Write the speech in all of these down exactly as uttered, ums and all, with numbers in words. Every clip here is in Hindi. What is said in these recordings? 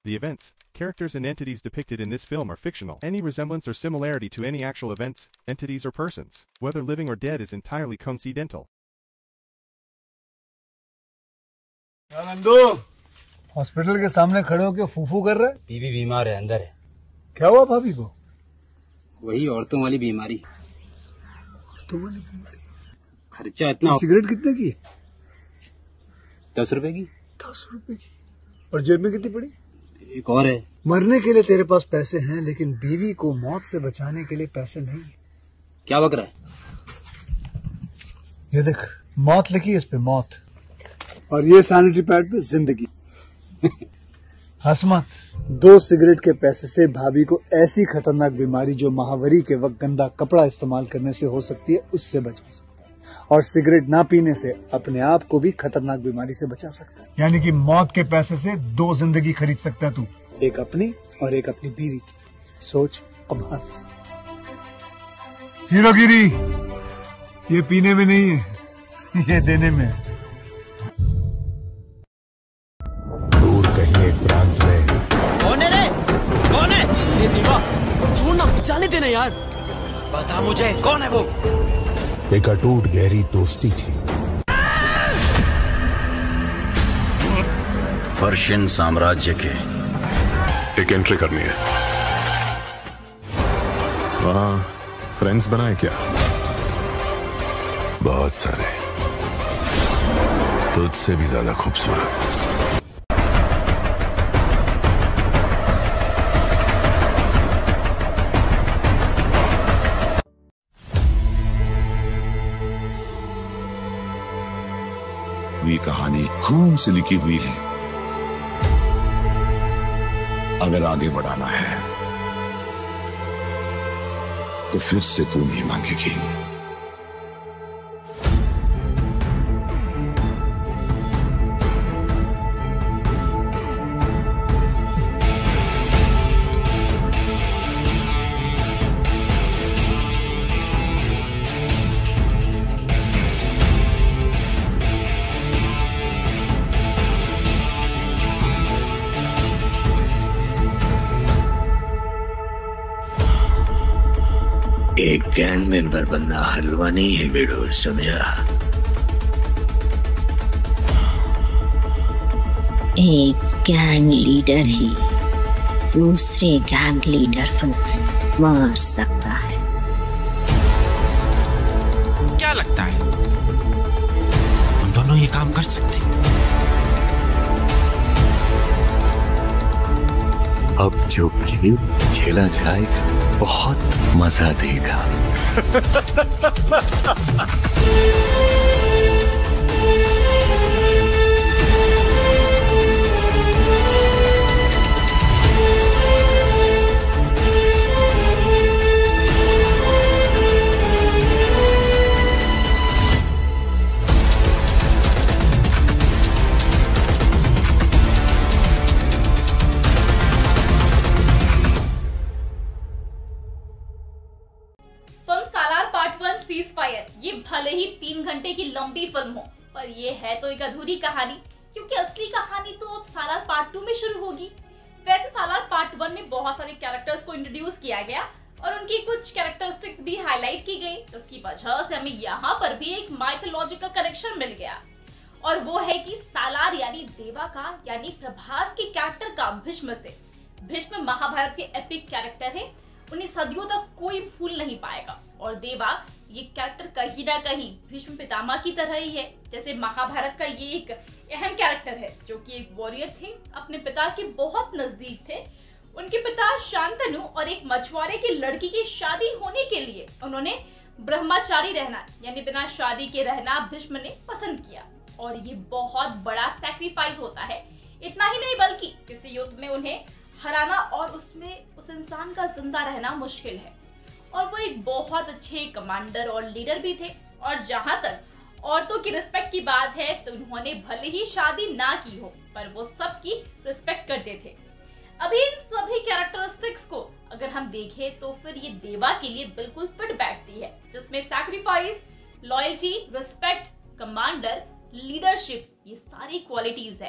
The events, characters and entities depicted in this film are fictional. Any resemblance or similarity to any actual events, entities or persons, whether living or dead, is entirely coincidental. Nandu, hospital के सामने खड़े होकर फूफू कर रहे? बीबी बीमार है, अंदर है। क्या हुआ भाभी को? वही औरतों वाली बीमारी। औरतों वाली बीमारी? खर्चा इतना। सिगरेट कितने की? दस रुपए की। दस रुपए की। और जेब में कितनी पड़ी? एक और है। मरने के लिए तेरे पास पैसे हैं, लेकिन बीवी को मौत से बचाने के लिए पैसे नहीं। क्या बक रहा है? ये देख, मौत लिखी है इस पे, मौत। और ये सैनिटरी पैड पे जिंदगी। हंस मत। दो सिगरेट के पैसे से भाभी को ऐसी खतरनाक बीमारी जो महावरी के वक्त गंदा कपड़ा इस्तेमाल करने से हो सकती है, उससे बचा सकता है। और सिगरेट ना पीने से अपने आप को भी खतरनाक बीमारी से बचा सकता है। यानी कि मौत के पैसे से दो जिंदगी खरीद सकता है तू, एक अपनी और एक अपनी बीवी की। सोच, अब हंस। हीरोगिरी ये पीने में नहीं है, ये देने में है। दूर कहीं एक प्रांत में। कौन है रे? कौन है? ये दीवा छोड़ना, जाने देना यार। बता मुझे कौन है वो? एक अटूट गहरी दोस्ती थी। पर्शियन साम्राज्य के एक एंट्री करनी है। वहाँ फ्रेंड्स बनाए क्या? बहुत सारे, तुझसे भी ज्यादा खूबसूरत। ये कहानी खून से लिखी हुई है। अगर आगे बढ़ाना है तो फिर से खून ही मांगेगी। एक गैंग मेंबर बनना हलवा नहीं है बेड़ो, समझा? एक गैंग लीडर ही दूसरे गैंग लीडर को मार सकता है। क्या लगता है हम दोनों ये काम कर सकते हैं? अब जो गेम खेला जाएगा बहुत मजा देगा। ये भले ही तीन घंटे की लंबी फिल्म हो, पर ये है तो एक अधूरी कहानी, क्योंकि असली कहानी तो अब सालार पार्ट टू में शुरू होगी। वैसे सालार पार्ट वन में बहुत सारे कैरेक्टर्स को इंट्रोड्यूस किया गया और उनकी कुछ कैरेक्टरिस्टिक्स भी हाईलाइट की गई, तो उसकी वजह से हमें यहाँ पर भी एक माइथोलॉजिकल कनेक्शन मिल गया। और वो है कि सालार यानी देवा का यानी प्रभास के कैरेक्टर का भीष्म से। भीष्म महाभारत के एपिक कैरेक्टर है, उन्हें सदियों तक कोई भूल नहीं पाएगा। और देवा ये कैरेक्टर कहीं ना कहीं भीष्म पितामह की तरह ही है। जैसे महाभारत का ये एक अहम कैरेक्टर है जो कि एक वॉरियर थे, अपने पिता के बहुत नजदीक थे। उनके पिता शांतनु और एक मछुआरे की लड़की की शादी होने के लिए उन्होंने ब्रह्मचारी रहना यानी बिना शादी के रहना भीष्म ने पसंद किया, और ये बहुत बड़ा सैक्रिफाइस होता है। इतना ही नहीं बल्कि किसी युद्ध में उन्हें हराना और उसमें उस इंसान का जिंदा रहना मुश्किल है। और वो एक बहुत अच्छे कमांडर और लीडर भी थे। और जहां तक औरतों की रिस्पेक्ट की बात है तो उन्होंने भले ही शादी ना की हो, पर वो सबकी रिस्पेक्ट करते थे। अभी इन सभी कैरेक्टरिस्टिक्स को अगर हम देखें तो फिर ये देवा के लिए बिल्कुल फिट बैठती है, जिसमें sacrifice, loyalty, respect, commander, leadership, ये सारी क्वालिटीज है।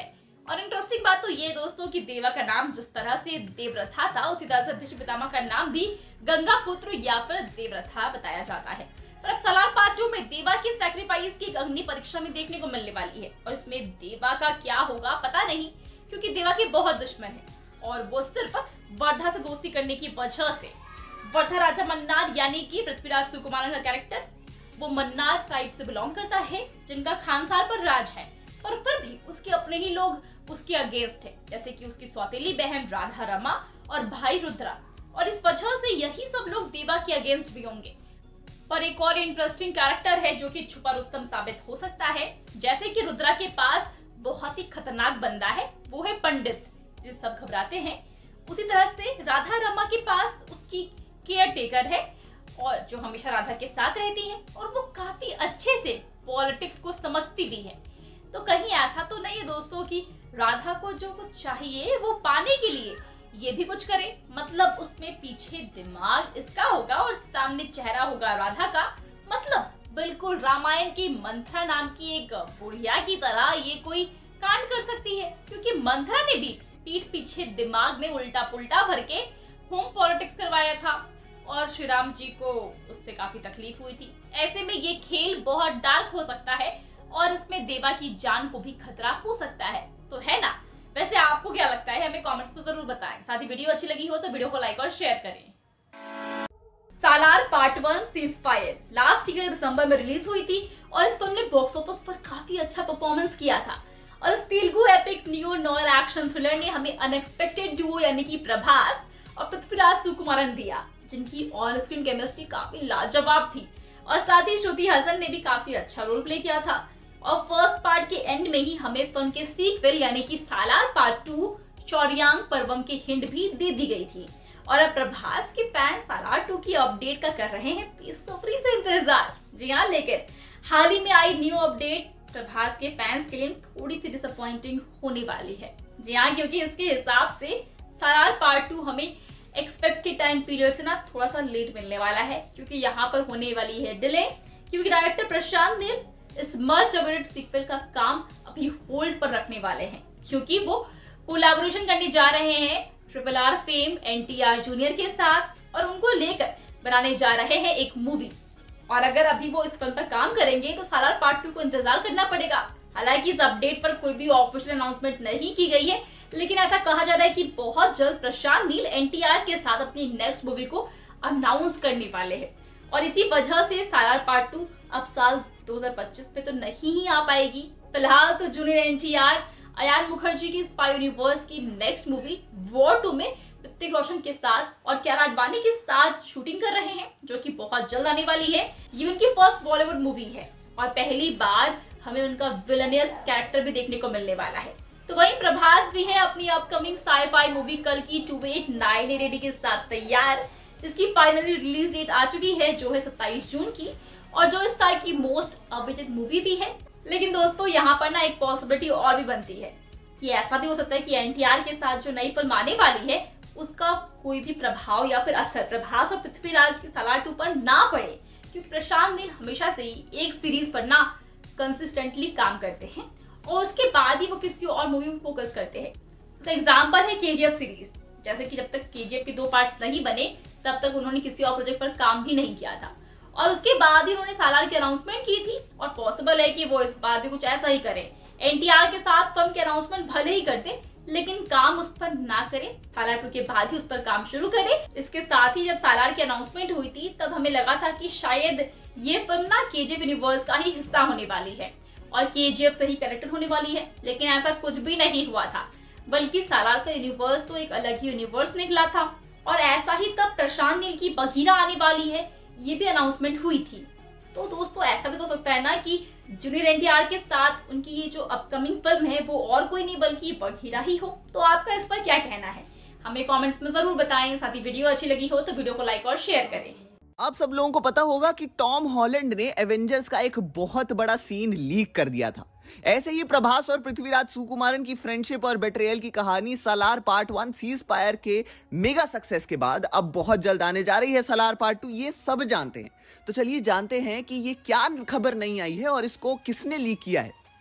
और इंटरेस्टिंग बात तो ये दोस्तों कि देवा का नाम जिस तरह से देवरथा था उसी तरह से भीष्म पितामह का नाम भी गंगा पुत्र या फिर देवरथा बताया जाता है। पर अब सालार पार्ट टू में देवा की सैक्रिफाइस की एक अग्नि परीक्षा में देखने को मिलने वाली है और इसमें देवा का क्या होगा पता नहीं, क्योंकि देवा के बहुत दुश्मन है और वो सिर्फ वर्धा से दोस्ती करने की वजह से। वर्धा राजा मन्नार यानी कि पृथ्वीराज सुकुमारन का कैरेक्टर, वो मन्नार ट्राइब से बिलोंग करता है जिनका खानसार पर राज है, पर फिर भी उसके अपने ही लोग उसके अगेंस्ट है, जैसे कि उसकी सौतेली बहन राधा रमा और भाई रुद्रा, और इस वजह से यही सब लोग देवा के अगेंस्ट भी होंगे। पर एक और इंटरेस्टिंग कैरेक्टर है जो कि छुपा रुस्तम साबित हो सकता है। जैसे कि रुद्रा के पास बहुत ही खतरनाक बंदा है, वो है पंडित जिसे सब घबराते हैं, उसी तरह से राधा रमा के पास उसकी केयर टेकर है और जो हमेशा राधा के साथ रहती है और वो काफी अच्छे से पॉलिटिक्स को समझती भी है। तो कहीं ऐसा तो नहीं है दोस्तों कि राधा को जो कुछ चाहिए वो पाने के लिए ये भी कुछ करे, मतलब उसमें पीछे दिमाग इसका होगा और सामने चेहरा होगा राधा का, मतलब बिल्कुल रामायण की मंथरा नाम की एक बुढ़िया की तरह ये कोई कांड कर सकती है, क्योंकि मंथरा ने भी पीठ पीछे दिमाग में उल्टा पुल्टा भर के होम पॉलिटिक्स करवाया था और श्री राम जी को उससे काफी तकलीफ हुई थी। ऐसे में ये खेल बहुत डार्क हो सकता है और इसमें देवा की जान को भी खतरा हो सकता है, तो है ना। वैसे आपको क्या लगता है हमें कमेंट्स में जरूर बताएं। साथ ही वीडियो अच्छी लगी हो तो वीडियो को लाइक और शेयर करें। Salaar part one cease fire last year दिसंबर में रिलीज हुई थी और इस फिल्म ने बॉक्स ऑफिस पर काफी अच्छा परफॉर्मेंस किया था और इस Telugu epic neo noir action thriller ने हमें अनएक्सपेक्टेड डुओ यानी कि प्रभास और पृथ्वीराज सुकुमारन दिया, जिनकी ऑन स्क्रीन केमिस्ट्री काफी लाजवाब थी और साथ ही श्रुति हसन ने भी काफी अच्छा रोल प्ले किया था। और फर्स्ट पार्ट के एंड में ही हमें फिल्म के सीक्वल यानी कि सालार पार्ट टू चौरियांग पर्वम की हिंट भी दे दी गई थी और अब प्रभास के फैन सालार टू की अपडेट का कर रहे हैं बेसब्री से इंतजार। जी हाँ, लेकिन हाल ही में आई न्यू अपडेट प्रभास के फैंस के लिए थोड़ी सी डिसअपॉइंटिंग होने वाली है। जी हाँ, क्योंकि इसके हिसाब से सालार पार्ट टू हमें एक्सपेक्टेड टाइम पीरियड से ना थोड़ा सा लेट मिलने वाला है, क्योंकि यहाँ पर होने वाली है डिले, क्योंकि डायरेक्टर प्रशांत नील इस मच अवेटेड सीक्वल का काम अभी होल्ड पर रखने वाले हैं, क्योंकि वो कोलैबोरेशन करने जा रहे हैं triple R fame NTR junior के साथ और उनको लेकर बनाने जा रहे हैं एक मूवी। और अगर अभी वो इस फिल्म पर काम करेंगे तो सालार पार्ट टू को इंतजार करना पड़ेगा। हालांकि इस अपडेट पर कोई भी ऑफिशियल अनाउंसमेंट नहीं की गई है, लेकिन ऐसा कहा जा रहा है कि बहुत जल्द प्रशांत नील एनटीआर के साथ अपनी नेक्स्ट मूवी को अनाउंस करने वाले हैं और इसी वजह से सालार पार्ट टू अब साल दो हज़ार पच्चीस में तो नहीं ही आ पाएगी। फिलहाल तो जूनियर एनटीआर अयान मुखर्जी की स्पाई यूनिवर्स की नेक्स्ट मूवी वॉर टू में ऋतिक रोशन के साथ और कियारा आडवाणी के साथ शूटिंग कर रहे हैं, जो कि बहुत जल्द आने वाली है। ये उनकी फर्स्ट बॉलीवुड मूवी है और पहली बार हमें उनका विलनियस कैरेक्टर भी देखने को मिलने वाला है। तो वहीं प्रभास भी है अपनी अपकमिंग साई-फाई मूवी कल की टू एट नाइन एट के साथ तैयार, जिसकी फाइनली रिलीज डेट आ चुकी है जो है सत्ताईस जून की और जो इस साल की मोस्ट अवेटेड मूवी भी है। लेकिन दोस्तों यहाँ पर ना एक पॉसिबिलिटी और भी बनती है कि ऐसा भी हो सकता है कि एनटीआर के साथ जो नई फिल्म आने वाली है उसका कोई भी प्रभाव या फिर असर प्रभास और पृथ्वीराज की सालार टू पर ना पड़े, क्योंकि प्रशांत नील हमेशा से ही एक सीरीज पर ना कंसिस्टेंटली काम करते हैं और उसके बाद ही वो किसी और मूवी में फोकस करते हैं। तो एग्जाम्पल है केजीएफ सीरीज, जैसे कि जब तक केजीएफ के दो पार्ट्स नहीं बने तब तक उन्होंने किसी और प्रोजेक्ट पर काम भी नहीं किया था और उसके बाद ही उन्होंने सालार की अनाउंसमेंट की थी और पॉसिबल है कि वो इस बार भी कुछ ऐसा ही करें। एनटीआर के साथ फिल्म के अनाउंसमेंट भले ही करते लेकिन काम उस पर ना करें, सालार टू के बाद ही उस पर काम शुरू करें। इसके साथ ही जब सालार की अनाउंसमेंट हुई थी तब हमें लगा था कि शायद ये फिल्म ना केजीएफ यूनिवर्स का ही हिस्सा होने वाली है और केजीएफ से ही कनेक्टेड होने वाली है, लेकिन ऐसा कुछ भी नहीं हुआ था, बल्कि सालार का यूनिवर्स तो एक अलग ही यूनिवर्स निकला था। और ऐसा ही तब प्रशांत नील की बघीरा आने वाली है ये भी अनाउंसमेंट हुई थी। तो दोस्तों ऐसा भी तो हो सकता है ना कि जूनियर एनटीआर के साथ उनकी ये जो अपकमिंग फिल्म है वो और कोई नहीं बल्कि बघीरा ही हो। तो आपका इस पर क्या कहना है हमें कमेंट्स में जरूर बताएं। साथ ही वीडियो अच्छी लगी हो तो वीडियो को लाइक और शेयर करें। आप सब लोगों को पता होगा कि टॉम हॉलैंड ने एवेंजर्स का एक बहुत बड़ा सीन लीक कर दिया था। ऐसे ही प्रभास और पृथ्वीराज सुकुमारन की फ्रेंडशिप और बेट्रेयल की कहानी Salaar part one cease fire के मेगा सक्सेस के बाद अब बहुत जल्द आने जा रही है सालार पार्ट टू, ये सब जानते हैं। तो चलिए जानते हैं कि ये क्या खबर नहीं आई है और इसको किसने लीक किया है।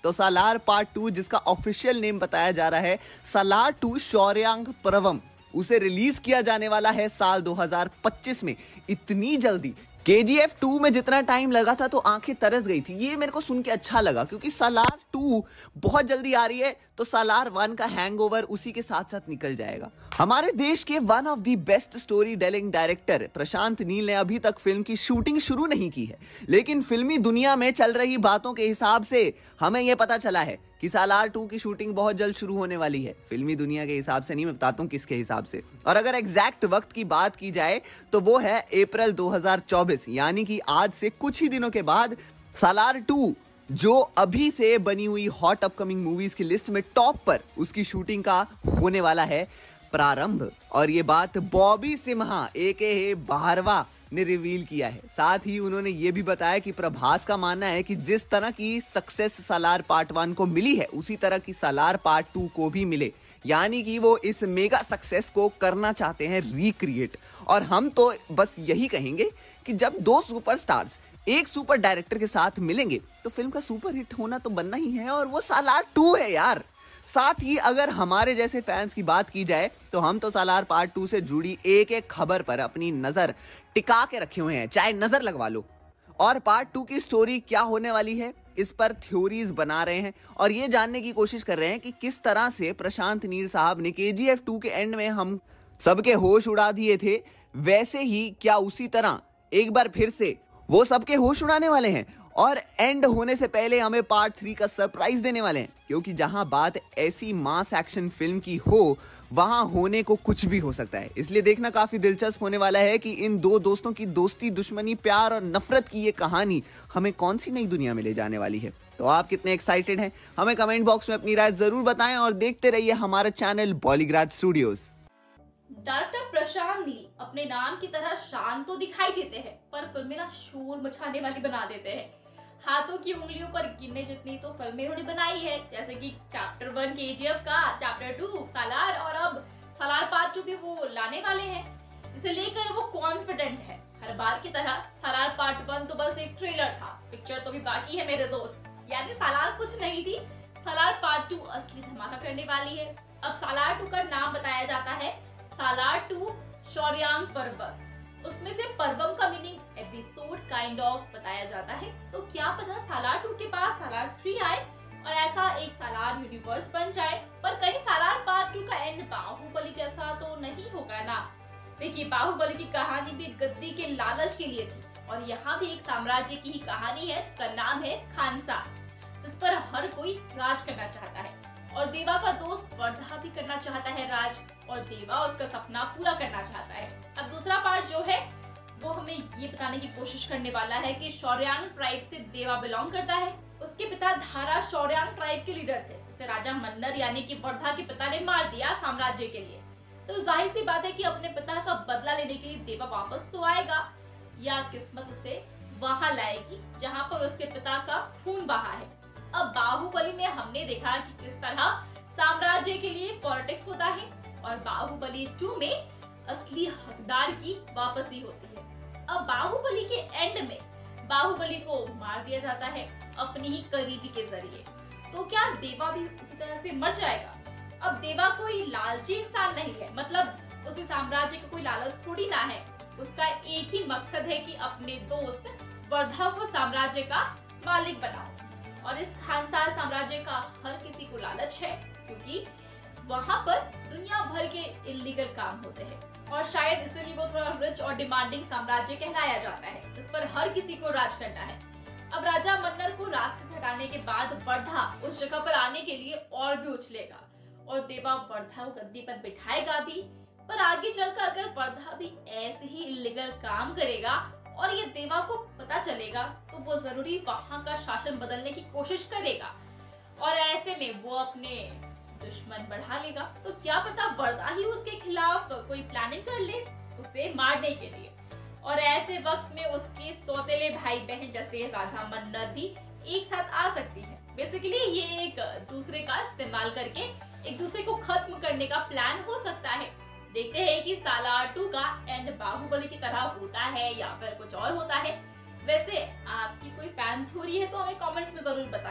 तो सालार पार्ट टू, जिसका ऑफिशियल नेम बताया जा रहा है सालार टू शौर्यांग पर्वम, उसे रिलीज किया जाने वाला है साल दो हज़ार पच्चीस में। इतनी जल्दी के जी एफ टू में जितना टाइम लगा था तो आंखें तरस गई थी। ये मेरे को सुन के अच्छा लगा, क्योंकि सालार टू बहुत जल्दी आ रही है तो सालार वन का हैंगओवर उसी के साथ साथ निकल जाएगा। हमारे देश के one of the best story telling director Prashanth Neel ने अभी तक फिल्म की शूटिंग शुरू नहीं की है, लेकिन फिल्मी दुनिया में चल रही बातों के हिसाब से हमें यह पता चला है कि सालार टू की शूटिंग बहुत जल्द शुरू होने वाली है। फिल्मी दुनिया के हिसाब से नहीं, मैं बताता हूँ किसके हिसाब से। और अगर एग्जैक्ट वक्त की बात की जाए तो वो है अप्रैल दो हज़ार चौबीस, यानी कि आज से कुछ ही दिनों के बाद सालार टू, जो अभी से बनी हुई हॉट अपकमिंग मूवीज की लिस्ट में टॉप पर, उसकी शूटिंग का होने वाला है प्रारंभ। और ये बात बॉबी सिम्हा एके बाहरवा ने रिवील किया है। साथ ही उन्होंने ये भी बताया कि प्रभास का मानना है कि जिस तरह की सक्सेस सालार पार्ट वन को मिली है उसी तरह की सालार पार्ट टू को भी मिले, यानी कि वो इस मेगा सक्सेस को करना चाहते हैं रिक्रिएट। और हम तो बस यही कहेंगे कि जब दो सुपरस्टार्स एक सुपर डायरेक्टर के साथ मिलेंगे तो फिल्म का सुपर हिट होना तो बनना ही है, और वो सालार टू है यार। साथ ही अगर हमारे जैसे फैंस की बात की जाए तो हम तो सालार पार्ट टू से जुड़ी एक एक खबर पर अपनी नजर टिका के रखे हुए हैं, चाहे नजर लगवा लो। और पार्ट टू की स्टोरी क्या होने वाली है इस पर थ्योरीज बना रहे हैं और ये जानने की कोशिश कर रहे हैं कि किस तरह से प्रशांत नील साहब ने के जी एफ टू के एंड में हम सबके होश उड़ा दिए थे, वैसे ही क्या उसी तरह एक बार फिर से वो सबके होश उड़ाने वाले हैं और एंड होने से पहले हमें पार्ट थ्री का सरप्राइज देने वाले हैं। क्योंकि जहां बात ऐसी मास एक्शन फिल्म की हो वहां होने को कुछ भी हो सकता है, इसलिए देखना काफी दिलचस्प होने वाला है कि इन दो दोस्तों की दोस्ती, दुश्मनी, प्यार और नफरत की ये कहानी हमें कौन सी नई दुनिया में ले जाने वाली है। तो आप कितने एक्साइटेड हैं हमें कमेंट बॉक्स में अपनी राय जरूर बताएं और देखते रहिए हमारा channel बॉलीग्राज studios. Director Prashanth Neel अपने नाम की तरह शांत तो दिखाई देते हैं पर फिल्में ना शोर मचाने वाली बना देते हैं। हाथों की उंगलियों पर गिनने जितनी तो फिल्में उन्होंने बनाई है, जैसे कि chapter one K G F का, चैप्टर टू सालार और अब सालार पार्ट टू भी वो लाने वाले हैं, जिसे लेकर वो कॉन्फिडेंट है। हर बार की तरह सालार पार्ट वन तो बस एक ट्रेलर था, पिक्चर तो भी बाकी है मेरे दोस्त। यानी सालार कुछ नहीं थी, सालार पार्ट टू असली धमाका करने वाली है। अब सालार टू का नाम बताया जाता है सालार टू शौर्यांग पर्वम, उसमें से पर्वम का मीनिंग एपिसोड काइंड ऑफ बताया जाता है। तो क्या पता सालार टू के पास सालार थ्री आए और ऐसा एक सालार यूनिवर्स बन जाए। पर कहीं सालार पार्ट टू का एंड बाहुबली जैसा तो नहीं होगा ना। देखिए, बाहुबली की कहानी भी गद्दी के लालच के लिए थी और यहाँ भी एक साम्राज्य की ही कहानी है जिसका नाम है खानसा, जिस पर हर कोई राज करना चाहता है और देवा का दोस्त वर्धा भी करना चाहता है राज, और देवा उसका सपना पूरा करना चाहता है। अब दूसरा पार्ट जो है वो हमें ये बताने की कोशिश करने वाला है कि शौर्यांग ट्राइब से देवा बिलोंग करता है। उसके पिता धारा शौर्यांग ट्राइब के लीडर थे, जिसे राजा मन्नर यानी कि वर्धा के पिता ने मार दिया साम्राज्य के लिए। तो जाहिर सी बात है कि अपने पिता का बदला लेने के लिए देवा वापस तो आएगा, या किस्मत उसे वहां लाएगी जहाँ पर उसके पिता का खून बहा है। अब बाहुबली में हमने देखा कि किस तरह साम्राज्य के लिए पॉलिटिक्स होता है और बाहुबली टू में असली हकदार की वापसी होती है। अब बाहुबली के एंड में बाहुबली को मार दिया जाता है अपनी ही करीबी के जरिए। तो क्या देवा भी उसी तरह से मर जाएगा? अब देवा कोई लालची इंसान नहीं है, मतलब उसे साम्राज्य का कोई लालच थोड़ी ना है। उसका एक ही मकसद है कि अपने दोस्त वर्धा को साम्राज्य का मालिक बनाओ। और इस खानसार साम्राज्य का हर किसी को लालच है, क्योंकि वहाँ पर दुनिया भर के इलीगल काम होते हैं और शायद इसलिए वो थोड़ा रिच और डिमांडिंग साम्राज्य कहलाया जाता है, जिस पर हर किसी को राज करना है। अब राजा मन्नर को रास्ते से हटाने के बाद वर्धा उस जगह पर आने के लिए और भी उछलेगा और देवा वर्धा को गद्दी पर बिठाएगा भी। पर आगे चलकर अगर वर्धा भी ऐसे ही इलीगल काम करेगा और ये देवा को पता चलेगा तो वो जरूरी वहाँ का शासन बदलने की कोशिश करेगा और ऐसे में वो अपने दुश्मन बढ़ा लेगा। तो क्या पता वर्धा ही उसके खिलाफ कोई प्लानिंग कर ले उसे मारने के लिए, और ऐसे वक्त में उसके सौतेले भाई बहन जैसे राधा मन्नर भी एक साथ आ सकती है। बेसिकली ये एक दूसरे का इस्तेमाल करके एक दूसरे को खत्म करने का प्लान हो सकता है। देखते हैं कि सालार टू का एंड बाहुबली की तरह होता है या फिर कुछ और होता है। वैसे आपकी कोई फैन थ्योरी है तो हमें कमेंट्स में जरूर बताएं।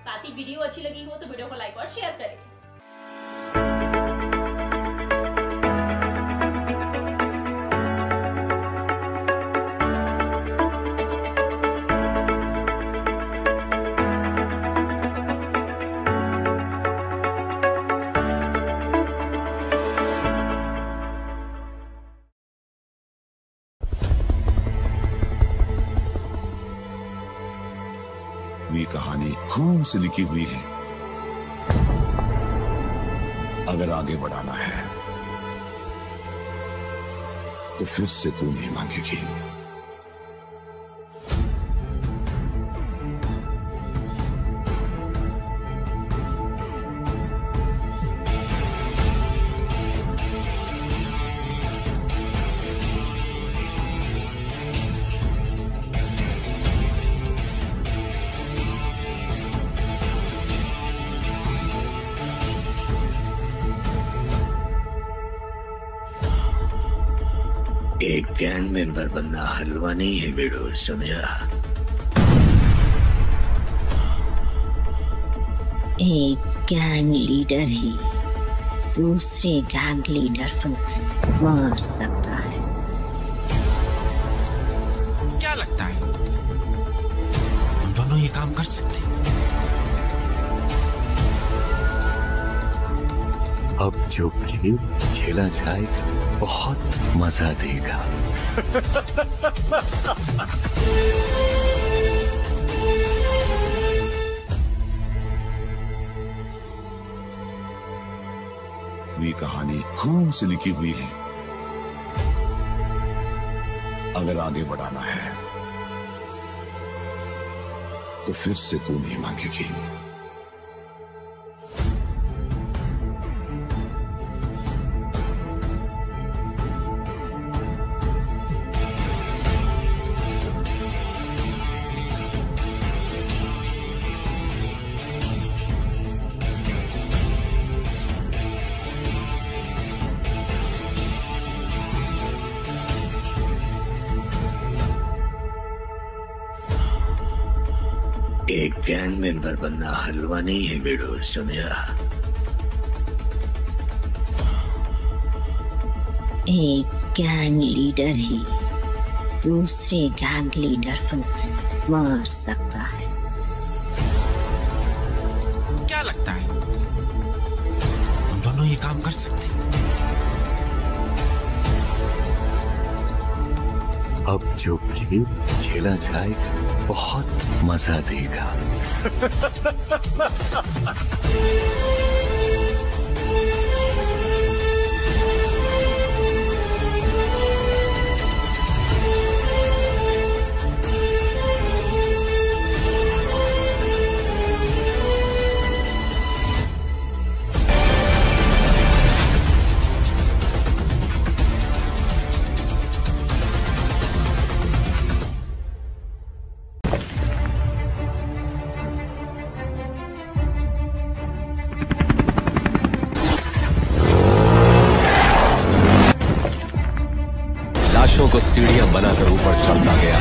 साथ ही वीडियो अच्छी लगी हो तो वीडियो को लाइक और शेयर करें। ये कहानी खून से लिखी हुई है। अगर आगे बढ़ाना है तो फिर से खून ही मांगेगी। एक गैंग मेंबर बनना हलवा नहीं है बेड़ो, समझा? एक गैंग लीडर ही दूसरे गैंग लीडर को मार सकता है। क्या लगता है हम दोनों ये काम कर सकते हैं? अब जो गेम खेला जाएगा बहुत मजा देगा। ये कहानी खून से लिखी हुई है। अगर आगे बढ़ाना है तो फिर से खून ही मांगेगी। एक गैंग मेंबर बनना हलवा नहीं है बेड़ो, समझा? एक गैंग लीडर ही दूसरे गैंग लीडर को मार सकता है। क्या लगता है हम दोनों ये काम कर सकते हैं? अब जो गेम खेला जाएगा बहुत मजा देगा। लाशों को सीढ़ियां बनाकर ऊपर चढ़ता गया।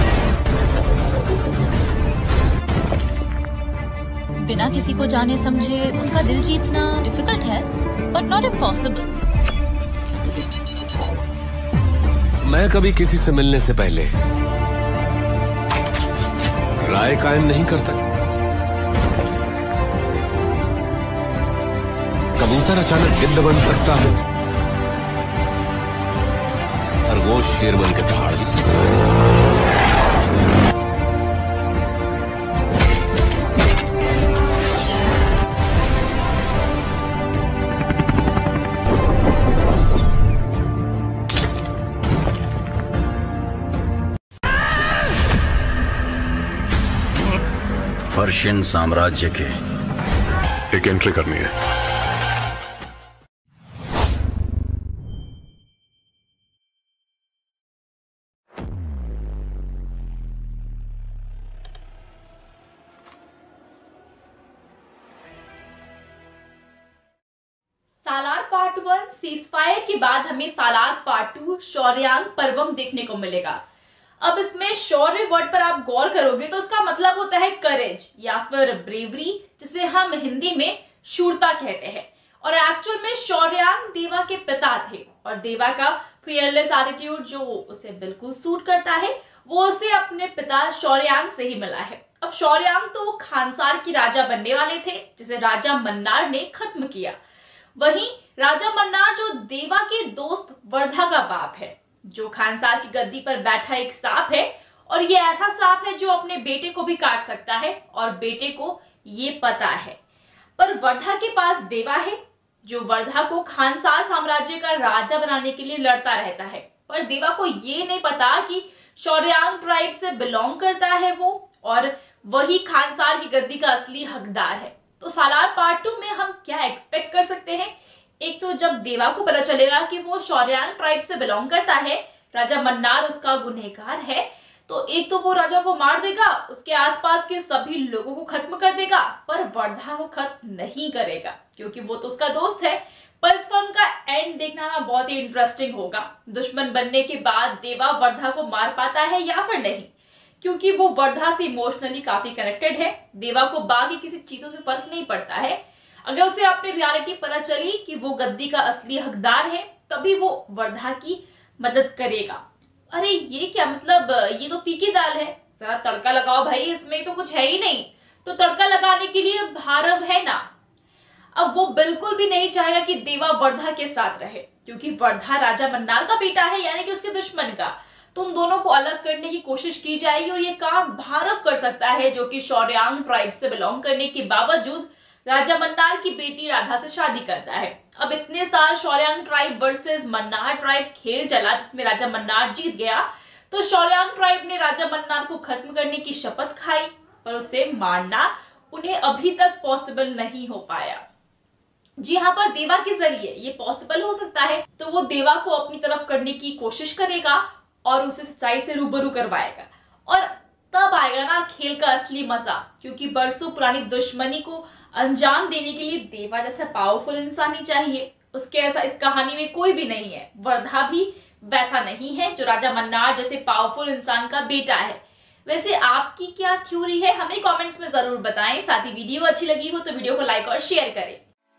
बिना किसी को जाने समझे उनका दिल जीतना डिफिकल्ट है, बट नॉट इम्पॉसिबल। मैं कभी किसी से मिलने से पहले राय कायम नहीं करता। कबूतर अचानक गिद्ध बन सकता है, खरगोश शेर बन के पहाड़ भी सकता है। पर्शियन साम्राज्य के एक एंट्री करनी है। सालार पार्ट वन सीजफायर के बाद हमें सालार पार्ट टू शौर्यांग पर्वम देखने को मिलेगा। अब इसमें शौर्य वर्ड पर आप गौर करोगे तो उसका मतलब होता है करेज या फिर ब्रेवरी, जिसे हम हिंदी में शूरता कहते हैं। और एक्चुअल में शौर्यांग देवा के पिता थे और देवा का फियरलेस एटीट्यूड जो उसे बिल्कुल सूट करता है वो उसे अपने पिता शौर्यांग से ही मिला है। अब शौर्यांग तो खानसार की राजा बनने वाले थे जिसे राजा मन्नार ने खत्म किया। वहीं राजा मन्नार जो देवा के दोस्त वर्धा का बाप है, जो खानसार की गद्दी पर बैठा एक सांप है और ये ऐसा सांप है जो अपने बेटे को भी काट सकता है और बेटे को ये पता है। पर वर्धा के पास देवा है जो वर्धा को खानसार साम्राज्य का राजा बनाने के लिए लड़ता रहता है, पर देवा को ये नहीं पता कि शौर्यांग ट्राइब से बिलोंग करता है वो और वही खानसार की गद्दी का असली हकदार है। तो सालार पार्ट टू में हम क्या एक्सपेक्ट कर सकते हैं? एक तो जब देवा को पता चलेगा कि वो शौर्यांग ट्राइब से बिलोंग करता है, राजा मन्नार उसका गुनहगार है, तो एक तो वो राजा को मार देगा, उसके आसपास के सभी लोगों को खत्म कर देगा, पर वर्धा को खत्म नहीं करेगा क्योंकि वो तो उसका दोस्त है। पर इस फिल्म का एंड देखना ना बहुत ही इंटरेस्टिंग होगा। दुश्मन बनने के बाद देवा वर्धा को मार पाता है या फिर नहीं, क्योंकि वो वर्धा से इमोशनली काफी कनेक्टेड है। देवा को बाकी किसी चीजों से फर्क नहीं पड़ता है। अगर उसे अपनी रियलिटी पता चली कि वो गद्दी का असली हकदार है तभी वो वर्धा की मदद करेगा। अरे ये क्या मतलब, ये तो फीकी दाल है, जरा तड़का लगाओ भाई, इसमें तो कुछ है ही नहीं। तो तड़का लगाने के लिए भारव है ना। अब वो बिल्कुल भी नहीं चाहेगा कि देवा वर्धा के साथ रहे क्योंकि वर्धा राजा मन्नार का बेटा है, यानी कि उसके दुश्मन का। तो उन दोनों को अलग करने की कोशिश की जाएगी और ये काम भारव कर सकता है जो कि शौर्यांग ट्राइब से बिलोंग करने के बावजूद राजा मन्नार की बेटी राधा से शादी करता है। अब इतने साल Shouryaanga tribe versus Mannaar tribe खेल चला जिसमें राजा मन्नार जीत गया, तो शौर्यांग ट्राइब ने राजा मन्नार को खत्म करने की शपथ खाई, पर उसे मारना उन्हें अभी तक पॉसिबल नहीं हो पाया। जी हाँ, पर देवा के जरिए ये पॉसिबल हो सकता है, तो वो देवा को अपनी तरफ करने की कोशिश करेगा और उसे सच्चाई से रूबरू करवाएगा और तब आएगा ना खेल का असली मजा, क्योंकि बरसों पुरानी दुश्मनी को अंजाम देने के लिए देवा जैसा पावरफुल इंसान ही चाहिए। उसके ऐसा इस कहानी में कोई भी नहीं है। वर्धा भी वैसा नहीं है जो राजा मन्नार जैसे पावरफुल इंसान का बेटा है। वैसे आपकी क्या थ्योरी है हमें कमेंट्स में जरूर बताएं। साथ ही वीडियो अच्छी लगी हो तो वीडियो को लाइक और शेयर करें।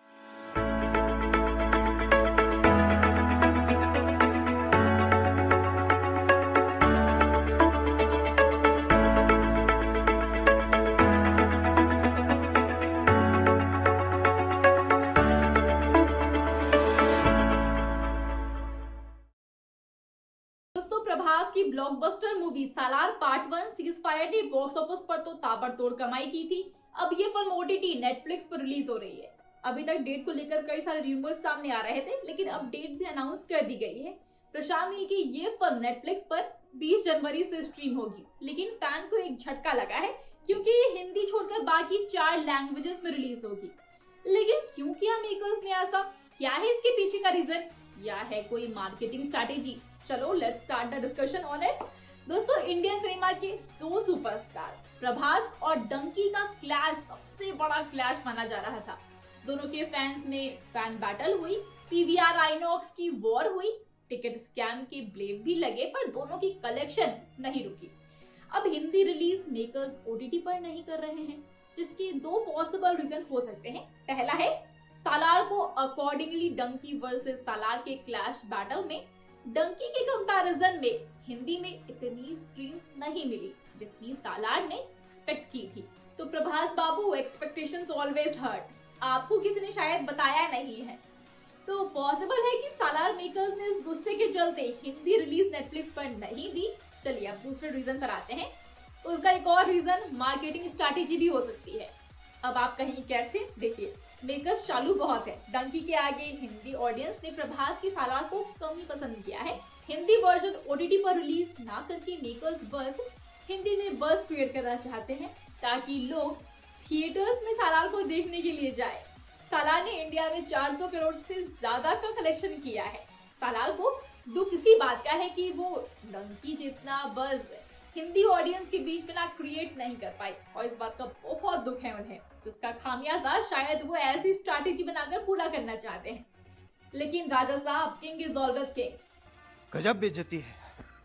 प्रभास की blockbuster movie Salaar part one cease fire ने बॉक्स ऑफिस पर तो ताबड़तोड़ कमाई की थी। अब ये फिल्म ओटीटी नेटफ्लिक्स पर रिलीज हो रही है। अभी तक डेट को लेकर कई सारे रूमर्स सामने आ रहे थे, लेकिन अब डेट भी अनाउंस कर दी गई है। प्रशांत नील की ये फिल्म नेटफ्लिक्स पर बीस जनवरी से स्ट्रीम होगी, लेकिन फैन को एक झटका लगा है क्योंकि ये हिंदी छोड़कर बाकी चार लैंग्वेजेस में रिलीज होगी। लेकिन क्यों किया मेकर्स ने ऐसा? क्या है इसके पीछे का रीजन? या है कोई मार्केटिंग स्ट्रैटेजी? चलो let's start the discussion on it. दोस्तों, इंडियन सिनेमा के दो सुपरस्टार प्रभास और डंकी का क्लैश सबसे बड़ा क्लैश माना जा रहा था। दोनों के फैंस में फैन बैटल हुई, पीवीआर आइनॉक्स की वॉर हुई, टिकट स्कैम के ब्लेम भी लगे, पर दोनों की कलेक्शन नहीं रुकी। अब हिंदी रिलीज मेकर्स ओटीटी पर नहीं कर रहे हैं, जिसके दो पॉसिबल रीजन हो सकते हैं। पहला है सालार को अकॉर्डिंगली डंकी वर्सेस सालार के क्लैश बैटल में डंकी के कंपैरिजन में हिंदी में इतनी स्क्रीन्स नहीं मिली जितनी सालार ने एक्सपेक्ट की थी। तो Prabhas Babu, expectations always hurt. आपको किसी ने शायद बताया नहीं है, तो पॉसिबल है कि सालार मेकर्स ने इस गुस्से के चलते हिंदी रिलीज नेटफ्लिक्स पर नहीं दी। चलिए अब दूसरे रीजन पर आते हैं। उसका एक और रीजन मार्केटिंग स्ट्रैटेजी भी हो सकती है। अब आप कहेंगे कैसे? देखिए, मेकर्स चालू बहुत है। डंकी के आगे हिंदी ऑडियंस ने प्रभास की सालार को कम ही पसंद किया है। हिंदी वर्जन ओटीटी पर रिलीज ना करके मेकर्स बस हिंदी में बस क्रिएट करना चाहते हैं ताकि लोग थिएटर्स में सालार को देखने के लिए जाए। सालार ने इंडिया में चार सौ करोड़ से ज्यादा का कलेक्शन किया है। सालार को दुख इसी बात का है कि वो डंकी जितना बज हिंदी ऑडियंस के बीच में ना क्रिएट नहीं कर पाई, और इस बात का बहुत दुख है उन्हें, जिसका खामियाजा शायद वो ऐसी स्ट्रैटेजी बनाकर पूरा करना चाहते हैं। लेकिन राजा साहब, किंग इज ऑलवेज किंग। गजब बेइज्जती है।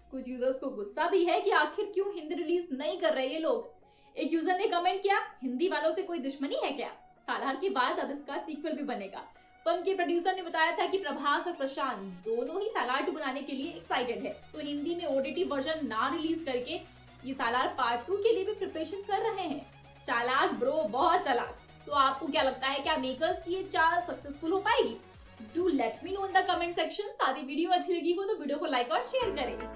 कुछ यूजर्स को गुस्सा भी है कि आखिर क्यों हिंदी रिलीज नहीं कर रहे ये लोग। एक यूजर ने कमेंट किया, हिंदी वालों से कोई दुश्मनी है क्या? सालार के बाद अब इसका सीक्वल भी बनेगा। फिल्म के प्रोड्यूसर ने बताया था कि प्रभास और प्रशांत दोनों ही सालार टू बनाने के लिए एक्साइटेड है, तो हिंदी में ओटीटी वर्जन ना रिलीज करके ये सालार पार्ट टू के लिए भी प्रिपरेशन कर रहे हैं। चालाक ब्रो, बहुत चालाक। तो आपको क्या लगता है, क्या मेकर्स की ये चाल सक्सेसफुल हो पाएगी? Do let me know in the comment section. साथ ही वीडियो अच्छी लगी हो तो वीडियो को लाइक और शेयर करें।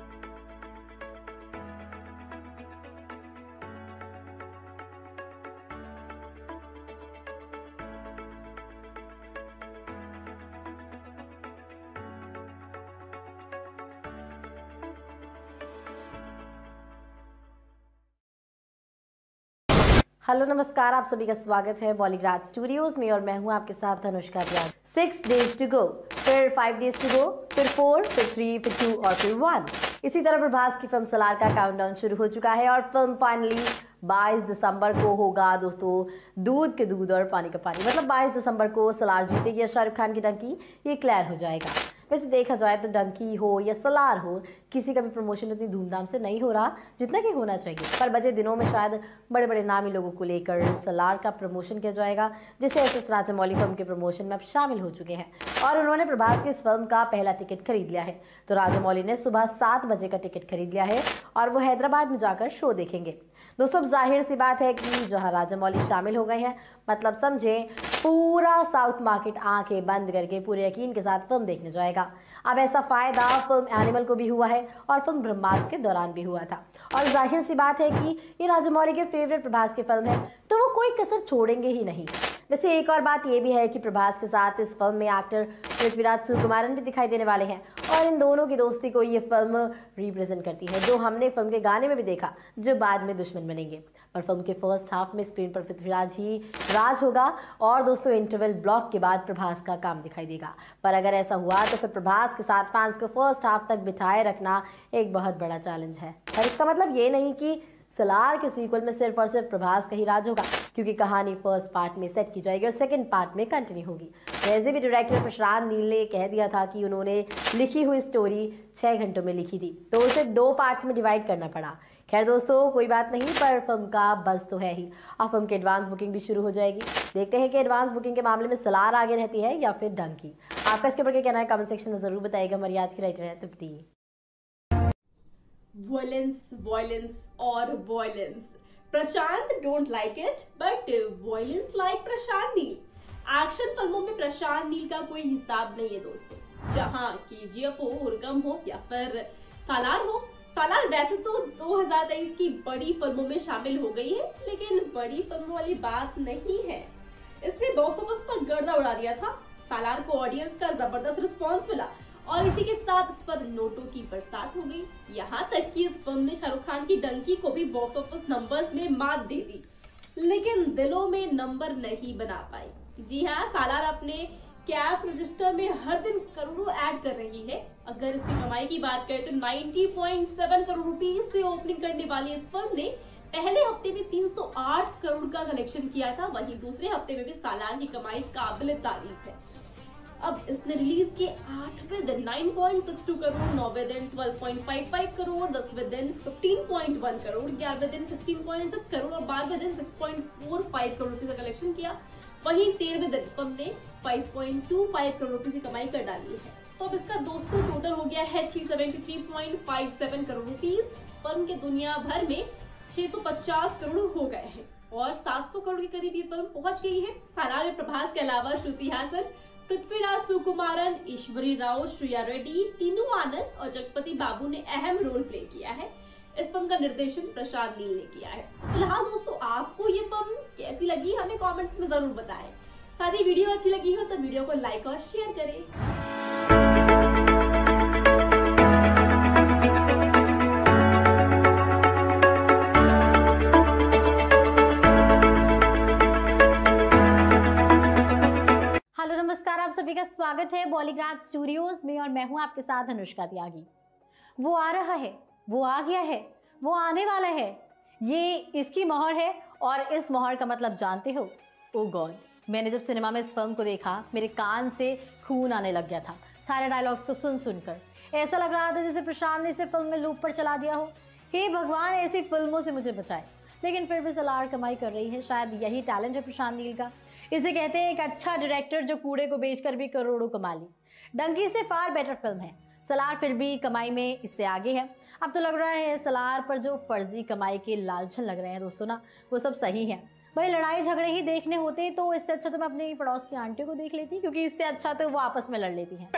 हेलो नमस्कार, आप सभी का स्वागत है बॉलीग्राड स्टूडियोज में और मैं हूं आपके साथ अनुष्का त्याग। सिक्स डेज टू गो, फिर फाइव डेज टू गो, फिर फोर, फिर थ्री, फिर टू और फिर वन। इसी तरह प्रभास की फिल्म सलार का काउंटडाउन शुरू हो चुका है और फिल्म फाइनली बाईस दिसंबर को होगा दोस्तों। दूध के दूध और पानी का पानी, मतलब बाईस दिसंबर को सलार जीतेगी या शाहरुख खान की डंकी, ये क्लियर हो जाएगा। वैसे देखा जाए तो डंकी हो या सलार हो, किसी का भी प्रमोशन उतनी धूमधाम से नहीं हो रहा जितना कि होना चाहिए, पर बचे दिनों में शायद बड़े बड़े नामी लोगों को लेकर सलार का प्रमोशन किया जाएगा, जिसे एस एस राजामौली फिल्म के प्रमोशन में अब शामिल हो चुके हैं और उन्होंने प्रभास की इस फिल्म का पहला टिकट खरीद लिया है। तो राजामौली ने सुबह सात बजे का टिकट खरीद लिया है और वो हैदराबाद में जाकर शो देखेंगे। दोस्तों अब जाहिर सी बात है कि जहां राजामौली शामिल हो गए हैं, मतलब समझे पूरा साउथ मार्केट आंखें बंद करके पूरे यकीन के साथ फिल्म देखने जाएगा। अब ऐसा फायदा फिल्म एनिमल को भी हुआ है और फिल्म ब्रह्मास्त्र के दौरान भी हुआ था और जाहिर सी बात है कि ये राजामौली के फेवरेट प्रभास की फिल्म है, तो वो कोई कसर छोड़ेंगे ही नहीं। वैसे एक और बात ये भी है कि प्रभास के साथ इस फिल्म में एक्टर पृथ्वीराज सुकुमारन भी दिखाई देने वाले हैं और इन दोनों की दोस्ती को ये फिल्म रिप्रेजेंट करती है, जो हमने फिल्म के गाने में भी देखा, जो बाद में दुश्मन बनेंगे। पर फिल्म के फर्स्ट हाफ में स्क्रीन पर पृथ्वीराज ही राज होगा और दोस्तों इंटरवल ब्लॉक के बाद प्रभास का काम दिखाई देगा। पर अगर ऐसा हुआ तो फिर प्रभास के साथ फैंस को फर्स्ट हाफ तक बिठाए रखना एक बहुत बड़ा चैलेंज है। पर इसका मतलब ये नहीं कि सलार के सीक्वल में सिर्फ और सिर्फ प्रभास का ही राज होगा, क्योंकि कहानी फर्स्ट पार्ट में सेट की जाएगी और सेकंड पार्ट में कंटिन्यू होगी। वैसे भी डायरेक्टर प्रशांत नील ने कह दिया था कि उन्होंने लिखी हुई स्टोरी छः घंटों में लिखी थी, तो उसे दो पार्ट्स में डिवाइड करना पड़ा। खैर दोस्तों कोई बात नहीं, पर फिल्म का बस तो है ही। अब फिल्म की एडवांस बुकिंग भी शुरू हो जाएगी। देखते हैं कि एडवांस बुकिंग के मामले में सलार आगे रहती है या फिर डंकी। आपका इसके ऊपर क्या कहना है, कमेंट सेक्शन में जरूर बताइएगा। हमारी आज की राइटर है तृप्ति। वॉयलेंस वॉयलेंस और violence. Prashanth don't like it but violence like Prashanth Neel. Action फिल्मों में प्रशांत नील का कोई हिसाब नहीं है दोस्तों। जहां केजीएफ हो, उर्गम हो या फिर सालार हो। सालार वैसे तो दो हज़ार तेईस की बड़ी फिल्मों में शामिल हो गई है, लेकिन बड़ी फिल्मों वाली बात नहीं है। इसने बॉक्स ऑफिस पर गर्दा उड़ा दिया था। सालार को ऑडियंस का जबरदस्त रिस्पांस मिला और इसी के साथ इस पर नोटों की बरसात हो गई। यहाँ तक कि इस फिल्म ने शाहरुख खान की डंकी को भी बॉक्स ऑफिस नंबर्स में मात दे दी, लेकिन दिलों में नंबर नहीं बना पाई। जी हाँ, सालार अपने कैश रजिस्टर में हर दिन करोड़ों ऐड कर रही है। अगर इसकी कमाई की बात करें तो नब्बे पॉइंट सात करोड़ रुपीस से ओपनिंग करने वाली इस फिल्म ने पहले हफ्ते में तीन सौ आठ करोड़ का कलेक्शन किया था। वहीं दूसरे हफ्ते में भी सालार की कमाई काबिल तारीफ है। अब इसने रिलीज के आठवें दिन नौ पॉइंट छह दो करोड़, नौवें दिन बारह पॉइंट पचपन करोड़, दसवें दिन पंद्रह पॉइंट एक करोड़, ग्यारहवें दिन सोलह पॉइंट छह करोड़ और बारहवें दिन छह पॉइंट चार करोड़ रुपए का कलेक्शन किया। वहीं तेरहवें दिन फिल्म ने पाँच पॉइंट दो पाँच करोड़ रुपए की कमाई कर डाली है। तो अब इसका दोस्तों टोटल हो गया है तीन सौ तिहत्तर पॉइंट सत्तावन करोड़ रुपीस। फिल्म के दुनिया भर में छह सौ पचास करोड़ हो गए हैं और सात सौ करोड़ के करीब ये फिल्म पहुंच गई है। सालार में प्रभास के अलावा श्रुति हासन, पृथ्वीराज सुकुमारन, ईश्वरी राव, श्रेया रेड्डी, तीनू आनंद और जगपति बाबू ने अहम रोल प्ले किया है। इस फिल्म का निर्देशन प्रशांत नील ने किया है। फिलहाल दोस्तों आपको ये फिल्म कैसी लगी हमें कमेंट्स में जरूर बताएं। साथ ही वीडियो अच्छी लगी हो तो वीडियो को लाइक और शेयर करें। हेलो नमस्कार, आप सभी का स्वागत है बॉलीग्राड स्टूडियोज में और मैं हूं आपके साथ अनुष्का त्यागी। वो आ रहा है, वो आ गया है, वो आने वाला है, ये इसकी मोहर है और इस मोहर का मतलब जानते हो? ओ गॉड, मैंने जब सिनेमा में इस फिल्म को देखा मेरे कान से खून आने लग गया था सारे डायलॉग्स को सुन सुनकर। ऐसा लग रहा था जैसे प्रशांत ने इसे फिल्म में लूप पर चला दिया हो। हे भगवान, ऐसी फिल्मों से मुझे बचाए। लेकिन फिर भी सलार कमाई कर रही है, शायद यही टैलेंट है प्रशांत नील का। इसे कहते हैं एक अच्छा डायरेक्टर जो कूड़े को बेचकर भी करोड़ों कमा ली। डंकी से फार बेटर फिल्म है, सलार फिर भी कमाई में इससे आगे है। अब तो लग रहा है सलार पर जो फर्जी कमाई के लालचन लग रहे हैं दोस्तों ना, वो सब सही है। भाई लड़ाई झगड़े ही देखने होते तो इससे अच्छा तो मैं अपनी पड़ोस की आंटी को देख लेती, क्योंकि इससे अच्छा तो वो आपस में लड़ लेती हैं।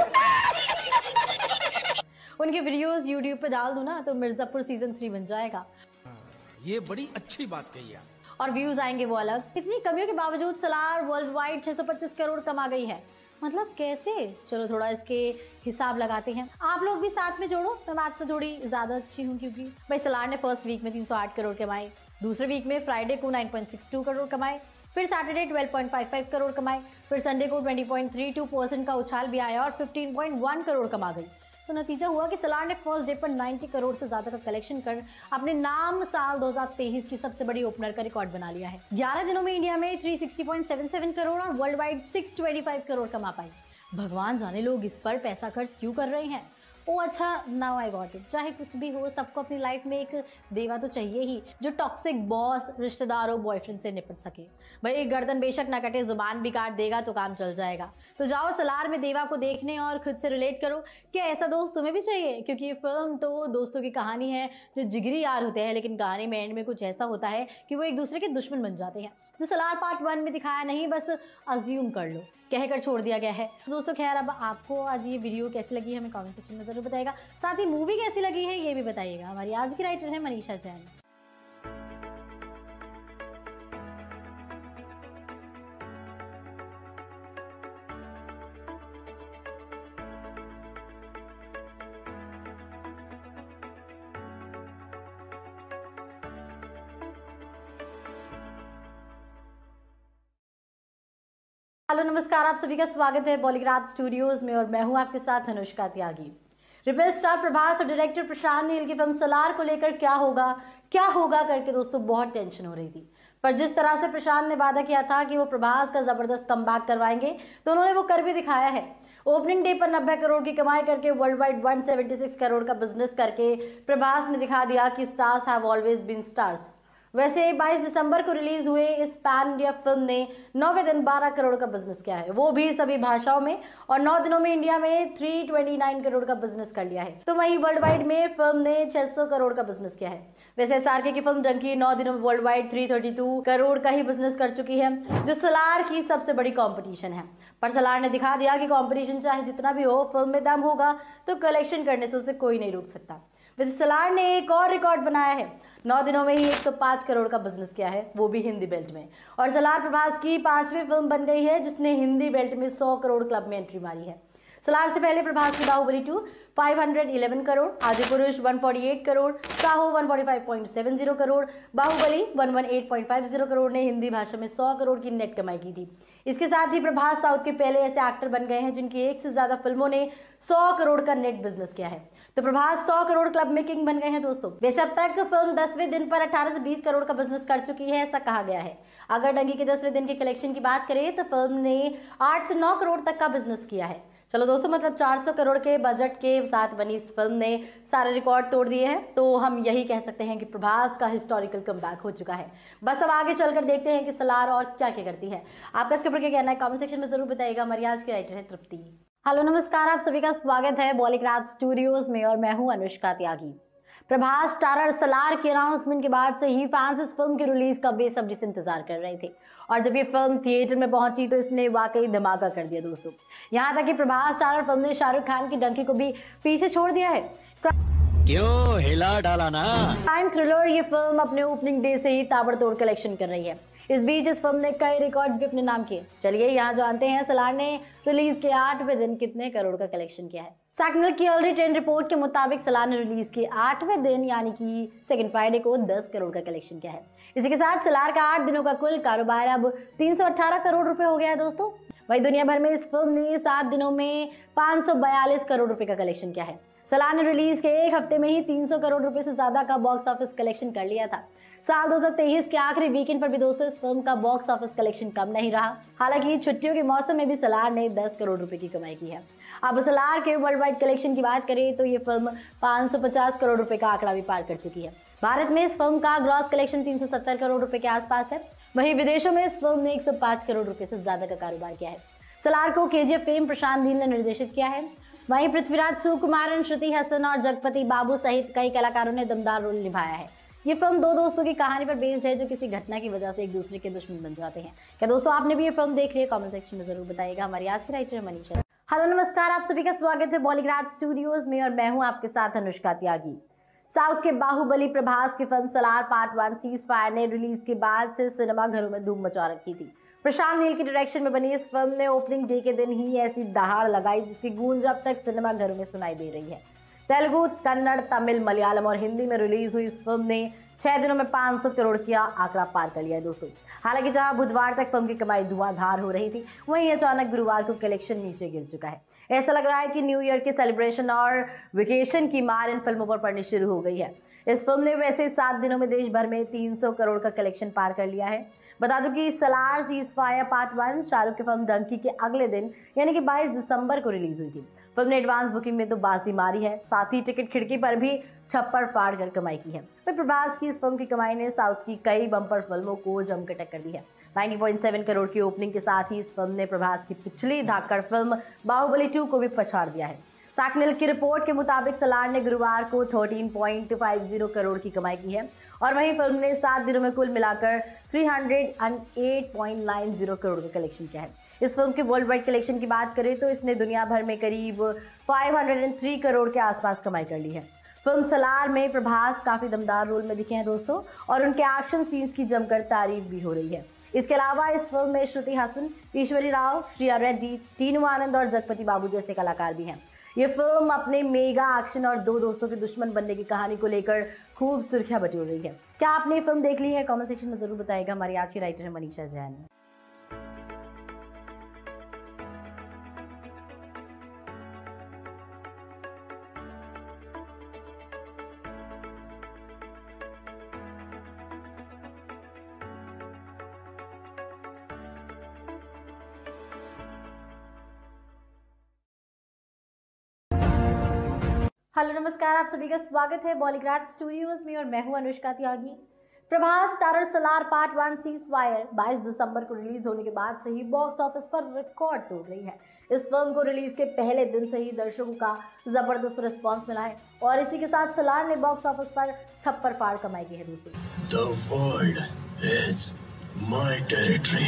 उनके वीडियोस यूट्यूब पे डाल दूं ना तो मिर्जापुर सीजन थ्री बन जाएगा। ये बड़ी अच्छी बात कही है। और व्यूज आएंगे वो अलग। इतनी कमियों के बावजूद सलार वर्ल्ड वाइड छह सौ पच्चीस करोड़ कमा गई है। मतलब कैसे? चलो थोड़ा इसके हिसाब लगाते हैं। आप लोग भी साथ में जोड़ो, मैं मैथ्स में थोड़ी ज्यादा अच्छी हूँ। क्योंकि भाई सलार ने फर्स्ट वीक में तीन सौ आठ करोड़ कमाए, दूसरे वीक में फ्राइडे को नौ पॉइंट छह दो करोड़ कमाए, फिर सैटरडे बारह पॉइंट पाँच पाँच करोड़ कमाए, फिर संडे को बीस पॉइंट तीन दो परसेंट का उछाल भी आया और पंद्रह पॉइंट एक करोड़ कमा गई। तो नतीजा हुआ कि सलार ने फर्स्ट डे पर नब्बे करोड़ से ज्यादा का कलेक्शन कर अपने नाम साल दो हज़ार तेईस की सबसे बड़ी ओपनर का रिकॉर्ड बना लिया है। ग्यारह दिनों में इंडिया में तीन सौ साठ पॉइंट सात सात करोड़ और वर्ल्ड वाइड छह सौ पच्चीस करोड़ कमा पाई। भगवान जाने लोग इस पर पैसा खर्च क्यों कर रहे हैं। ओ अच्छा, नाउ आई गॉट इट। चाहे कुछ भी हो, सबको अपनी लाइफ में एक देवा तो चाहिए ही जो टॉक्सिक बॉस, रिश्तेदारों, बॉयफ्रेंड से निपट सके। भाई गर्दन बेशक ना कटे, जुबान भी काट देगा तो काम चल जाएगा। तो जाओ सलार में देवा को देखने और खुद से रिलेट करो कि ऐसा दोस्त तुम्हें भी चाहिए। क्योंकि ये फिल्म तो दोस्तों की कहानी है जो जिगरी यार होते हैं, लेकिन कहानी में एंड में कुछ ऐसा होता है कि वो एक दूसरे के दुश्मन बन जाते हैं। जो सलार पार्ट वन में दिखाया नहीं, बस अज्यूम कर लो, कहकर छोड़ दिया गया है। दोस्तों खैर, अब आपको आज ये वीडियो कैसी लगी है हमें कमेंट सेक्शन में जरूर बताइएगा। साथ ही मूवी कैसी लगी है ये भी बताइएगा। हमारी आज की राइटर है मनीषा जैन। हेलो नमस्कार, आप सभी का स्वागत है बॉलीग्राज स्टूडियोज में और मैं हूं आपके साथ अनुष्का त्यागी। रिबेल स्टार प्रभास और डायरेक्टर प्रशांत नील की फिल्म सलार को लेकर क्या होगा क्या होगा करके दोस्तों बहुत टेंशन हो रही थी। पर जिस तरह से प्रशांत ने वादा किया था कि वो प्रभास का जबरदस्त कमबैक करवाएंगे, तो उन्होंने वो कर भी दिखाया है। ओपनिंग डे पर नब्बे करोड़ की कमाई करके वर्ल्ड वाइड एक सौ छिहत्तर करोड़ का बिजनेस करके प्रभास ने दिखा दिया कि stars have always been stars. वैसे बाईस दिसंबर को रिलीज हुए इस पैन इंडिया फिल्म ने नौवे दिन बारह करोड़ का बिजनेस किया है, वो भी सभी भाषाओं में, और नौ दिनों में इंडिया में तीन सौ उनतीस करोड़ का बिजनेस कर लिया है। तो वहीं वर्ल्ड वाइड में फिल्म ने छह सौ करोड़ का बिजनेस किया है। वैसे एसआरके की फिल्म डंकी नौ दिनों में वर्ल्ड वाइड तीन सौ बत्तीस करोड़ का ही बिजनेस कर चुकी है, जो सलार की सबसे बड़ी कॉम्पिटिशन है। पर सलार ने दिखा दिया कि कॉम्पिटिशन चाहे जितना भी हो, फिल्म में दम होगा तो कलेक्शन करने से उसे कोई नहीं रोक सकता। वैसे सलार ने एक और रिकॉर्ड बनाया है, नौ दिनों में ही एक सौ पाँच करोड़ का बिजनेस किया है, वो भी हिंदी बेल्ट में। और सलार प्रभास की पांचवी फिल्म बन गई है जिसने हिंदी बेल्ट में सौ करोड़ क्लब में एंट्री मारी है। सलार से पहले प्रभास की बाहुबली टू पाँच सौ ग्यारह करोड़, आदिपुरुष एक सौ अड़तालीस करोड़, साहू एक सौ पैंतालीस पॉइंट सात शून्य करोड़, बाहुबली एक सौ अठारह पॉइंट पाँच शून्य करोड़ ने हिंदी भाषा में सौ करोड़ की नेट कमाई की थी। इसके साथ ही प्रभास साउथ के पहले ऐसे एक्टर बन गए हैं जिनकी एक से ज्यादा फिल्मों ने सौ करोड़ का नेट बिजनेस किया है। तो प्रभास सौ करोड़ क्लब में किंग बन गए हैं दोस्तों। वैसे अब तक फिल्म दसवें दिन पर अठारह से बीस करोड़ का बिजनेस कर चुकी है, ऐसा कहा गया है। अगर डंकी के दसवें दिन के कलेक्शन की बात करें तो फिल्म ने आठ से नौ करोड़ तक का बिजनेस किया है। चलो दोस्तों, मतलब चार सौ करोड़ के बजट के साथ बनी इस फिल्म ने सारे रिकॉर्ड तोड़ दिए हैं। तो हम यही कह सकते हैं कि प्रभास का हिस्टोरिकल कमबैक हो चुका है। बस अब आगे चलकर देखते हैं कि सलार और क्या क्या करती है। आपका इसके ऊपर क्या कहना है कमेंट सेक्शन में जरूर बताइएगा। हमारी आज की राइटर है तृप्ति। हेलो नमस्कार, आप सभी का स्वागत है बॉलीग्राज स्टूडियोज में और मैं हूं अनुष्का त्यागी। प्रभास स्टारर सलार की अनाउंसमेंट के बाद से ही फैंस इस फिल्म की रिलीज का बेसब्री से इंतजार कर रहे थे और जब ये फिल्म थिएटर में पहुंची तो इसने वाकई धमाका कर दिया दोस्तों। यहाँ तक कि प्रभास स्टारर फिल्म ने शाहरुख खान की डंकी को भी पीछे छोड़ दिया है। क्यों हिला डाला ना। क्राइम थ्रिलर ये फिल्म अपने ओपनिंग डे से ही ताबड़तोड़ कलेक्शन कर रही है। इस बीच इस फिल्म ने कई रिकॉर्ड भी अपने नाम किए। चलिए यहाँ जानते हैं सलार ने रिलीज के आठवें दिन कितने करोड़ का कलेक्शन किया है। सैकनल की अर्ली ट्रेंड रिपोर्ट के मुताबिक सलार ने रिलीज के आठवें दिन यानी कि सेकंड फ्राइडे को दस करोड़ का कलेक्शन किया है। इसी के साथ सलार का आठ दिनों का कुल कारोबार अब तीन सौ अठारह करोड़ रुपए हो गया है दोस्तों। वही दुनिया भर में इस फिल्म ने सात दिनों में पाँच सौ बयालीस करोड़ रुपए का कलेक्शन किया है। सलार ने रिलीज के एक हफ्ते में ही तीन सौ करोड़ रुपए से ज्यादा का बॉक्स ऑफिस कलेक्शन कर लिया था। साल दो हज़ार तेईस के आखिरी वीकेंड पर भी दोस्तों इस फिल्म का बॉक्स ऑफिस कलेक्शन कम नहीं रहा। हालांकि छुट्टियों के मौसम में भी सलार ने दस करोड़ रुपए की कमाई की है। अब सलार के वर्ल्ड वाइड कलेक्शन की बात करें तो ये फिल्म पाँच सौ पचास करोड़ रुपए का आंकड़ा भी पार कर चुकी है। भारत में इस फिल्म का ग्रॉस कलेक्शन तीन सौ सत्तर करोड़ रुपए के आसपास है। वहीं विदेशों में इस फिल्म ने एक सौ पाँच करोड़ रुपए से ज्यादा का कारोबार किया है। सलार को केजीएफ फेम प्रशांत नील ने निर्देशित किया है। वहीं पृथ्वीराज सुकुमारन, श्रुति हसन और जगपति बाबू सहित कई कलाकारों ने दमदार रोल निभाया है। ये फिल्म दो दोस्तों की कहानी पर बेस्ड है जो किसी घटना की वजह से एक दूसरे के दुश्मन बन जाते हैं। क्या दोस्तों आपने भी ये फिल्म देख ली है? कमेंट सेक्शन में जरूर बताइएगा। हमारी आज की राइटर मनीषा। हेलो नमस्कार, आप सभी का स्वागत है बॉलीग्राज स्टूडियोज में और मैं हूं आपके साथ अनुष्का त्यागी। साउथ के बाहुबली प्रभास की फिल्म Salaar part one cease fire ने रिलीज के बाद से सिनेमा घरों में धूम मचा रखी थी। प्रशांत नील की डायरेक्शन में बनी इस फिल्म ने ओपनिंग डे के दिन ही ऐसी दहाड़ लगाई जिसकी गूंज अब तक सिनेमा घरों में सुनाई दे रही है। तेलुगु, कन्नड़, तमिल, मलयालम और हिंदी में रिलीज हुई इस फिल्म ने छह दिनों में पाँच सौ करोड़ का आंकड़ा पार कर लिया है दोस्तों। हालांकि जहां बुधवार तक फिल्म की कमाई धुआंधार हो रही थी, वहीं अचानक गुरुवार को कलेक्शन नीचे गिर चुका है। ऐसा लग रहा है कि न्यू ईयर के सेलिब्रेशन और वेकेशन की मार इन फिल्मों पर पड़नी शुरू हो गई है। इस फिल्म ने वैसे सात दिनों में देश भर में तीन सौ करोड़ का कलेक्शन पार कर लिया है। बता दूं कि Salaar cease fire part one Shahrukh की फिल्म डंकी के अगले दिन यानी कि बाईस दिसंबर को रिलीज हुई थी। फिल्म ने एडवांस बुकिंग में तो बाजी मारी है, साथ ही टिकट खिड़की पर भी छप्पर फाड़ कर कमाई की है। फिर प्रभास की इस फिल्म की कमाई ने साउथ की कई बम्पर फिल्मों को जमकर टक्कर दी है। नब्बे पॉइंट सात करोड़ की ओपनिंग के साथ ही इस फिल्म ने प्रभास की पिछली धाकड़ फिल्म बाहुबली टू को भी पछाड़ दिया है। साकनिल की रिपोर्ट के मुताबिक सलार ने गुरुवार को तेरह पॉइंट पाँच करोड़ की कमाई की है और वहीं फिल्म ने सात दिनों में कुल मिलाकर तीन सौ आठ पॉइंट नौ करोड़ का कलेक्शन किया है। इस फिल्म के वर्ल्ड वाइड कलेक्शन की बात करें तो इसने दुनिया भर में करीब पाँच सौ तीन करोड़ के आसपास कमाई कर ली है। फिल्म सलार में प्रभास काफी दमदार रोल में दिखे हैं दोस्तों और उनके एक्शन सीन्स की जमकर तारीफ भी हो रही है। इसके अलावा इस फिल्म में श्रुति हसन, ईश्वरी राव, श्रिया रेड्डी, टीनू आनंद और जगपति बाबू जैसे कलाकार भी हैं। ये फिल्म अपने मेगा एक्शन और दो दोस्तों के दुश्मन बनने की कहानी को लेकर खूब सुर्खियां बटोर रही है। क्या आपने ये फिल्म देख ली है? कमेंट सेक्शन में जरूर बताइएगा। हमारी आज की राइटर है मनीषा जैन। हेलो नमस्कार, आप सभी का स्वागत है बॉलीग्राज स्टूडियोज में और मैं हूं Anushka Tyagi. Prabhas starrer Salaar part one cease fire बाईस दिसंबर को रिलीज होने के बाद से ही बॉक्स ऑफिस पर रिकॉर्ड तोड़ रही है। इस फिल्म को रिलीज के पहले दिन से ही दर्शकों का जबरदस्त रिस्पांस मिला है और इसी के साथ सलार ने बॉक्स ऑफिस पर छप्पर फाड़ कमाई की है दोस्तों। The world is my territory.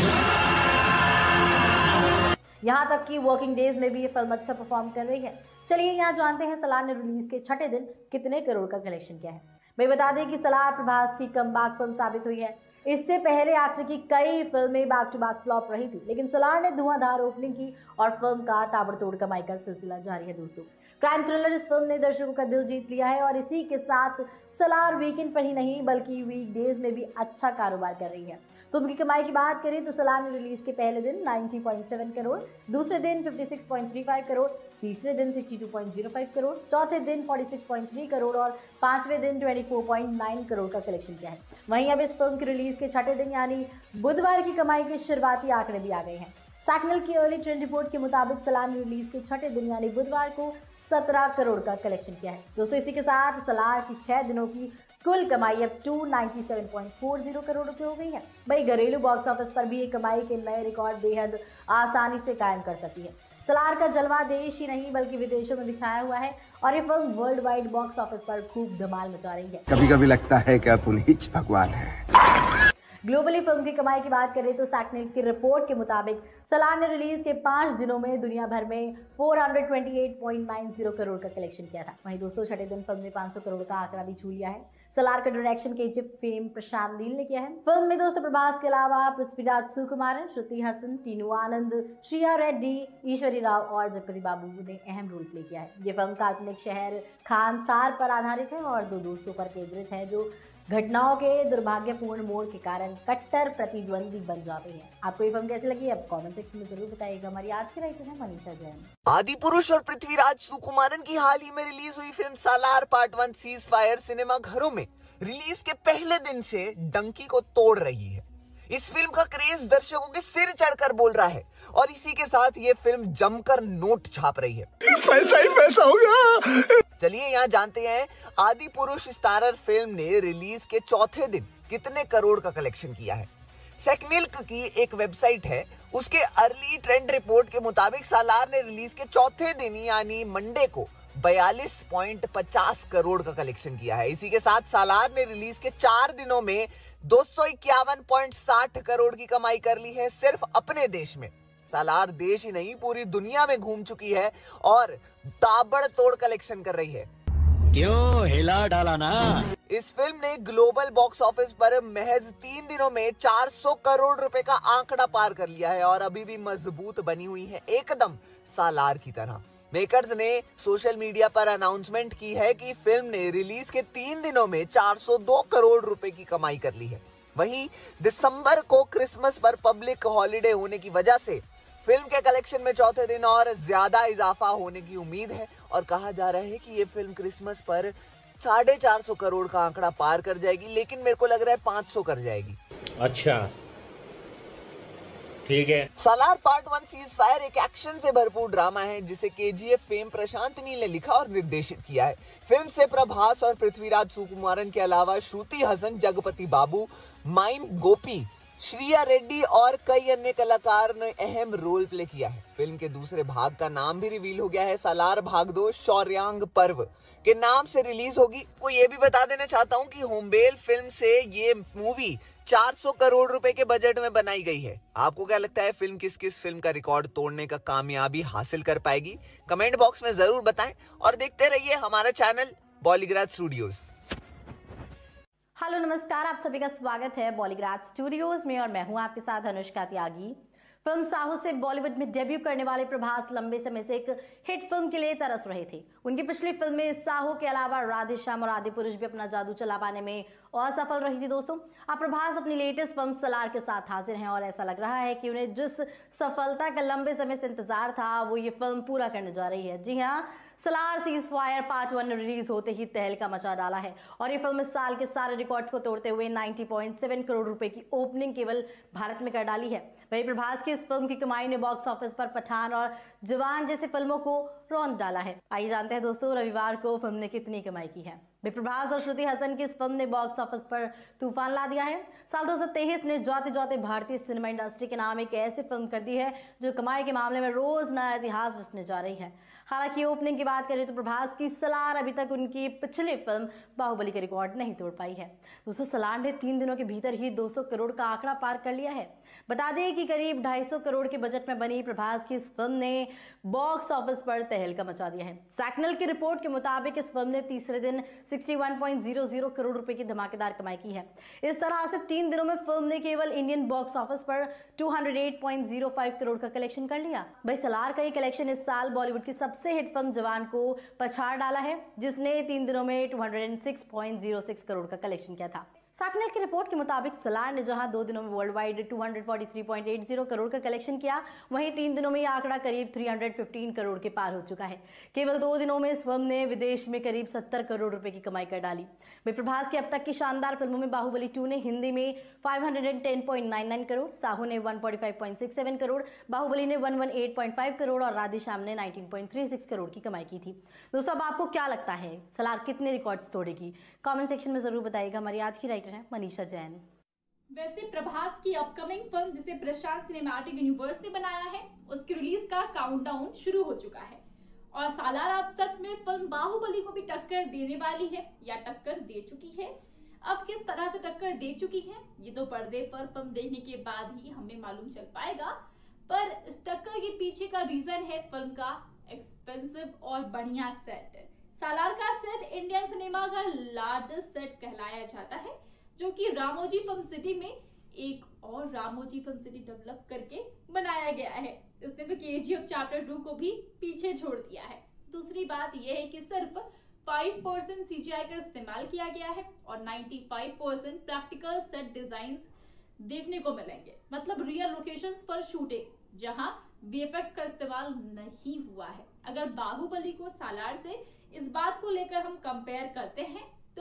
यहाँ तक कि वर्किंग डेज में भी ये फिल्म अच्छा परफॉर्म कर रही है। चलिए यहाँ जानते हैं सलार ने रिलीज के छठे दिन कितने करोड़ का कलेक्शन किया है। मैं बता दें कि सलार प्रभास की कमबैक फिल्म साबित हुई है। इससे पहले एक्टर की कई फिल्में बैक टू बैक फ्लॉप रही थी, लेकिन सलार ने धुआंधार ओपनिंग की और फिल्म का ताबड़तोड़ कमाई का सिलसिला जारी है दोस्तों। क्राइम थ्रिलर इस फिल्म ने दर्शकों का दिल जीत लिया है और इसी के साथ सलार वीकेंड पर ही नहीं बल्कि वीकडेज में भी अच्छा कारोबार कर रही है। फिल्म की कमाई की बात करें तो सलार ने रिलीज के पहले दिन नब्बे पॉइंट सात करोड़, दूसरे दिन छप्पन पॉइंट पैंतीस करोड़, तीसरे दिन बासठ पॉइंट शून्य पाँच करोड़, चौथे दिन छियालीस पॉइंट तीन करोड़ और पांचवें दिन चौबीस पॉइंट नौ करोड़ का कलेक्शन किया है। वहीं अब इस फिल्म की रिलीज के छठे दिन यानी बुधवार की कमाई के शुरुआती आंकड़े भी आ गए हैं। साकनिल की अर्ली ट्रेंड रिपोर्ट के मुताबिक सलार ने रिलीज के छठे दिन यानी बुधवार को सत्रह करोड़ का कलेक्शन किया है दोस्तों। इसी के साथ सलार की छह दिनों की कुल कमाई अब दो सौ सत्तानवे पॉइंट चार शून्य करोड़ रुपए हो गई है। वही घरेलू बॉक्स ऑफिस पर भी ये कमाई के नए रिकॉर्ड बेहद आसानी से कायम कर सकती है। सलार का जलवा देश ही नहीं बल्कि विदेशों में भी छाया हुआ है और ये फिल्म वर्ल्ड वाइड बॉक्स ऑफिस पर खूब धमाल मचा रही है। कभी कभी लगता है कि पुनीत भगवान है। ग्लोबली फिल्म की कमाई की बात करें तो साकनिल की रिपोर्ट के मुताबिक सलार ने रिलीज के पांच दिनों में दुनिया भर में चार सौ अट्ठाईस पॉइंट नौ करोड़ का कलेक्शन किया था। वहीं दोस्तों छठे दिन फिल्म ने पाँच सौ करोड़ का आंकड़ा भी छू लिया है। सलार का direction KGF fame Prashanth Neel ने किया है। फिल्म में दोस्तों प्रभास के अलावा पृथ्वीराज सुकुमारन, श्रुति हसन, टीनू आनंद, श्रिया रेड्डी, ईश्वरी राव और जगपति बाबू ने अहम रोल प्ले किया है। ये फिल्म काल्पनिक शहर खानसार पर आधारित है और दो दोस्तों पर केंद्रित है जो घटनाओं के दुर्भाग्यपूर्ण मोड़ के कारण कट्टर प्रतिद्वंदी बन जाते हैं। आपको ये फिल्म कैसी लगी अब कमेंट सेक्शन में जरूर बताइएगा। हमारी आज की राइटर है मनीषा जैन। आदि पुरुष और पृथ्वीराज सुकुमारन की हाल ही में रिलीज हुई फिल्म Salaar part one cease fire cinema घरों में रिलीज के पहले दिन से डंकी को तोड़ रही है। इस फिल्म का क्रेज दर्शकों के सिर चढ़कर बोल रहा है और इसी के साथ ये फिल्म जमकर नोट छाप रही है। पैसा ही पैसा होगा। चलिए यहाँ जानते हैं आदि पुरुष स्टारर फिल्म ने रिलीज के चौथे दिन कितने करोड़ का कलेक्शन किया है। सेकमिल्क की एक वेबसाइट है, उसके अर्ली ट्रेंड रिपोर्ट के मुताबिक सालार ने रिलीज के चौथे दिन यानी मंडे को बयालीस पॉइंट पचास करोड़ का कलेक्शन किया है। इसी के साथ सालार ने रिलीज के चार दिनों में दो सौ इक्यावन पॉइंट साठ करोड़ की कमाई कर ली है सिर्फ अपने देश में। सालार देश ही नहीं पूरी दुनिया में घूम चुकी है और ताबड़तोड़ कलेक्शन कर रही है। क्यों हिला डाला ना। इस फिल्म ने ग्लोबल बॉक्स ऑफिस पर महज तीन दिनों में चार सौ करोड़ रुपए का आंकड़ा पार कर लिया है और अभी भी मजबूत बनी हुई है एकदम सालार की तरह। मेकर्स ने सोशल मीडिया पर अनाउंसमेंट की है कि फिल्म ने रिलीज के तीन दिनों में चार सौ दो करोड़ रुपए की कमाई कर ली है। वहीं दिसंबर को क्रिसमस पर पब्लिक हॉलिडे होने की वजह से फिल्म के कलेक्शन में चौथे दिन और ज्यादा इजाफा होने की उम्मीद है और कहा जा रहा है कि ये फिल्म क्रिसमस पर साढ़े चार सौ करोड़ का आंकड़ा पार कर जाएगी, लेकिन मेरे को लग रहा है पाँच सौ कर जाएगी। अच्छा ठीक है। Salaar part one cease fire एक एक्शन से भरपूर ड्रामा है जिसे केजीएफ फेम प्रशांत नील ने लिखा और निर्देशित किया है। फिल्म से प्रभास और पृथ्वीराज सुकुमारन के अलावा श्रुति हसन, जगपति बाबू, माइन गोपी, श्रिया रेड्डी और कई अन्य कलाकार ने अहम रोल प्ले किया है। फिल्म के दूसरे भाग का नाम भी रिवील हो गया है, सालार भाग दो शौर्यांग पर्व के नाम से रिलीज होगी। को ये भी बता देना चाहता हूँ कि होमबेल फिल्म से ये मूवी चार सौ करोड़ रुपए के बजट में बनाई गई है। आपको क्या लगता है फिल्म किस किस फिल्म का रिकॉर्ड तोड़ने का कामयाबी हासिल कर पाएगी? कमेंट बॉक्स में जरूर बताएं और देखते रहिए हमारा चैनल बॉलीग्राज स्टूडियोज। हेलो नमस्कार, आप सभी का स्वागत है बॉलीग्राज स्टूडियोज में और मैं हूं आपके साथ अनुष्का त्यागी। फिल्म साहू से बॉलीवुड में डेब्यू करने वाले प्रभास लंबे समय से एक हिट फिल्म के लिए तरस रहे थे। उनकी पिछली फिल्म में साहू के अलावा राधे श्याम और आदि पुरुष भी अपना जादू चला पाने में असफल रही थी। दोस्तों, अब प्रभास अपनी लेटेस्ट फिल्म सालार के साथ हाजिर हैं और ऐसा लग रहा है कि उन्हें जिस सफलता का लंबे समय से इंतजार था वो ये फिल्म पूरा करने जा रही है। जी हाँ, Salaar cease fire part one release होते ही तहलका मचा डाला है और ये फिल्म इस साल के सारे रिकॉर्ड्स को तोड़ते हुए नब्बे पॉइंट सात करोड़ रुपए की ओपनिंग केवल भारत में कर डाली है। वहीं प्रभास की इस फिल्म की कमाई ने बॉक्स ऑफिस पर पठान और जवान जैसी फिल्मों को रौंद डाला है। आइए जानते हैं दोस्तों रविवार को फिल्म ने कितनी कमाई की है। प्रभास और श्रुति हसन की इस फिल्म ने बॉक्स ऑफिस पर तूफान ला दिया है। साल दो हज़ार तेईस ने जाते जाते भारतीय सिनेमा इंडस्ट्री के नाम एक ऐसी फिल्म कर दी है जो कमाई के मामले में रोज नया इतिहास रचने जा रही है। हालांकि ओपनिंग की बात करें तो प्रभास की सालार अभी तक उनकी पिछली फिल्म बाहुबली का रिकॉर्ड नहीं तोड़ पाई है। दोस्तों, सालार ने तीन दिनों के भीतर ही दो सौ करोड़ का आंकड़ा पार कर लिया है। बता दें कि करीब ढाई सौ करोड़ के बजट में बनी प्रभास की इस फिल्म ने बॉक्स ऑफिस पर तहलका मचा दिया है। सेकमिल्क की रिपोर्ट के मुताबिक इस फिल्म ने तीसरे दिन इकसठ पॉइंट शून्य शून्य करोड़ रुपए की धमाकेदार कमाई की है। इस तरह से तीन दिनों में फिल्म ने केवल इंडियन बॉक्स ऑफिस पर दो सौ आठ पॉइंट शून्य पाँच करोड़ का कलेक्शन कर लिया। भाई सालार का ये कलेक्शन इस साल बॉलीवुड की सबसे हिट फिल्म जवान को पछाड़ डाला है, जिसने तीन दिनों में दो सौ छह पॉइंट शून्य छह करोड़ का कलेक्शन किया था। सेकमिल्क की रिपोर्ट के मुताबिक सालार ने जहां दो दिनों में वर्ल्ड वाइड दो सौ तैंतालीस पॉइंट अस्सी करोड़ का कलेक्शन किया, वहीं तीन दिनों में यह आंकड़ा करीब तीन सौ पंद्रह करोड़ के पार हो चुका है। केवल दो दिनों में इस फिल्म ने विदेश में करीब सत्तर करोड़ रुपए की कमाई कर डाली। प्रभास की अब तक की शानदार फिल्मों में बाहुबली टू ने हिंदी में पाँच सौ दस पॉइंट नौ नौ करोड़, साहू ने एक सौ पैंतालीस पॉइंट छह सात करोड़, बाहुबली ने एक सौ अठारह पॉइंट पाँच करोड़ और राधे श्याम ने उन्नीस पॉइंट तीस करोड़ की कमाई की थी। दोस्तों, अब आपको क्या लगता है सालार कितने रिकॉर्ड्स तोड़ेगी? कमेंट सेक्शन में जरूर बताइएगा। हमारी आज की राइटर है मनीषा जैन। वैसे प्रभास की अपकमिंग फिल्म जिसे प्रशांत सिनेमैटिक यूनिवर्स ने बनाया है उसकी रिलीज का काउंटडाउन शुरू हो चुका है और सालार अब सच में फिल्म बाहुबली को भी टक्कर देने वाली है या टक्कर दे चुकी है। अब किस तरह से टक्कर दे चुकी है ये तो पर्दे पर फिल्म देखने के बाद ही हमें मालूम चल पाएगा, पर इस टक्कर के पीछे का रीजन है फिल्म का एक्सपेंसिव और बढ़िया सेट। सालार का सेट इंडियन सिनेमा का लार्जेस्ट सेट कहलाया जाता है, जो कि रामोजी फिल्म सिटी में एक और रामोजी फिल्म सिटी डेवलप करके बनाया गया है। इसने तो केजीएफ चैप्टर टू को भी पीछे छोड़ दिया है। दूसरी बात यह है कि सिर्फ पाँच परसेंट सीजीआई का इस्तेमाल किया गया है और पचानवे परसेंट प्रैक्टिकल सेट डिजाइन्स देखने को मिलेंगे, मतलब रियल लोकेशंस पर शूटिंग जहां वीएफएक्स का इस्तेमाल नहीं हुआ है। अगर बाहुबली को सालार से इस बात को लेकर हम कंपेयर करते हैं तो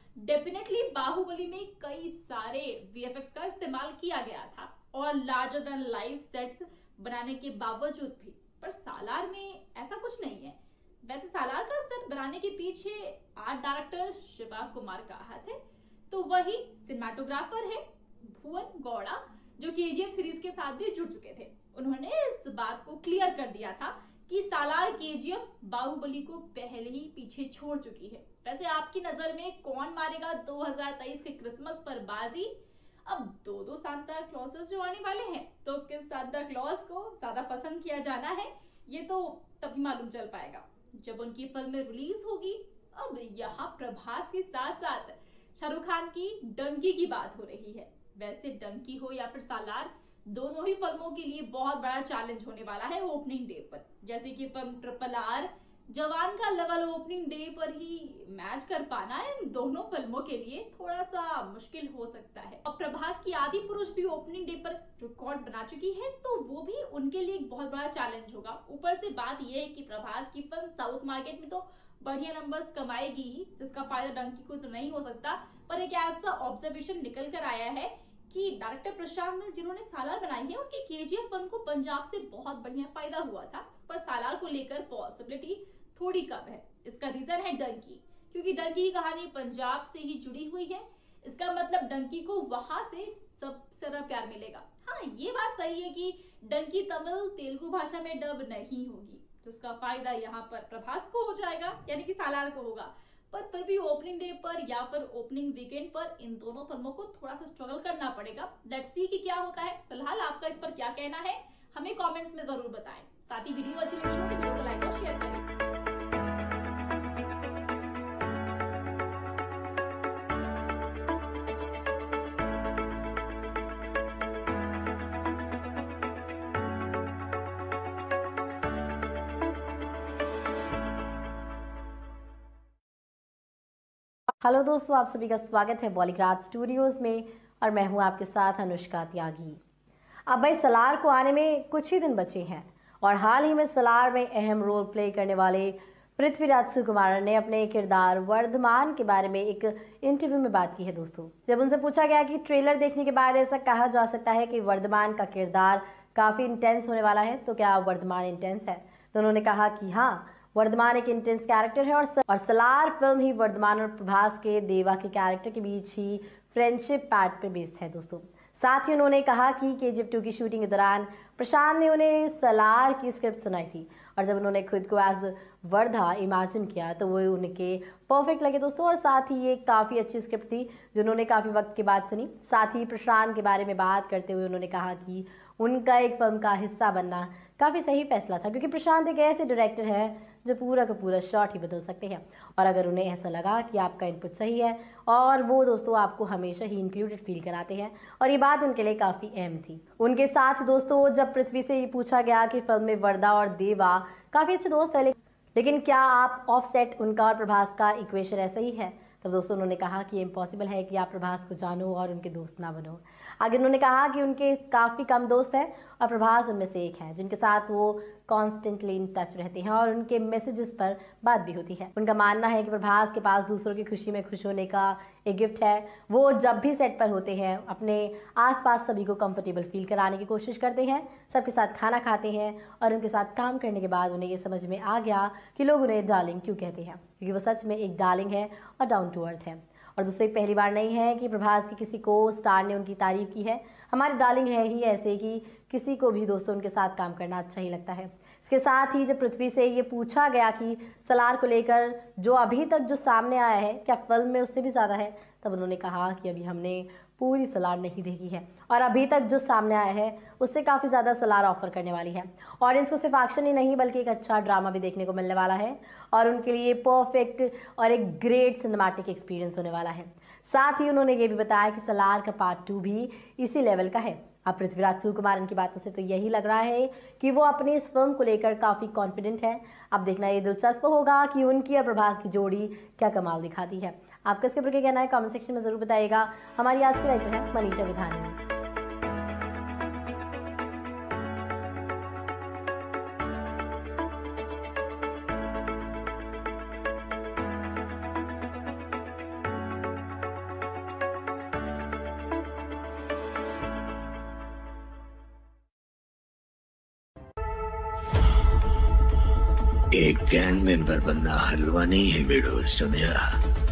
डेफिनेटली बाहुबली में कई सारे वीएफएक्स का इस्तेमाल किया गया था और लार्जर देन लाइफ सेट्स बनाने के बावजूद भी, पर सालार में ऐसा कुछ नहीं है। वैसे सालार का सेट बनाने के पीछे आर्ट डायरेक्टर शिवा कुमार का हाथ है, तो वही सिनेमाटोग्राफर है भुवन गौड़ा, जो केजीएफ सीरीज के साथ भी जुड़ चुके थे। उन्होंने इस बात को क्लियर कर दिया था कि सालार केजीएफ बाहुबली को पहले ही पीछे छोड़ चुकी है। वैसे आपकी नजर में कौन मारेगा दो हज़ार तेईस के क्रिसमस पर बाजी? अब दो दो सांता क्लॉसेस जो आने वाले हैं, तो किस सांता क्लॉज को ज्यादा पसंद किया जाना है, ये तो तभी मालूम चल पाएगा जब उनकी फिल्म रिलीज होगी। अब यहाँ प्रभास के साथ साथ शाहरुख खान की डंकी की बात हो रही है। वैसे डंकी हो या फिर सालार, दोनों ही फिल्मों के लिए बहुत बड़ा चैलेंज होने वाला है ओपनिंग डे पर। जैसे कि फिल्म ट्रिपल आर जवान का लेवल ओपनिंग डे पर ही मैच कर पाना इन दोनों फिल्मों के लिए थोड़ा सा मुश्किल हो सकता है। और प्रभास की आदि पुरुष भी ओपनिंग डे पर रिकॉर्ड बना चुकी है, तो वो भी उनके लिए एक बहुत बड़ा चैलेंज होगा। ऊपर से बात यह है कि प्रभास की फिल्म साउथ मार्केट में तो बढ़िया नंबर्स कमाएगी ही, जिसका फायदा डंकी को तो नहीं हो सकता। पर एक ऐसा ऑब्जर्वेशन निकल कर आया है कि डायरेक्टर प्रशांत ने जिन्होंने सालार बनाई है, उनकी केजीएफ फिल्म को पंजाब से बहुत बढ़िया फायदा हुआ था, पर सालार को लेकर पॉसिबिलिटी थोड़ी कम है। इसका रीजन है डंकी, क्योंकि डंकी की कहानी पंजाब से ही जुड़ी हुई है। इसका मतलब डंकी को वहां से सबसे ज्यादा प्यार मिलेगा। हाँ, ये बात सही है कि डंकी तमिल तेलुगु भाषा में डब नहीं होगी, जिसका फायदा यहाँ पर प्रभास को हो जाएगा, यानी कि सालार को होगा। पर फिर भी ओपनिंग डे पर या फिर ओपनिंग वीकेंड पर इन दोनों फिल्मों को थोड़ा सा स्ट्रगल करना पड़ेगा। लेट्स सी कि क्या होता है। फिलहाल आपका इस पर क्या कहना है, हमें कमेंट्स में जरूर बताएं। साथ ही वीडियो अच्छी लगी हो तो वीडियो को लाइक और शेयर करें। हेलो दोस्तों, आप सभी का स्वागत है बॉलीग्राज स्टूडियोज में और मैं हूं आपके साथ अनुष्का त्यागी। अब भाई सलार को आने में कुछ ही दिन बचे हैं और हाल ही में सलार में अहम रोल प्ले करने वाले पृथ्वीराज सुकुमारन ने अपने किरदार वर्धमान के बारे में एक इंटरव्यू में बात की है। दोस्तों, जब उनसे पूछा गया कि ट्रेलर देखने के बाद ऐसा कहा जा सकता है कि वर्धमान का किरदार काफी इंटेंस होने वाला है, तो क्या वर्धमान इंटेंस है? तो उन्होंने कहा कि हाँ, वर्धमान एक इंटेंस कैरेक्टर है और स... और सलार फिल्म ही वर्धमान और प्रभास के देवा के कैरेक्टर के बीच ही फ्रेंडशिप पार्ट पे बेस्ड है। दोस्तों, साथ ही उन्होंने कहा कि केजीएफ टू की शूटिंग के दौरान प्रशांत ने उन्हें सलार की स्क्रिप्ट सुनाई थी और जब उन्होंने खुद को एज वर्धा इमेजिन किया तो वो उनके परफेक्ट लगे। दोस्तों, और साथ ही ये काफ़ी अच्छी स्क्रिप्ट थी जो उन्होंने काफ़ी वक्त के बाद सुनी। साथ ही प्रशांत के बारे में बात करते हुए उन्होंने कहा कि उनका एक फिल्म का हिस्सा बनना काफ़ी सही फैसला था, क्योंकि प्रशांत एक ऐसे डायरेक्टर है जो पूरा का पूरा शॉट ही बदल सकते हैं। और अगर उन्हें ऐसा लगा कि आपका इनपुट सही है और वो दोस्तों आपको हमेशा ही इंक्लूडेड फील कराते हैं, और ये बात उनके लिए काफ़ी अहम थी। उनके साथ दोस्तों जब पृथ्वी से ये पूछा गया कि फिल्म में वर्धा और देवा काफ़ी अच्छे दोस्त है, लेकिन क्या आप ऑफसेट उनका और प्रभास का इक्वेशन ऐसा ही है, तब दोस्तों उन्होंने कहा कि इम्पॉसिबल है कि आप प्रभास को जानो और उनके दोस्त ना बनो। आगे उन्होंने कहा कि उनके काफ़ी कम दोस्त हैं और प्रभास उनमें से एक है जिनके साथ वो कॉन्स्टेंटली इन टच रहते हैं और उनके मैसेजेस पर बात भी होती है। उनका मानना है कि प्रभास के पास दूसरों की खुशी में खुश होने का एक गिफ्ट है। वो जब भी सेट पर होते हैं अपने आसपास सभी को कंफर्टेबल फील कराने की कोशिश करते हैं, सबके साथ खाना खाते हैं और उनके साथ काम करने के बाद उन्हें ये समझ में आ गया कि लोग उन्हें डार्लिंग क्यों कहते हैं, क्योंकि वो सच में एक डार्लिंग है और डाउन टू अर्थ है। और दूसरी पहली बार नहीं है कि प्रभास की किसी को स्टार ने उनकी तारीफ की है। हमारी डार्लिंग है ही ऐसे कि किसी को भी दोस्तों उनके साथ काम करना अच्छा ही लगता है। इसके साथ ही जब पृथ्वी से ये पूछा गया कि सलार को लेकर जो अभी तक जो सामने आया है क्या फिल्म में उससे भी ज़्यादा है, तब उन्होंने कहा कि अभी हमने पूरी सलार नहीं देखी है और अभी तक जो सामने आया है उससे काफ़ी ज़्यादा सलार ऑफर करने वाली है। ऑडियंस को सिर्फ एक्शन ही नहीं बल्कि एक अच्छा ड्रामा भी देखने को मिलने वाला है और उनके लिए परफेक्ट और एक ग्रेट सिनेमैटिक एक्सपीरियंस होने वाला है। साथ ही उन्होंने ये भी बताया कि सलार का पार्ट टू भी इसी लेवल का है। अब पृथ्वीराज सुकुमारन की बातों से तो यही लग रहा है कि वो अपनी इस फिल्म को लेकर काफ़ी कॉन्फिडेंट है। अब देखना ये दिलचस्प होगा कि उनकी और प्रभास की जोड़ी क्या कमाल दिखाती है। आपका इसके ऊपर क्या कहना है कमेंट सेक्शन में ज़रूर बताइएगा। हमारी आज की राइटर है मनीषा विधानी। एक गैंग मेंबर बनना हलवा नहीं है बेड़ो, समझा?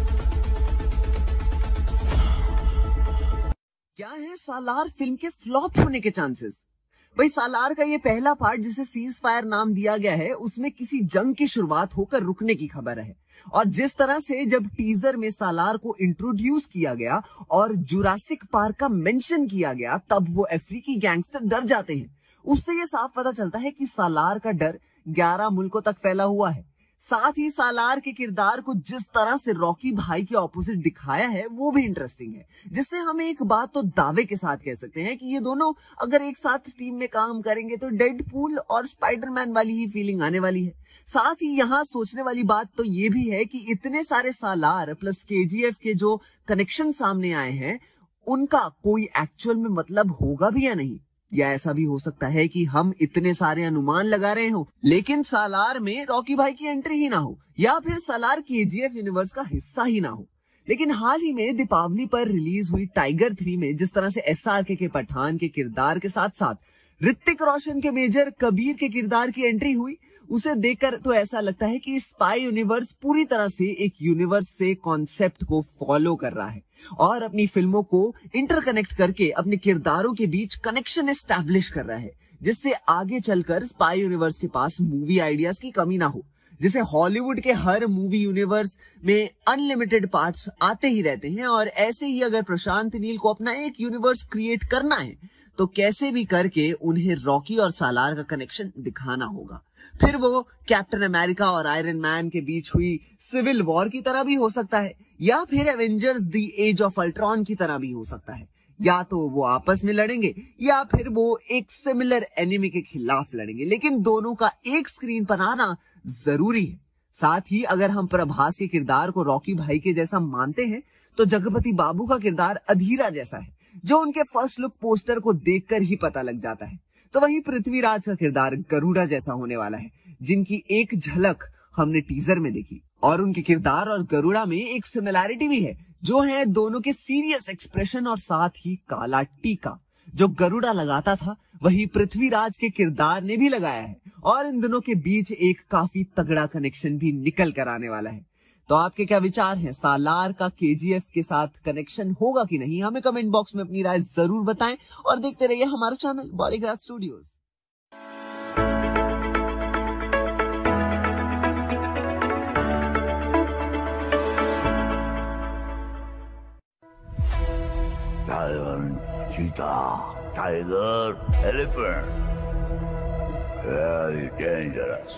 क्या है सालार फिल्म के फ्लॉप होने के चांसेस? भाई सालार का ये पहला पार्ट जिसे सीज फायर नाम दिया गया है, उसमें किसी जंग की शुरुआत होकर रुकने की खबर है। और जिस तरह से जब टीजर में सालार को इंट्रोड्यूस किया गया और जुरासिक पार्क का मेंशन किया गया, तब वो अफ्रीकी गैंगस्टर डर जाते हैं। उससे ये साफ पता चलता है कि सालार का डर ग्यारह मुल्कों तक फैला हुआ है। साथ ही सालार के किरदार को जिस तरह से रॉकी भाई के ऑपोजिट दिखाया है वो भी इंटरेस्टिंग है, जिससे हम एक बात तो दावे के साथ कह सकते हैं कि ये दोनों अगर एक साथ टीम में काम करेंगे तो डेडपूल और स्पाइडरमैन वाली ही फीलिंग आने वाली है। साथ ही यहाँ सोचने वाली बात तो ये भी है कि इतने सारे सालार प्लस केजीएफ के जो कनेक्शन सामने आए हैं, उनका कोई एक्चुअल में मतलब होगा भी या नहीं, या ऐसा भी हो सकता है कि हम इतने सारे अनुमान लगा रहे हो लेकिन सालार में रॉकी भाई की एंट्री ही ना हो, या फिर सालार केजीएफ यूनिवर्स का हिस्सा ही ना हो। लेकिन हाल ही में दीपावली पर रिलीज हुई टाइगर थ्री में जिस तरह से एसआरके के पठान के किरदार के साथ साथ ऋतिक रोशन के मेजर कबीर के किरदार की एंट्री हुई, उसे देखकर तो ऐसा लगता है कि स्पाई यूनिवर्स पूरी तरह से एक यूनिवर्स से कॉन्सेप्ट को फॉलो कर रहा है और अपनी फिल्मों को इंटरकनेक्ट करके अपने किरदारों के बीच कनेक्शन एस्टैब्लिश कर रहा है, जिससे आगे चलकर स्पाई यूनिवर्स के पास मूवी आइडियाज की कमी ना हो। जैसे हॉलीवुड के हर मूवी यूनिवर्स में अनलिमिटेड पार्ट्स आते ही रहते हैं, और ऐसे ही अगर प्रशांत नील को अपना एक यूनिवर्स क्रिएट करना है तो कैसे भी करके उन्हें रॉकी और सालार का कनेक्शन दिखाना होगा। फिर वो कैप्टन अमेरिका और आयरन मैन के बीच हुई सिविल वॉर की तरह भी हो सकता है, या फिर Avengers the age of Ultron की तरह भी हो सकता है। या तो वो आपस में लड़ेंगे या फिर वो एक सिमिलर एनिमी के खिलाफ लड़ेंगे, लेकिन दोनों का एक स्क्रीन पर आना जरूरी है। साथ ही अगर हम प्रभास के किरदार को रॉकी भाई के जैसा मानते हैं तो जगपति बाबू का किरदार अधीरा जैसा है, जो उनके फर्स्ट लुक पोस्टर को देखकर ही पता लग जाता है। तो वहीं पृथ्वीराज का किरदार गरुड़ा जैसा होने वाला है, जिनकी एक झलक हमने टीजर में देखी, और उनके किरदार और गरुड़ा में एक सिमिलैरिटी भी है, जो है दोनों के सीरियस एक्सप्रेशन और साथ ही काला टीका। जो गरुड़ा लगाता था वही पृथ्वीराज के किरदार ने भी लगाया है, और इन दोनों के बीच एक काफी तगड़ा कनेक्शन भी निकल कर आने वाला है। तो आपके क्या विचार हैं? सालार का केजीएफ के साथ कनेक्शन होगा कि नहीं? हमें कमेंट बॉक्स में अपनी राय जरूर बताएं और देखते रहिए हमारा channel बॉलीग्राज studios. Lion, cheetah, tiger, elephant. Very dangerous.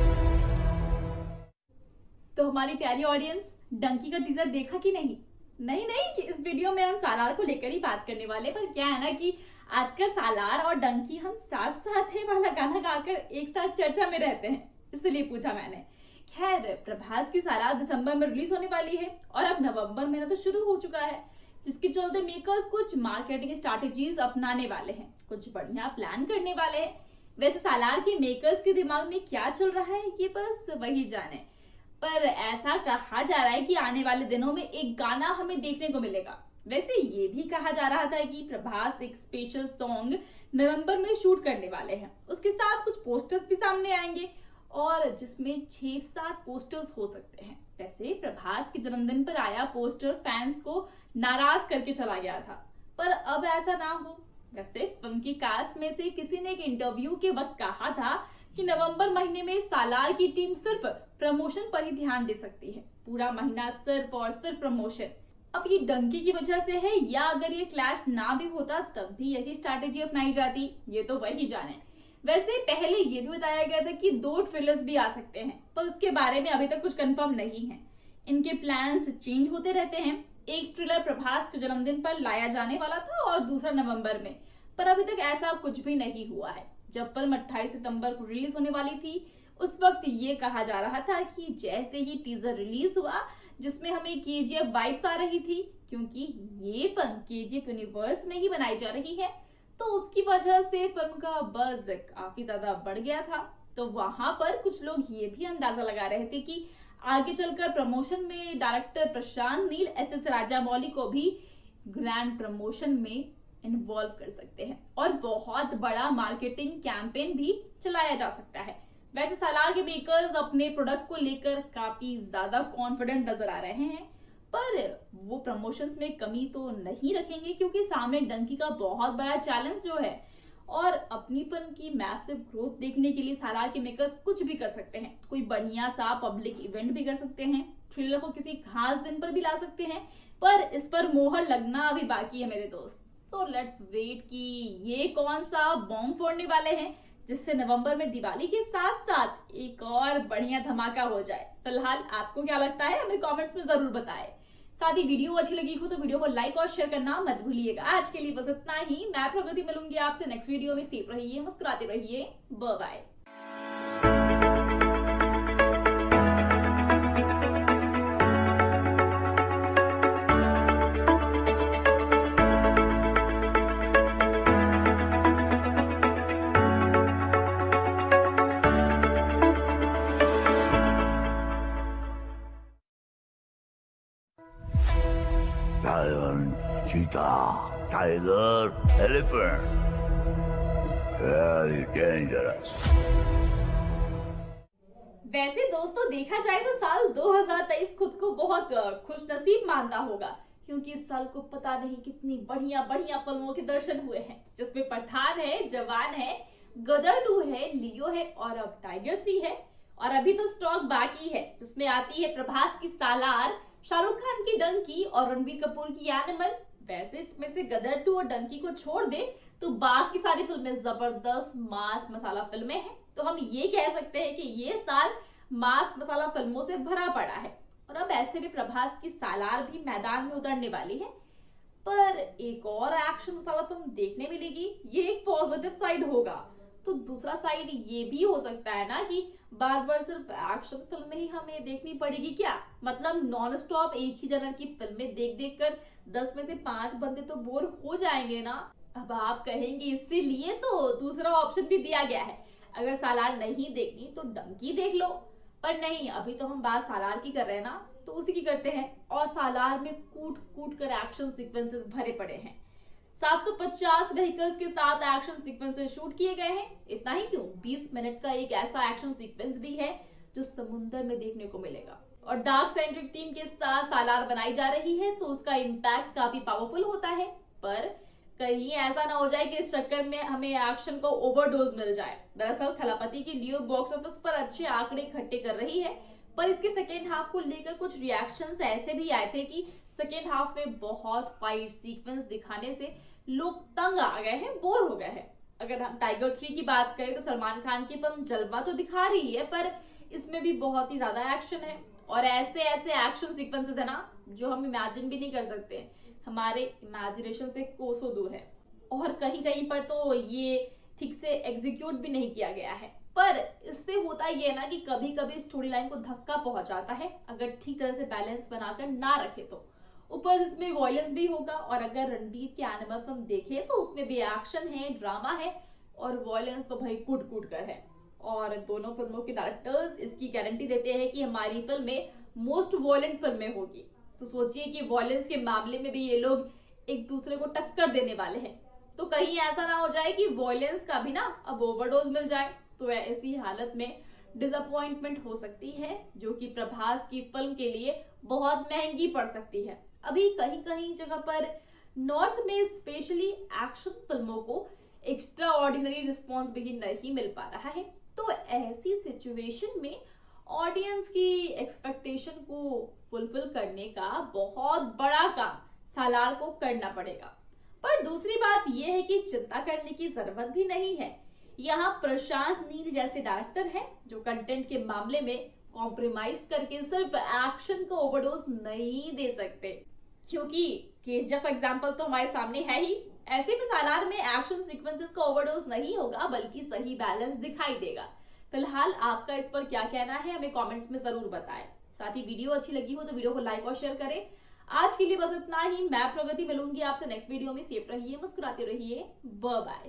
तो हमारी प्यारी ऑडियंस, डंकी का टीजर देखा कि नहीं? नहीं नहीं कि इस वीडियो में हम सालार को लेकर ही बात करने वाले, पर क्या है ना कि आजकल सालार और डंकी हम साथ साथ है वाला गाना गाकर एक साथ चर्चा में रहते हैं, इसलिए पूछा मैंने। खैर, प्रभास की सालार दिसंबर में रिलीज होने वाली है और अब नवंबर महीना तो शुरू हो चुका है, जिसके चलते मेकर्स कुछ मार्केटिंग स्ट्रैटेजीज अपनाने वाले हैं, कुछ बढ़िया प्लान करने वाले हैं। वैसे सालार के मेकर्स के दिमाग में क्या चल रहा है ये बस वही जाने, पर ऐसा कहा जा रहा है कि आने वाले दिनों में एक गाना हमें देखने को मिलेगा। वैसे ये भी कहा जा रहा था कि प्रभास एक स्पेशल सॉन्ग नवंबर में शूट करने वाले हैं, उसके साथ कुछ पोस्टर्स भी सामने आएंगे और जिसमें छह सात पोस्टर्स हो सकते हैं। वैसे प्रभास के जन्मदिन पर आया पोस्टर फैंस को नाराज करके चला गया था, पर अब ऐसा ना हो। वैसे फिल्म की कास्ट में से किसी ने एक इंटरव्यू के वक्त कहा था कि नवंबर महीने में सालार की टीम सिर्फ प्रमोशन पर ही ध्यान दे सकती है, पूरा महीना सिर्फ और सिर्फ प्रमोशन। अब ये डंकी की वजह से है या अगर ये क्लैश ना भी होता तब भी यही स्ट्रैटेजी अपनाई जाती, ये तो वही जाने। वैसे पहले ये भी बताया गया था कि दो ट्रेलर्स भी आ सकते हैं, पर उसके बारे में अभी तक कुछ कंफर्म नहीं है। इनके प्लान्स चेंज होते रहते हैं। एक ट्रेलर प्रभास के जन्मदिन पर लाया जाने वाला था और दूसरा नवंबर में, पर अभी तक ऐसा कुछ भी नहीं हुआ है। जब फिल्म अट्ठाईस सितंबर को रिलीज होने वाली थी, उस वक्त ये कहा जा रहा था कि जैसे ही टीजर रिलीज हुआ जिसमें हमें केजीएफ वाइब्स आ रही थी, क्योंकि ये फिल्म केजीएफ यूनिवर्स में ही बनाई जा रही है, तो उसकी वजह से फिल्म का बज़ काफी ज्यादा बढ़ गया था। तो वहां पर कुछ लोग ये भी अंदाजा लगा रहे थे कि आगे चलकर प्रमोशन में director Prashanth Neel S S Rajamouli को भी ग्रैंड प्रमोशन में इन्वॉल्व कर सकते हैं और बहुत बड़ा मार्केटिंग कैंपेन भी चलाया जा सकता है। वैसे सालार के मेकर्स अपने प्रोडक्ट को लेकर काफी ज्यादा कॉन्फिडेंट नजर आ रहे हैं, पर वो प्रमोशंस में कमी तो नहीं रखेंगे क्योंकि सामने डंकी का बहुत बड़ा चैलेंज जो है, और अपनी फिल्म की मैसिव ग्रोथ देखने के लिए सालार के मेकर्स कुछ भी कर सकते हैं। कोई बढ़िया सा पब्लिक इवेंट भी कर सकते हैं, थ्रिलर को किसी खास दिन पर भी ला सकते हैं, पर इस पर मोहर लगना अभी बाकी है मेरे दोस्त। सो लेट्स वेट कि ये कौन सा बॉम्ब फोड़ने वाले हैं जिससे नवंबर में दिवाली के साथ साथ एक और बढ़िया धमाका हो जाए। फिलहाल आपको क्या लगता है हमें कमेंट्स में जरूर बताएं। साथ ही वीडियो अच्छी लगी हो तो वीडियो को लाइक और शेयर करना मत भूलिएगा। आज के लिए बस इतना ही। मैं प्रगति मिलूंगी आपसे नेक्स्ट वीडियो में। सेफ रहिए, मुस्कुराते रहिए, bye bye. Lion, cheetah, tiger, elephant. Very dangerous. वैसे दोस्तों देखा जाए तो साल दो हज़ार तेईस खुद को बहुत खुशनसीब मानता होगा, क्योंकि इस साल को पता नहीं कितनी बढ़िया बढ़िया फिल्मों के दर्शन हुए हैं, जिसमें पठान है, जवान है, गदर टू है, लियो है और अब टाइगर थ्री है। और अभी तो स्टॉक बाकी है जिसमें आती है प्रभास की सालार, शाहरुख खान की डंकी और रणबीर कपूर की एनिमल। वैसे इसमें से गदर टू और डंकी को छोड़ दे तो बाकी सारी फिल्में जबरदस्त मास मसाला फिल्में हैं। तो हम ये कह सकते हैं कि ये साल मास मसाला फिल्मों से भरा पड़ा है। और अब ऐसे में प्रभास की सालार भी मैदान में उतरने वाली है, पर एक और एक्शन मसाला फिल्म देखने मिलेगी, ये एक पॉजिटिव साइड होगा। तो दूसरा साइड ये भी हो सकता है ना कि बार बार सिर्फ एक्शन फिल्में ही हमें देखनी पड़ेगी क्या? मतलब नॉन स्टॉप एक ही जनर की फिल्में देख देख कर दस में से पांच बंदे तो बोर हो जाएंगे ना। अब आप कहेंगे इसीलिए तो दूसरा ऑप्शन भी दिया गया है, अगर सालार नहीं देखनी तो डंकी देख लो। पर नहीं, अभी तो हम बात सालार की कर रहे हैं ना, तो उसी की करते हैं। और सालार में कूट कूट कर एक्शन सीक्वेंसेस भरे पड़े हैं। सात सौ पचास व्हीकल्स के साथ एक्शन सीक्वेंसेस शूट किए गए हैं। इतना ही क्यों, बीस मिनट का एक ऐसा एक्शन सीक्वेंस भी है जो समुद्र में देखने को मिलेगा। और डार्क सेंट्रिक टीम के साथ सालार बनाई जा रही है, तो उसका इम्पैक्ट काफी पावरफुल होता है। पर कहीं ऐसा ना हो जाए कि इस चक्कर में हमें एक्शन को ओवरडोज मिल जाए। दरअसल थलापति की लियो बॉक्स ऑफिस पर अच्छे आंकड़े इकट्ठे कर रही है, पर इसके सेकेंड हाफ को लेकर कुछ रिएक्शंस ऐसे भी आए थे कि सेकेंड हाफ में बहुत फाइट सीक्वेंस दिखाने से लोग तंग आ गए हैं, बोर हो गए हैं। अगर हम टाइगर थ्री की बात करें तो सलमान खान की फिल्म जलवा तो दिखा रही है, पर इसमें भी बहुत ही ज्यादा एक्शन है और ऐसे ऐसे एक्शन सीक्वेंसेस है ना जो हम इमेजिन भी नहीं कर सकते, हमारे इमेजिनेशन से कोसों दूर है। और कहीं कहीं पर तो ये ठीक से एग्जीक्यूट भी नहीं किया गया है। पर इससे होता ये ना कि कभी कभी स्टोरी लाइन को धक्का पहुंचाता है अगर ठीक तरह से बैलेंस बनाकर ना रखे तो। ऊपर इसमें वॉयलेंस भी होगा, और अगर रणबीर की एनिमल फिल्म देखे तो उसमें भी एक्शन है, ड्रामा है और वॉयलेंस तो भाई कूट कूट कर है। और दोनों फिल्मों के डायरेक्टर्स इसकी गारंटी देते हैं कि हमारी फिल्में मोस्ट वॉयलेंट फिल्में होगी। तो सोचिए कि वॉयलेंस के मामले में भी ये लोग एक दूसरे को टक्कर देने वाले हैं। तो कहीं ऐसा ना हो जाए कि वॉयलेंस का भी ना अब ओवरडोज मिल जाए, तो ऐसी हालत में डिसअपॉइंटमेंट हो सकती है, जो कि प्रभास की फिल्म के लिए बहुत महंगी पड़ सकती है। अभी कहीं कहीं जगह पर नॉर्थ में स्पेशली एक्शन फिल्मों को एक्स्ट्रा ऑर्डिनरी रिस्पॉन्स भी नहीं मिल पा रहा है। तो ऐसी सिचुएशन में ऑडियंस की एक्सपेक्टेशन को फुलफिल करने का बहुत बड़ा काम सालार को करना पड़ेगा। पर दूसरी बात यह है कि चिंता करने की जरूरत भी नहीं है। यहाँ प्रशांत नील जैसे डायरेक्टर हैं जो कंटेंट के मामले में कॉम्प्रोमाइज करके सिर्फ एक्शन को ओवरडोज नहीं दे सकते, क्योंकि केजीएफ एग्जांपल तो हमारे सामने है ही। ऐसे में सालार में एक्शन सीक्वेंसेस का ओवरडोज नहीं होगा, बल्कि सही बैलेंस दिखाई देगा। फिलहाल आपका इस पर क्या कहना है हमें कमेंट्स में जरूर बताएं। साथ ही वीडियो अच्छी लगी हो तो वीडियो को लाइक और शेयर करें। आज के लिए बस इतना ही। मैं प्रगति मिलूंगी आपसे नेक्स्ट वीडियो में। सेफ रहिए, मुस्कुराते रहिए, बाय बाय।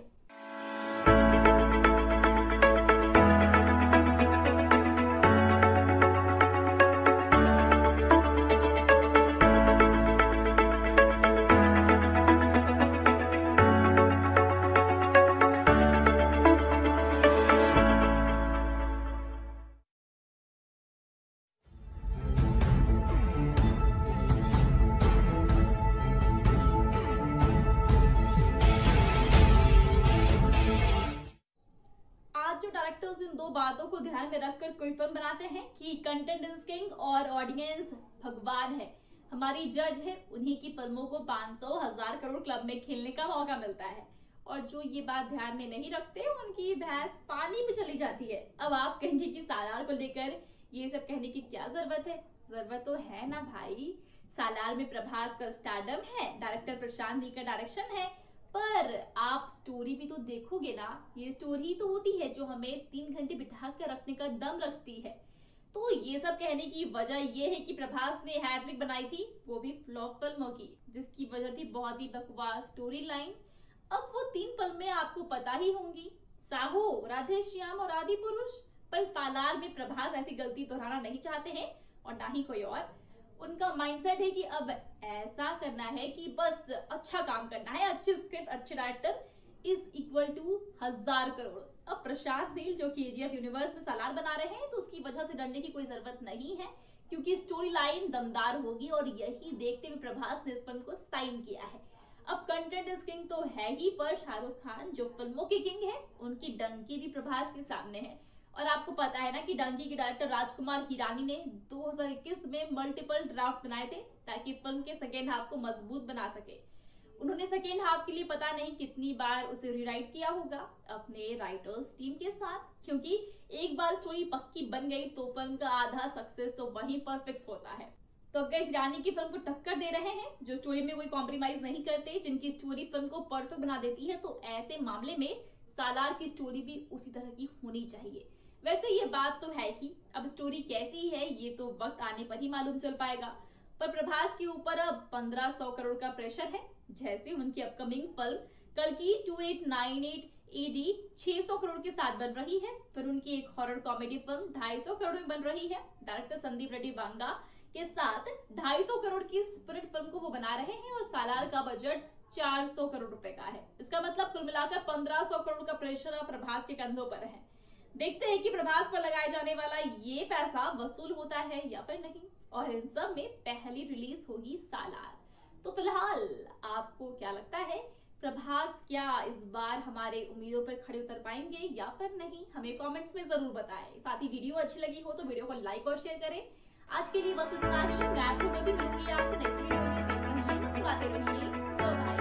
डायरेक्टर्स इन दो बातों को ध्यान में रखकर कोई फिल्म बनाते हैं कि कंटेंट इज किंग और ऑडियंस भगवान है, हमारी जज है, उन्हीं की फिल्मों को पाँच सौ हजार करोड़ क्लब में खेलने का मौका मिलता है। और जो ये बात ध्यान में नहीं रखते उनकी भैंस पानी में चली जाती है। अब आप कहेंगे कि सालार को लेकर ये सब कहने की क्या जरूरत है? जरूरत तो है ना भाई। सालार में प्रभास का स्टारडम है, डायरेक्टर प्रशांत नील का डायरेक्शन है, पर आप स्टोरी भी तो देखोगे ना। ये स्टोरी तो होती है जो हमें तीन घंटे बिठा कर रखने का दम रखती है। तो ये सब कहने की वजह ये है कि प्रभास ने हैट्रिक बनाई थी, वो भी फ्लॉप फिल्मों की, जिसकी वजह थी बहुत ही बकवास स्टोरी लाइन। अब वो तीन फिल्में आपको पता ही होंगी, साहो, राधे श्याम और आदि पुरुष। पर सालार में प्रभास ऐसी गलती दोहराना नहीं चाहते हैं और ना ही कोई और। उनका माइंडसेट है कि अब ऐसा करना है कि बस अच्छा काम करना है, अच्छी स्क्रिप्ट, अच्छे डायरेक्टर इज इक्वल टू हजार करोड़। अब प्रशांत नील जो केजीएफ यूनिवर्स में सालार बना रहे हैं तो उसकी वजह से डरने की कोई जरूरत नहीं है, क्योंकि स्टोरी लाइन दमदार होगी और यही देखते हुए प्रभास ने इस फिल्म को साइन किया है। अब कंटेंट इज किंग तो है ही, पर शाहरुख खान जो फिल्मों के किंग है उनकी डंकी भी प्रभास के सामने है। और आपको पता है ना कि डंकी के डायरेक्टर राजकुमार हिरानी ने दो हज़ार इक्कीस में मल्टीपल ड्राफ्ट बनाए थे ताकि फिल्म के सेकेंड हाफ को मजबूत बना सके। उन्होंने सेकेंड हाफ के लिए पता नहीं कितनी बार उसे रीराइट किया होगा अपने राइटर्स टीम के साथ, क्योंकि एक बार स्टोरी पक्की बन गई तो फिल्म का आधा सक्सेस तो वहीं पर फिक्स होता है। तो अगर हिरानी की फिल्म को टक्कर दे रहे हैं जो स्टोरी में कोई कॉम्प्रोमाइज नहीं करते, जिनकी स्टोरी फिल्म को परफेक्ट बना देती है, तो ऐसे मामले में सालार की स्टोरी भी उसी तरह की होनी चाहिए। वैसे ये बात तो है ही, अब स्टोरी कैसी है ये तो वक्त आने पर ही मालूम चल पाएगा। पर प्रभास के ऊपर अब पंद्रह सौ करोड़ का प्रेशर है। जैसे उनकी अपकमिंग फिल्म कल की अट्ठाईस सौ अट्ठानवे एडी छह सौ करोड़ के साथ बन रही है, फिर उनकी एक हॉरर कॉमेडी फिल्म ढाई सौ करोड़ में बन रही है। डायरेक्टर संदीप रेड्डी वांगा के साथ ढाई सौ करोड़ की स्पिरिट फिल्म को वो बना रहे हैं और सालार का बजट चार सौ करोड़ रुपए का है। इसका मतलब कुल मिलाकर पंद्रह सौ करोड़ का प्रेशर अब प्रभास के कंधों पर है। देखते हैं कि प्रभास पर लगाए जाने वाला ये पैसा वसूल होता है या फिर नहीं। और इन सब में पहली रिलीज होगी सालार। तो फिलहाल आपको क्या लगता है, प्रभास क्या इस बार हमारे उम्मीदों पर खड़े उतर पाएंगे या फिर नहीं? हमें कमेंट्स में जरूर बताएं। साथ ही वीडियो अच्छी लगी हो तो वीडियो को लाइक और शेयर करें। आज के लिए बस इतना ही। मैं आपको मिलूंगी आपसे नेक्स्ट वीडियो में। सेफ रहिए, मुस्कुराते रहिए। बाय।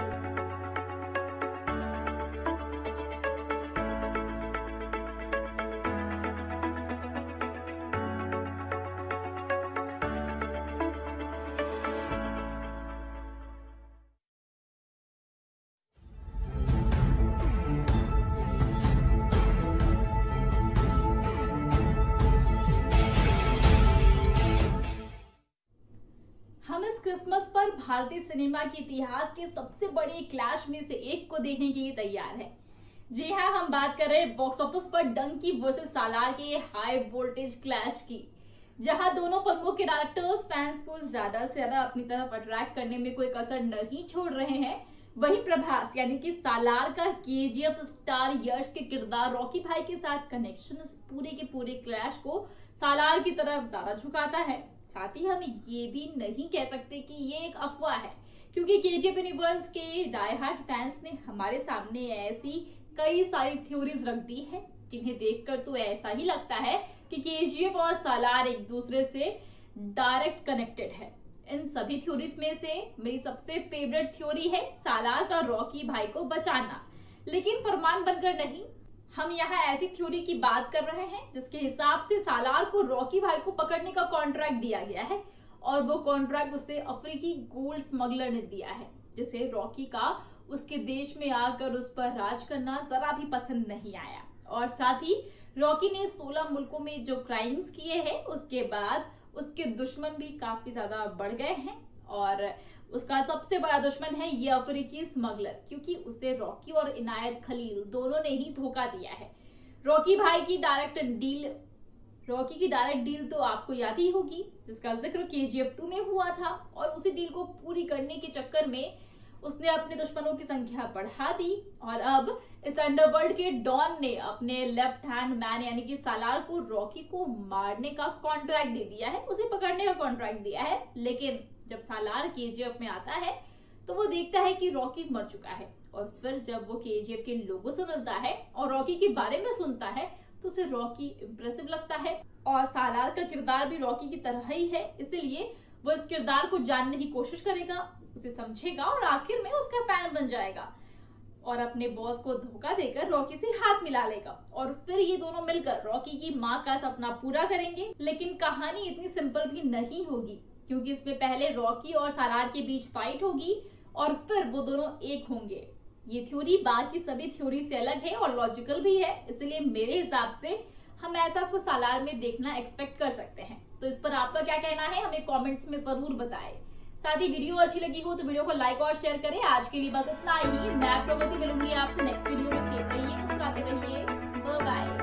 क्रिसमस पर भारतीय सिनेमा के इतिहास के सबसे बड़े क्लैश में से एक को देखने के लिए तैयार है। जी हाँ, हम बात कर रहे हैं बॉक्स ऑफिस पर डंकी वर्सेस सालार के हाई वोल्टेज क्लैश की, जहां दोनों फिल्मों के डायरेक्टर्स फैंस को ज्यादा से ज्यादा अपनी तरफ अट्रैक्ट करने में कोई कसर नहीं छोड़ रहे हैं। वहीं प्रभास यानी कि सालार का केजीएफ स्टार यश के किरदार रॉकी भाई के साथ कनेक्शन उस पूरे के पूरे क्लैश को सालार की तरफ ज्यादा झुकाता है। साथ ही हम ये भी नहीं कह सकते कि ये एक अफवाह है, क्योंकि केजीएफ यूनिवर्स के डाई हार्ड फैंस ने हमारे सामने ऐसी कई सारी थ्योरीज रख दी है जिन्हें देखकर तो ऐसा ही लगता है कि केजीएफ और सालार एक दूसरे से डायरेक्ट कनेक्टेड है। इन सभी थ्योरीज में से मेरी सबसे फेवरेट थ्योरी है सालार का रॉकी भाई को बचाना, लेकिन फरमान बनकर नहीं। हम यहाँ ऐसी थ्योरी की बात कर रहे हैं जिसके हिसाब से सालार को रॉकी भाई को पकड़ने का कॉन्ट्रैक्ट दिया गया है और वो कॉन्ट्रैक्ट उसे अफ्रीकी गोल्ड स्मगलर ने दिया है, जिसे रॉकी का उसके देश में आकर उस पर राज करना जरा भी पसंद नहीं आया। और साथ ही रॉकी ने सोलह मुल्कों में जो क्राइम्स किए हैं उसके बाद उसके दुश्मन भी काफी ज्यादा बढ़ गए हैं और उसका सबसे बड़ा दुश्मन है ये अफ्रीकी स्मगलर, क्योंकि उसे रॉकी और इनायत खलील दोनों ने ही धोखा दिया है। रॉकी भाई की डायरेक्ट डील रॉकी की डायरेक्ट डील तो आपको याद ही होगी, जिसका जिक्र केजीएफ टू में हुआ था और उसी डील को पूरी करने के चक्कर में उसने अपने दुश्मनों की संख्या बढ़ा दी और अब इस अंडरवर्ल्ड के डॉन ने अपने लेफ्ट हैंड मैन यानी कि सालार को रॉकी को मारने का कॉन्ट्रैक्ट दे दिया है, उसे पकड़ने का कॉन्ट्रैक्ट दिया है। लेकिन जब सालार केजीएफ में आता है तो वो देखता है कि रॉकी मर चुका है और फिर जब वो केजीएफ के लोगों से मिलता है और रॉकी के बारे में सुनता है तो उसे रॉकी इम्प्रेसिव लगता है और सालार का किरदार भी रॉकी की तरह ही है, इसलिए वो इस किरदार को जानने की कोशिश करेगा, उसे समझेगा और आखिर में उसका फैन बन जाएगा और अपने बॉस को धोखा देकर रॉकी से हाथ मिला लेगा और फिर ये दोनों मिलकर रॉकी की माँ का सपना पूरा करेंगे। लेकिन कहानी इतनी सिंपल भी नहीं होगी, क्योंकि इसमें पहले रॉकी और सालार के बीच फाइट होगी और फिर वो दोनों एक होंगे। ये थ्योरी बाकी सभी थ्योरी से अलग है और लॉजिकल भी है, इसलिए मेरे हिसाब से हम ऐसा कुछ सालार में देखना एक्सपेक्ट कर सकते हैं। तो इस पर आपका क्या कहना है, हमें कमेंट्स में जरूर बताएं। साथ ही वीडियो अच्छी लगी हो तो वीडियो को लाइक और शेयर करें। आज के लिए बस इतना ही। मैं प्रगति मिलूंगी आपसे नेक्स्ट वीडियो में। सेफ रहिए, मुस्कुराते रहिए, बाय बाय।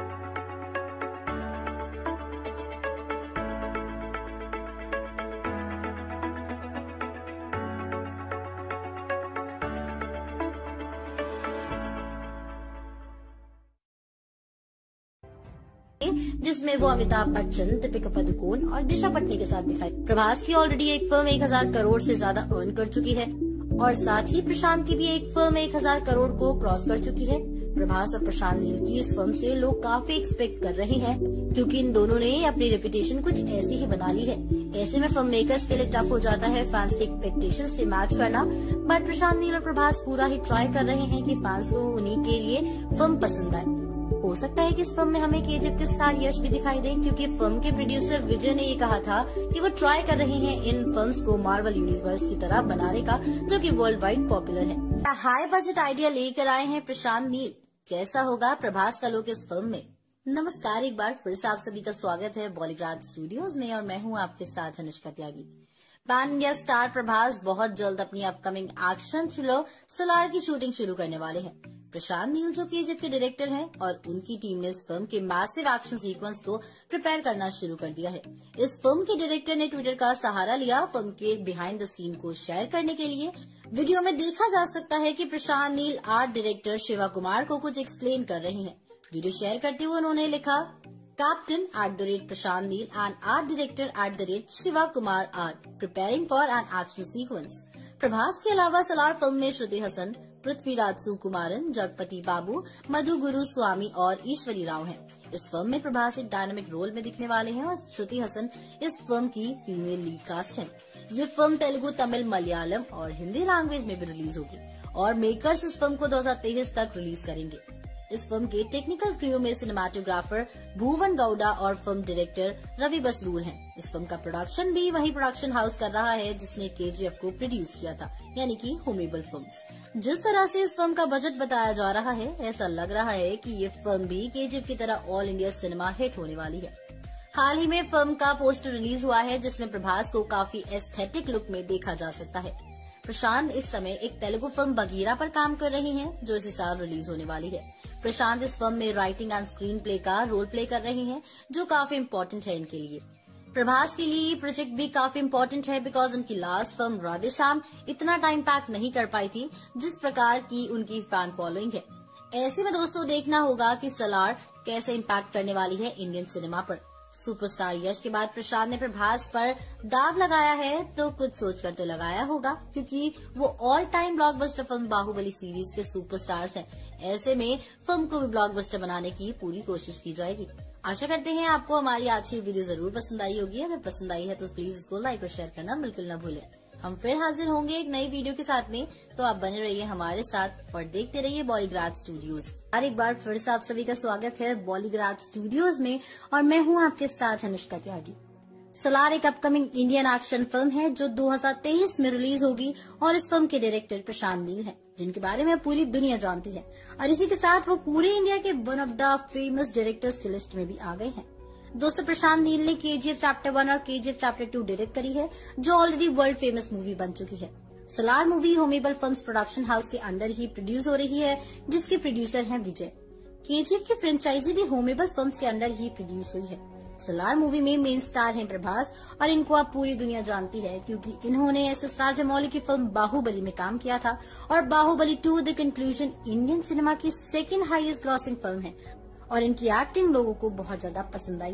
जिसमें वो अमिताभ बच्चन, दीपिका पादुकोण और दिशा पटनी के साथ दिखाई। प्रभास की ऑलरेडी एक फिल्म एक हजार करोड़ से ज्यादा अर्न कर चुकी है और साथ ही प्रशांत की भी एक फिल्म एक हजार करोड़ को क्रॉस कर चुकी है। प्रभास और प्रशांत नील की इस फिल्म से लोग काफी एक्सपेक्ट कर रहे हैं, क्योंकि इन दोनों ने अपनी रेपुटेशन कुछ ऐसी ही बना ली है। ऐसे में फिल्म मेकर्स के लिए टफ हो जाता है फैंस के एक्सपेक्टेशन से मैच करना, बट प्रशांत नील और प्रभास पूरा ही ट्राई कर रहे हैं कि फैंस को उन्हीं के लिए फिल्म पसंद आए। हो सकता है कि इस फिल्म में हमें केजीएफ के स्टार यश भी दिखाई दें, क्योंकि फिल्म के प्रोड्यूसर विजय ने ये कहा था कि वो ट्राई कर रहे हैं इन फिल्म्स को मार्वल यूनिवर्स की तरह बनाने का, जो कि वर्ल्ड वाइड पॉपुलर है। हाई बजट आइडिया लेकर आए हैं प्रशांत नील। कैसा होगा प्रभास का लुक इस फिल्म में? नमस्कार, एक बार फिर से आप सभी का स्वागत है बॉलीग्राड स्टूडियोज में और मैं हूँ आपके साथ Anushka Tyagi. Pan India star Prabhas बहुत जल्द अपनी अपकमिंग एक्शन थ्रिलर सलार की शूटिंग शुरू करने वाले हैं। प्रशांत नील जो केजीएफ के डायरेक्टर हैं और उनकी टीम ने इस फिल्म के मैसिव एक्शन सीक्वेंस को प्रिपेयर करना शुरू कर दिया है। इस फिल्म के डायरेक्टर ने ट्विटर का सहारा लिया फिल्म के बिहाइंड द सीन को शेयर करने के लिए। वीडियो में देखा जा सकता है कि प्रशांत नील आर्ट डायरेक्टर शिवा कुमार को कुछ एक्सप्लेन कर रहे हैं। वीडियो शेयर करते हुए उन्होंने लिखा, captain at the rate Prashanth Neel and art director at the rate Shiva Kumar art preparing for an action sequence. Prabhas के अलावा सलार फिल्म में श्रुति हसन, पृथ्वीराज सुकुमारन, जगपति बाबू, मधु गुरु स्वामी और ईश्वरी राव हैं। इस फिल्म में प्रभास एक डायनामिक रोल में दिखने वाले हैं और श्रुति हसन इस फिल्म की फीमेल लीड कास्ट है। ये फिल्म तेलुगु, तमिल, मलयालम और हिंदी लैंग्वेज में भी रिलीज होगी और मेकर्स इस फिल्म को दो हजार तेईस तक रिलीज करेंगे। इस फिल्म के टेक्निकल क्रू में सिनेमाटोग्राफर भुवन गौड़ा और फिल्म डायरेक्टर रवि बसरूर हैं। इस फिल्म का प्रोडक्शन भी वही प्रोडक्शन हाउस कर रहा है जिसने केजीएफ को प्रोड्यूस किया था, यानी कि होमेबल फिल्म्स। जिस तरह से इस फिल्म का बजट बताया जा रहा है, ऐसा लग रहा है कि ये फिल्म भी केजीएफ की तरह ऑल इंडिया सिनेमा हिट होने वाली है। हाल ही में फिल्म का पोस्टर रिलीज हुआ है जिसमें प्रभास को काफी एस्थेटिक लुक में देखा जा सकता है। प्रशांत इस समय एक तेलुगु फिल्म बगीरा पर काम कर रहे हैं जो इसी साल रिलीज होने वाली है। प्रशांत इस फिल्म में राइटिंग एंड स्क्रीन प्ले का रोल प्ले कर रहे हैं, जो काफी इम्पोर्टेंट है इनके लिए। प्रभास के लिए ये प्रोजेक्ट भी काफी इम्पोर्टेंट है बिकॉज उनकी लास्ट फिल्म राधेश्याम इतना टाइम पैक नहीं कर पाई थी जिस प्रकार की उनकी फैन फॉलोइंग है। ऐसे में दोस्तों देखना होगा कि सलार कैसे इम्पैक्ट करने वाली है इंडियन सिनेमा पर। सुपरस्टार यश के बाद प्रशांत ने प्रभास पर दाव लगाया है तो कुछ सोचकर तो लगाया होगा, क्योंकि वो ऑल टाइम ब्लॉकबस्टर फिल्म बाहुबली सीरीज के सुपरस्टार्स हैं। ऐसे में फिल्म को भी ब्लॉकबस्टर बनाने की पूरी कोशिश की जाएगी। आशा करते हैं आपको हमारी आज की वीडियो जरूर पसंद आई होगी। अगर पसंद आई है तो प्लीज इसको लाइक और शेयर करना बिल्कुल न भूलें। हम फिर हाजिर होंगे एक नई वीडियो के साथ में, तो आप बने रहिए हमारे साथ और देखते रहिए बॉलीग्राड स्टूडियोज। और एक बार फिर से आप सभी का स्वागत है बॉलीग्राड स्टूडियोज में और मैं हूं आपके साथ अनुष्का त्यागी। सलार एक अपकमिंग इंडियन एक्शन फिल्म है जो दो हजार तेईस में रिलीज होगी और इस फिल्म के डायरेक्टर प्रशांत नील हैं, जिनके बारे में पूरी दुनिया जानती है और इसी के साथ वो पूरे इंडिया के one of the famous directors की लिस्ट में भी आ गए हैं। दोस्तों, प्रशांत नील ने केजीएफ चैप्टर वन और केजीएफ चैप्टर टू डायरेक्ट करी है जो ऑलरेडी वर्ल्ड फेमस मूवी बन चुकी है। Salaar movie Hombale films production house के अंडर ही प्रोड्यूस हो रही है, जिसके प्रोड्यूसर हैं विजय। केजीएफ की फ्रेंचाइजी भी होमेबल फिल्म्स के अंडर ही प्रोड्यूस हुई है। सलार मूवी में मेन स्टार हैं प्रभास और इनको अब पूरी दुनिया जानती है क्योंकि इन्होंने एस एस राजामौली की फिल्म बाहुबली में काम किया था और Baahubali two the conclusion Indian cinema की सेकेंड हाईएस्ट ग्रॉसिंग फिल्म है और इनकी एक्टिंग लोगों को बहुत ज्यादा पसंद आई थी।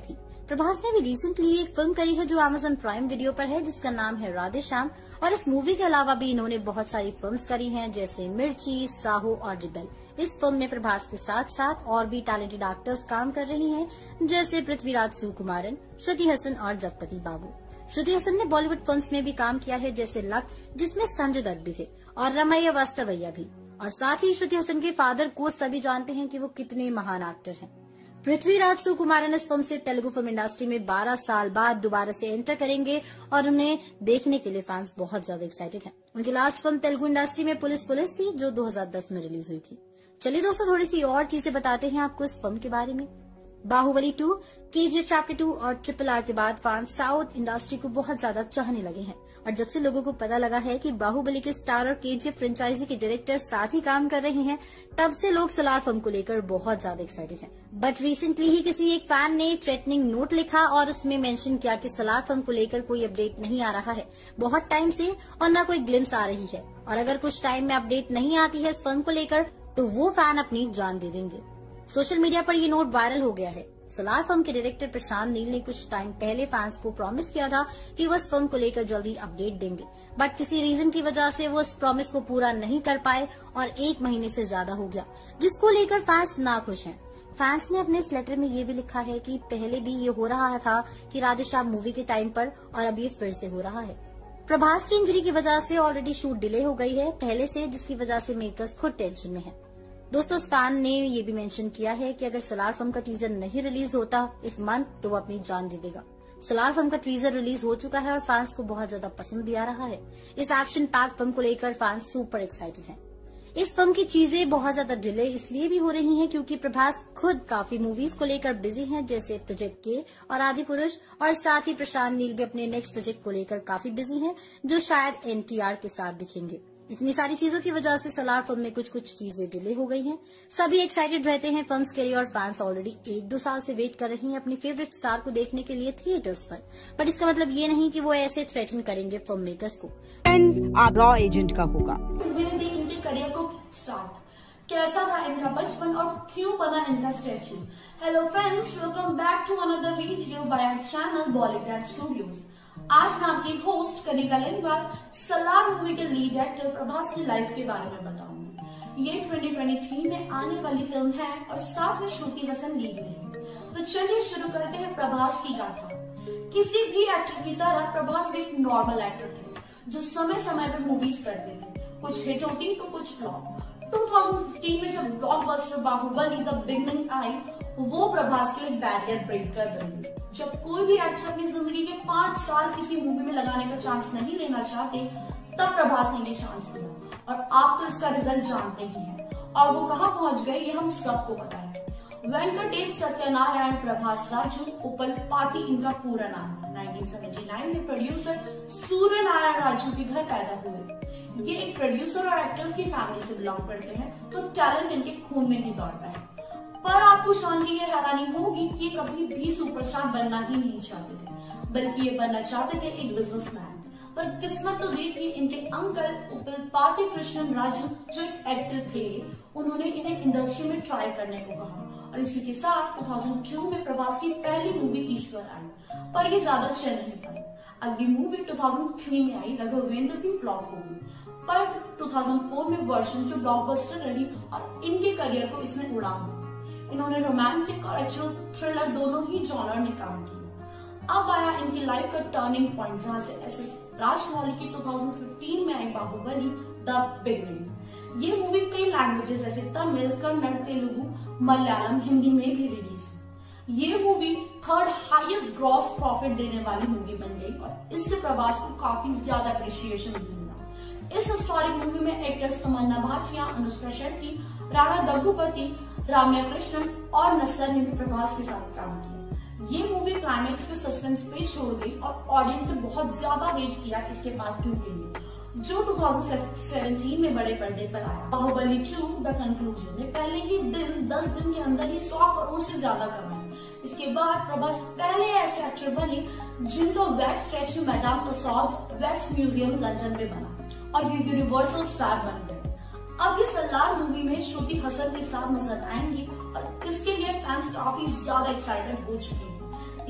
प्रभास ने भी रिसेंटली एक फिल्म करी है जो अमेज़न प्राइम वीडियो पर है, जिसका नाम है राधे श्याम। और इस मूवी के अलावा भी इन्होंने बहुत सारी फिल्म्स करी हैं, जैसे मिर्ची, साहू और रिबेल। इस फिल्म में प्रभास के साथ साथ और भी टैलेंटेड एक्टर्स काम कर रही हैं, जैसे पृथ्वीराज सुकुमारन, श्रुति हसन और जगपति बाबू। श्रुति हसन ने बॉलीवुड फिल्म्स में भी काम किया है, जैसे लक, जिसमें संजय दत्त भी थे, और रमैया वास्तवैया भी। और साथ ही श्रुति हसन के फादर को सभी जानते हैं कि वो कितने महान एक्टर हैं। पृथ्वीराज सुकुमारन इस फिल्म से तेलुगु फिल्म इंडस्ट्री में बारह साल बाद दोबारा से एंटर करेंगे और उन्हें देखने के लिए फैंस बहुत ज्यादा एक्साइटेड हैं। उनकी लास्ट फिल्म तेलुगु इंडस्ट्री में पुलिस पुलिस थी, जो दो हज़ार दस में रिलीज हुई थी। चलिए दोस्तों, थोड़ी सी और चीजें बताते हैं आपको इस फिल्म के बारे में। Baahubali two, KGF chapter two और ट्रिपल आर के बाद फैंस साउथ इंडस्ट्री को बहुत ज्यादा चाहने लगे हैं। और जब से लोगों को पता लगा है कि बाहुबली के स्टार और केजीएफ फ्रेंचाइजी के डायरेक्टर साथ ही काम कर रहे हैं, तब से लोग सलार फिल्म को लेकर बहुत ज्यादा एक्साइटेड हैं। बट रिसेंटली ही किसी एक फैन ने थ्रेटनिंग नोट लिखा और उसमें मेंशन किया कि सलार फिल्म को लेकर कोई अपडेट नहीं आ रहा है बहुत टाइम से, और न कोई ग्लिम्स आ रही है। और अगर कुछ टाइम में अपडेट नहीं आती है इस फिल्म को लेकर, तो वो फैन अपनी जान दे देंगे। सोशल मीडिया पर ये नोट वायरल हो गया है। सलार फिल्म के डायरेक्टर प्रशांत नील ने कुछ टाइम पहले फैंस को प्रॉमिस किया था कि वो इस फिल्म को लेकर जल्दी अपडेट देंगे, बट किसी रीजन की वजह से वो इस प्रॉमिस को पूरा नहीं कर पाए और एक महीने से ज्यादा हो गया, जिसको लेकर फैंस नाखुश हैं। फैंस ने अपने इस लेटर में ये भी लिखा है कि पहले भी ये हो रहा था कि राधे श्याम मूवी के टाइम पर, और अब ये फिर से हो रहा है। प्रभास की इंजरी की वजह से ऑलरेडी शूट डिले हो गई है पहले से, जिसकी वजह से मेकर्स खुद टेंशन में है। दोस्तों, फैन ने ये भी मेंशन किया है कि अगर सलार फिल्म का टीजर नहीं रिलीज होता इस मंथ, तो वो अपनी जान दे देगा। सलार फिल्म का टीजर रिलीज हो चुका है और फैंस को बहुत ज्यादा पसंद भी आ रहा है। इस एक्शन पैक फिल्म को लेकर फैंस सुपर एक्साइटेड हैं। इस फिल्म की चीजें बहुत ज्यादा डिले इसलिए भी हो रही हैं क्योंकि प्रभास खुद काफी मूवीज को लेकर बिजी हैं, जैसे प्रोजेक्ट के और आदि पुरुष, और साथ ही प्रशांत नील भी अपने नेक्स्ट प्रोजेक्ट को लेकर काफी बिजी हैं, जो शायद एनटीआर के साथ दिखेंगे। इतनी सारी चीजों की वजह से सलार फिल्म में कुछ कुछ चीजें डिले हो गई हैं। सभी एक्साइटेड रहते हैं फिल्म्स के लिए और फैंस ऑलरेडी एक दो साल से वेट कर रही हैं अपनी फेवरेट स्टार को देखने के लिए थिएटर्स पर। बट इसका मतलब ये नहीं कि वो ऐसे थ्रेटन करेंगे फिल्म मेकर्स को। फ्रेंड्स, आप रॉ एजेंट का होगा। इनके करियर को स्टार्ट कैसा था इनका बचपन और क्यों बना इनका statue. Hello friends, welcome back to another video by our channel Bollygrad studios. आज मैं आपकी होस्ट कनिका लिंगवाल सलार मूवी के लीड एक्टर प्रभास की लाइफ के बारे में बताऊंगी। ये ट्वेंटी ट्वेंटी थ्री में आने वाली फिल्म है और साथ में श्रुति हसन लीड में है। तो चलिए शुरू करते हैं प्रभास की गाथा। किसी भी एक्टर की तरह प्रभास भी एक नॉर्मल एक्टर थे जो समय समय पर मूवीज करते थे, कुछ हिट होती तो कुछ फ्लॉप। दो हज़ार पंद्रह में जब ब्लॉकबस्टर बाहुबली द बिगनिंग आई, वो प्रभास के लिए बैरियर ब्रेक कर रही। जब कोई भी एक्टर अपनी जिंदगी के पांच साल किसी मूवी में लगाने का चांस नहीं लेना चाहते, तब प्रभास ने ये चांस लिया और आप तो इसका रिजल्ट जानते ही हैं। और वो कहाँ पहुंच गए ये हम सबको पता है। वेंकटेश सत्यनारायण प्रभास राजू उपल पाटी इनका पूरा नाम है। उन्नीस सौ उन्यासी में प्रोड्यूसर सूर्य नारायण राजू के घर पैदा हुए। ये एक प्रोड्यूसर और एक्टर्स की फैमिली से बिलोंग करते हैं, तो टैलेंट इनके खून में ही दौड़ता है। पर आपको जान के ये हैरानी होगी कि ये कभी भी सुपरस्टार बनना ही नहीं चाहते थे, बल्कि ये बनना चाहते थे एक बिजनेसमैन। पर किस्मत तो देखिए, इनके अंकल उपल पाटी कृष्णन राजू जो एक एक्टर थे, उन्होंने इन्हें इंडस्ट्री में ट्राई करने को कहा और इसी के साथ दो हज़ार दो में प्रभास की पहली मूवी ईश्वर आई, पर ये ज्यादा चल नहीं पाई। अगली मूवी दो हज़ार तीन में आई राघवेंद्र भी फ्लॉप हो गई, पर दो हज़ार चार में वर्षन जो ब्लॉकबस्टर रही और इनके करियर को इसने उड़ान दी। इन्होंने रोमांटिक और एक्चुअल थ्रिलर दोनों ही जॉनर में काम किया। अब आया इनकी लाइफ का टर्निंग पॉइंट, जहां से एस एस राजमौली की दो हज़ार पंद्रह में आई बाहुबली द बिगनिंग। ये मूवी कई लैंग्वेजेस जैसे तमिल, कन्नड़, तेलुगु, मलयालम, हिंदी में भी रिलीज हुई। ये movie third highest gross profit देने वाली मूवी बन गई और इससे प्रभास को काफी ज्यादा अप्रिशिएशन भी मिला। इस हिस्टोरिक मूवी में एक्टर्स तमन्ना भाटिया, अनुष्का शेट्टी, राणा दग्गुपति, राम्या कृष्णन और नस्सर ने भी प्रभास के साथ काम किया। ये मूवी क्लाइमैक्स पे सस्पेंस पे छोड़ गई और ऑडियंस ने बहुत ज्यादा वेट किया इसके पार्ट टू के लिए, जो दो हज़ार सत्रह में बड़े पर्दे पर आया। बाहुबली टू द कंक्लूजन ने पहले ही दिन दस दिन के अंदर ही सौ करोड़ से ज्यादा कमाया। इसके बाद प्रभास पहले ऐसे एक्टर बने जिनका wax statue Madame Tussauds wax museum London में बना और ये यूनिवर्सल स्टार बन गए। अब ये सलार मूवी में श्रुति हसन के साथ नजर आएंगी और इसके लिए फैंस काफी ज्यादा एक्साइटेड हो चुके हैं।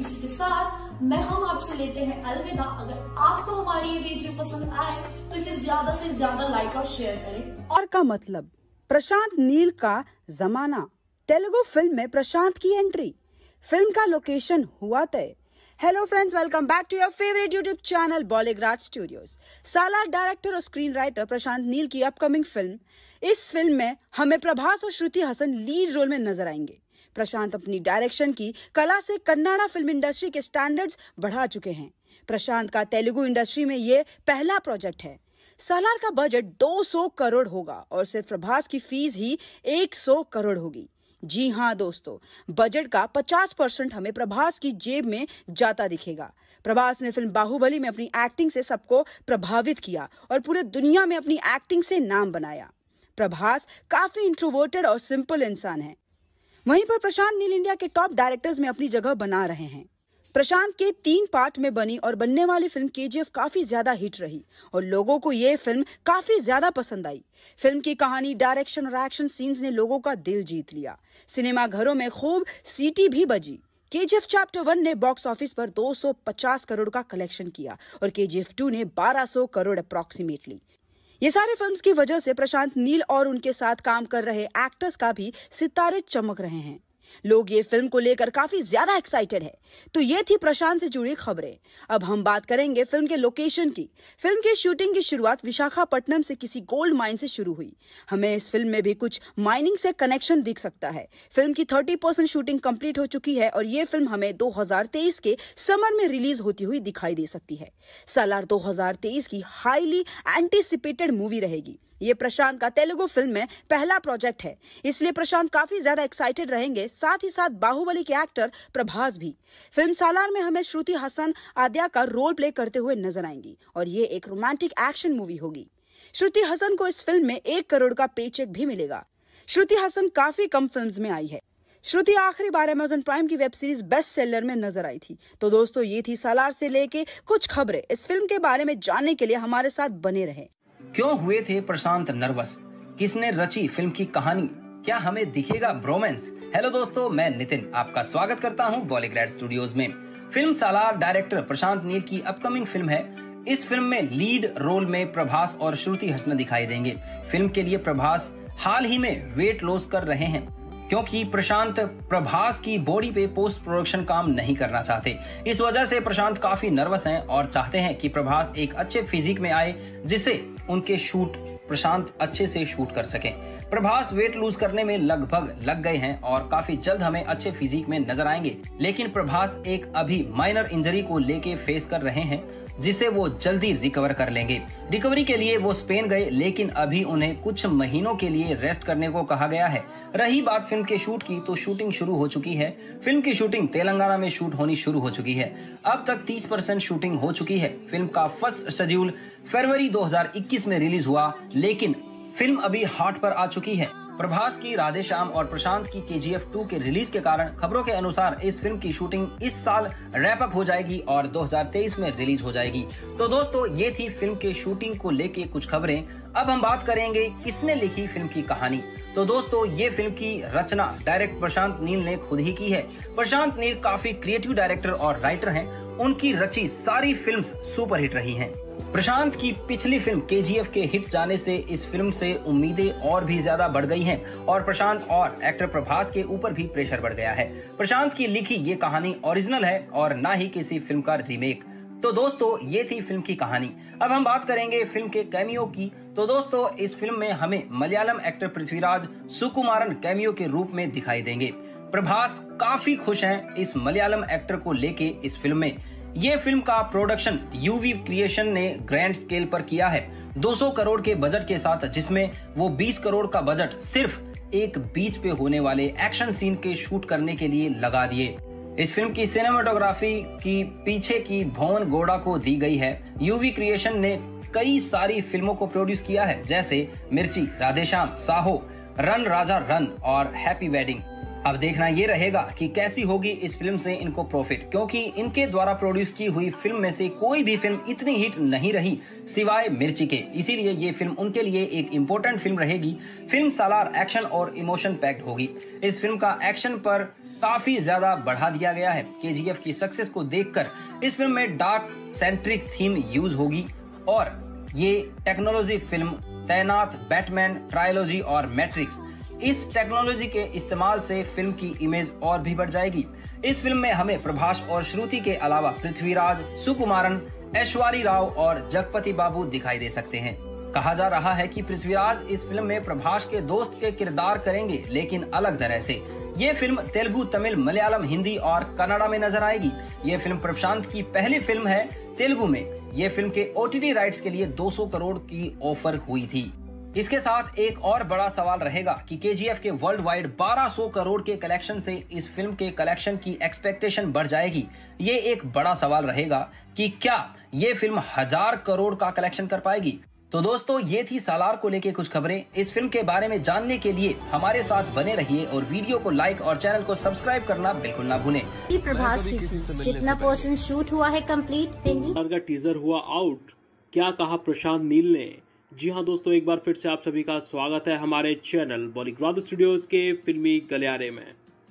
इसी के साथ मैं हम आपसे लेते हैं अलविदा। अगर आपको हमारी ये वीडियो पसंद आए तो इसे ज्यादा से ज्यादा लाइक और शेयर करें। और का मतलब प्रशांत नील का जमाना, तेलुगु फिल्म में प्रशांत की एंट्री, फिल्म का लोकेशन हुआ तय। Hello friends, welcome back to your favourite YouTube channel Bollygrad studios. Salaar director और स्क्रीन राइटर प्रशांत नील की अपकमिंग फिल्म, इस फिल्म में हमें प्रभास और श्रुति हसन लीड रोल में नजर आएंगे। प्रशांत अपनी डायरेक्शन की कला से कन्नड़ा फिल्म इंडस्ट्री के स्टैंडर्ड्स बढ़ा चुके हैं। प्रशांत का तेलुगु इंडस्ट्री में ये पहला प्रोजेक्ट है। सालार का बजट दो सौ करोड़ होगा और सिर्फ प्रभास की फीस ही सौ करोड़ होगी। जी हाँ दोस्तों, बजट का पचास परसेंट हमें प्रभास की जेब में जाता दिखेगा। प्रभास ने फिल्म बाहुबली में अपनी एक्टिंग से सबको प्रभावित किया और पूरे दुनिया में अपनी एक्टिंग से नाम बनाया। प्रभास काफी इंट्रोवर्टेड और सिंपल इंसान है। वहीं पर प्रशांत नील इंडिया के टॉप डायरेक्टर्स में अपनी जगह बना रहे हैं। प्रशांत के तीन पार्ट में बनी और बनने वाली फिल्म केजीएफ काफी ज्यादा हिट रही और लोगों को ये फिल्म काफी ज्यादा पसंद आई। फिल्म की कहानी, डायरेक्शन और एक्शन सीन्स ने लोगों का दिल जीत लिया। सिनेमा घरों में खूब सीटी भी बजी। केजीएफ चैप्टर वन ने बॉक्स ऑफिस पर दो सौ पचास करोड़ का कलेक्शन किया और केजीएफ टू ने बारह सौ करोड़ अप्रॉक्सीमेटली। ये सारे फिल्म्स की वजह से प्रशांत नील और उनके साथ काम कर रहे एक्टर्स का भी सितारे चमक रहे हैं। लोग ये फिल्म को लेकर काफी ज्यादा एक्साइटेड है। तो ये थी प्रशांत से जुड़ी खबरें। अब हम बात करेंगे फिल्म के लोकेशन की। फिल्म की शूटिंग की शुरुआत विशाखापट्टनम से किसी गोल्ड माइन से शुरू हुई। हमें इस फिल्म में भी कुछ माइनिंग से कनेक्शन दिख सकता है। फिल्म की तीस परसेंट शूटिंग कंप्लीट हो चुकी है और ये फिल्म हमें दो हज़ार तेईस के समर में रिलीज होती हुई दिखाई दे सकती है। सालार दो हज़ार तेईस की हाईली एंटीसिपेटेड मूवी रहेगी। ये प्रशांत का तेलुगु फिल्म में पहला प्रोजेक्ट है, इसलिए प्रशांत काफी ज्यादा एक्साइटेड रहेंगे। साथ ही साथ बाहुबली के एक्टर प्रभास भी। फिल्म सालार में हमें श्रुति हसन आद्या का रोल प्ले करते हुए नजर आएंगी और ये एक रोमांटिक एक्शन मूवी होगी। श्रुति हसन को इस फिल्म में एक करोड़ का पेचेक भी मिलेगा। श्रुति हसन काफी कम फिल्म्स में आई है। श्रुति आखिरी बार अमेज़न प्राइम की वेब सीरीज बेस्ट सेलर में नजर आई थी। तो दोस्तों, ये थी सालार से लेके कुछ खबरें। इस फिल्म के बारे में जानने के लिए हमारे साथ बने रहे। क्यों हुए थे प्रशांत नर्वस? किसने रची फिल्म की कहानी? क्या हमें दिखेगा ब्रोमेंस? हेलो दोस्तों, मैं नितिन आपका स्वागत करता हूं बॉलीग्राड स्टूडियोज में। फिल्म सालार डायरेक्टर प्रशांत नील की अपकमिंग फिल्म है। इस फिल्म में लीड रोल में प्रभास और श्रुति हसन दिखाई देंगे। फिल्म के लिए प्रभास हाल ही में वेट लॉस कर रहे हैं क्योंकि प्रशांत प्रभास की बॉडी पे पोस्ट प्रोडक्शन काम नहीं करना चाहते। इस वजह से प्रशांत काफी नर्वस हैं और चाहते हैं कि प्रभास एक अच्छे फिजिक में आए जिससे उनके शूट प्रशांत अच्छे से शूट कर सकें। प्रभास वेट लूज करने में लगभग लग गए हैं और काफी जल्द हमें अच्छे फिजिक में नजर आएंगे। लेकिन प्रभास एक अभी माइनर इंजरी को लेके फेस कर रहे हैं जिसे वो जल्दी रिकवर कर लेंगे। रिकवरी के लिए वो स्पेन गए, लेकिन अभी उन्हें कुछ महीनों के लिए रेस्ट करने को कहा गया है। रही बात फिल्म के शूट की, तो शूटिंग शुरू हो चुकी है। फिल्म की शूटिंग तेलंगाना में शूट होनी शुरू हो चुकी है। अब तक तीस परसेंट शूटिंग हो चुकी है। फिल्म का फर्स्ट शेड्यूल फरवरी दो हज़ार इक्कीस में रिलीज हुआ, लेकिन फिल्म अभी हाट पर आ चुकी है। प्रभास की राधे श्याम और प्रशांत की केजीएफ टू के रिलीज के कारण खबरों के अनुसार इस फिल्म की शूटिंग इस साल रैप अप हो जाएगी और दो हज़ार तेईस में रिलीज हो जाएगी। तो दोस्तों, ये थी फिल्म के शूटिंग को लेके कुछ खबरें। अब हम बात करेंगे किसने लिखी फिल्म की कहानी। तो दोस्तों, ये फिल्म की रचना डायरेक्ट प्रशांत नील ने खुद ही की है। प्रशांत नील काफी क्रिएटिव डायरेक्टर और राइटर हैं। उनकी रची सारी फिल्म्स सुपरहिट रही हैं। प्रशांत की पिछली फिल्म केजीएफ के हिट जाने से इस फिल्म से उम्मीदें और भी ज्यादा बढ़ गई हैं और प्रशांत और एक्टर प्रभास के ऊपर भी प्रेशर बढ़ गया है। प्रशांत की लिखी ये कहानी ओरिजिनल है और ना ही किसी फिल्म का रीमेक। तो दोस्तों, ये थी फिल्म की कहानी। अब हम बात करेंगे फिल्म के कैमियो की। तो दोस्तों, इस फिल्म में हमें मलयालम एक्टर पृथ्वीराज सुकुमारन कैमियो के रूप में दिखाई देंगे। प्रभास काफी खुश हैं इस मलयालम एक्टर को लेके इस फिल्म में। ये फिल्म का प्रोडक्शन यूवी क्रिएशन ने ग्रैंड स्केल पर किया है, दो सौ करोड़ के बजट के साथ, जिसमें वो बीस करोड़ का बजट सिर्फ एक बीच पे होने वाले एक्शन सीन के शूट करने के लिए लगा दिए। इस फिल्म की सिनेमाटोग्राफी की पीछे की भुवन गौड़ा को दी गई है। यूवी क्रिएशन ने कई सारी फिल्मों को प्रोड्यूस किया है, जैसे मिर्ची, राधेश्याम, साहो, रन राजा रन और हैप्पी वेडिंग। अब देखना ये रहेगा कि कैसी होगी इस फिल्म से इनको प्रॉफिट, क्योंकि इनके द्वारा प्रोड्यूस की हुई फिल्म में से कोई भी फिल्म इतनी हिट नहीं रही सिवाय मिर्ची के। इसीलिए ये फिल्म उनके लिए एक इम्पोर्टेंट फिल्म रहेगी। फिल्म सालार एक्शन और इमोशन पैक्ड होगी। इस फिल्म का एक्शन पर काफी ज्यादा बढ़ा दिया गया है। केजीएफ की सक्सेस को देखकर इस फिल्म में डार्क सेंट्रिक थीम यूज होगी और ये technology film Tenet, Batman trilogy और मैट्रिक्स, इस टेक्नोलॉजी के इस्तेमाल से फिल्म की इमेज और भी बढ़ जाएगी। इस फिल्म में हमें प्रभास और श्रुति के अलावा पृथ्वीराज, सुकुमारन, ऐश्वर्या राव और जगपति बाबू दिखाई दे सकते हैं। कहा जा रहा है कि पृथ्वीराज इस फिल्म में प्रभास के दोस्त के किरदार करेंगे, लेकिन अलग तरह से। ये फिल्म तेलुगु, तमिल, मलयालम, हिंदी और कन्नड़ा में नजर आएगी। ये फिल्म प्रशांत की पहली फिल्म है तेलुगु में। ये फिल्म के ओटीटी राइट्स के लिए दो सौ करोड़ की ऑफर हुई थी। इसके साथ एक और बड़ा सवाल रहेगा कि केजीएफ के वर्ल्ड वाइड बारह सौ करोड़ के कलेक्शन से इस फिल्म के कलेक्शन की एक्सपेक्टेशन बढ़ जाएगी। ये एक बड़ा सवाल रहेगा कि क्या ये फिल्म हजार करोड़ का कलेक्शन कर पाएगी। तो दोस्तों, ये थी सालार को लेके कुछ खबरें। इस फिल्म के बारे में जानने के लिए हमारे साथ बने रहिए और वीडियो को लाइक और चैनल को सब्सक्राइब करना बिल्कुल ना भूलें। प्रभास की कितना परसेंट शूट हुआ है कंप्लीट? का टीजर हुआ आउट, क्या कहा प्रशांत नील ने? जी हाँ दोस्तों, एक बार फिर से आप सभी का स्वागत है हमारे चैनल बॉलीग्राड स्टूडियोज के फिल्मी गलियारे में।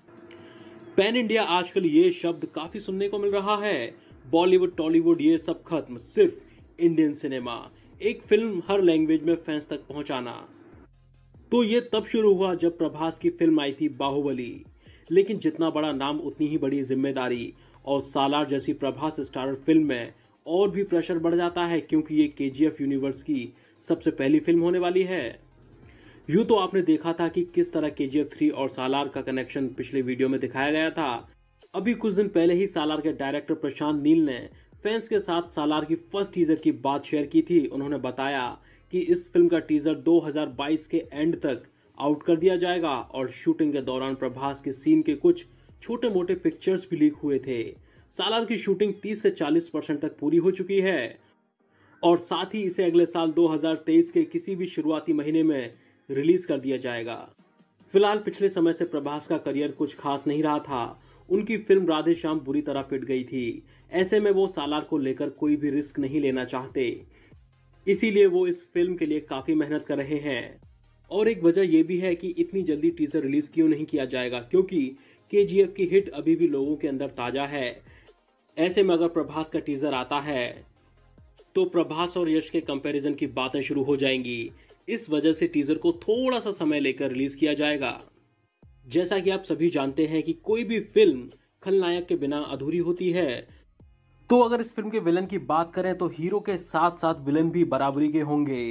पैन इंडिया आजकल ये शब्द काफी सुनने को मिल रहा है। बॉलीवुड, टॉलीवुड ये सब खत्म, सिर्फ इंडियन सिनेमा। एक फिल्म हर लैंग्वेज में फैंस तक पहुंचाना। तो ये तब शुरू हुआ जब प्रभास की फिल्म आई थी बाहुबली। लेकिन जितना बड़ा नाम उतनी ही बड़ी जिम्मेदारी, और सालार जैसी प्रभास स्टारर फिल्म में और भी प्रेशर बढ़ जाता है, क्योंकि ये केजीएफ यूनिवर्स की सबसे पहली फिल्म होने वाली है। यूं तो आपने देखा था कि किस तरह केजीएफ थ्री और सालार का कनेक्शन पिछले वीडियो में दिखाया गया था। अभी कुछ दिन पहले ही सालार के डायरेक्टर प्रशांत नील ने फैंस के साथ सालार की फर्स्ट टीजर की बात शेयर की थी। उन्होंने बताया कि इस फिल्म का टीजर दो हज़ार बाईस के एंड तक आउट कर दिया जाएगा और शूटिंग के दौरान प्रभास के सीन के कुछ छोटे मोटे पिक्चर्स भी लीक हुए थे। सालार की शूटिंग तीस से चालीस परसेंट तक पूरी हो चुकी है और साथ ही इसे अगले साल दो हज़ार तेईस के किसी भी शुरुआती महीने में रिलीज कर दिया जाएगा। फिलहाल पिछले समय से प्रभास का करियर कुछ खास नहीं रहा था। उनकी फिल्म राधे श्याम बुरी तरह पिट गई थी। ऐसे में वो सालार को लेकर कोई भी रिस्क नहीं लेना चाहते, इसीलिए वो इस फिल्म के लिए काफी मेहनत कर रहे हैं। और एक वजह यह भी है कि इतनी जल्दी टीजर रिलीज क्यों नहीं किया जाएगा, क्योंकि केजीएफ की हिट अभी भी लोगों के अंदर ताजा है। ऐसे में अगर प्रभास का टीजर आता है तो प्रभास और यश के कंपैरिजन की बातें शुरू हो जाएंगी। इस वजह से टीजर को थोड़ा सा समय लेकर रिलीज किया जाएगा। जैसा कि आप सभी जानते हैं कि कोई भी फिल्म खलनायक के बिना अधूरी होती है। तो अगर इस फिल्म के विलन की बात करें तो हीरो के साथ साथ विलन भी बराबरी के होंगे।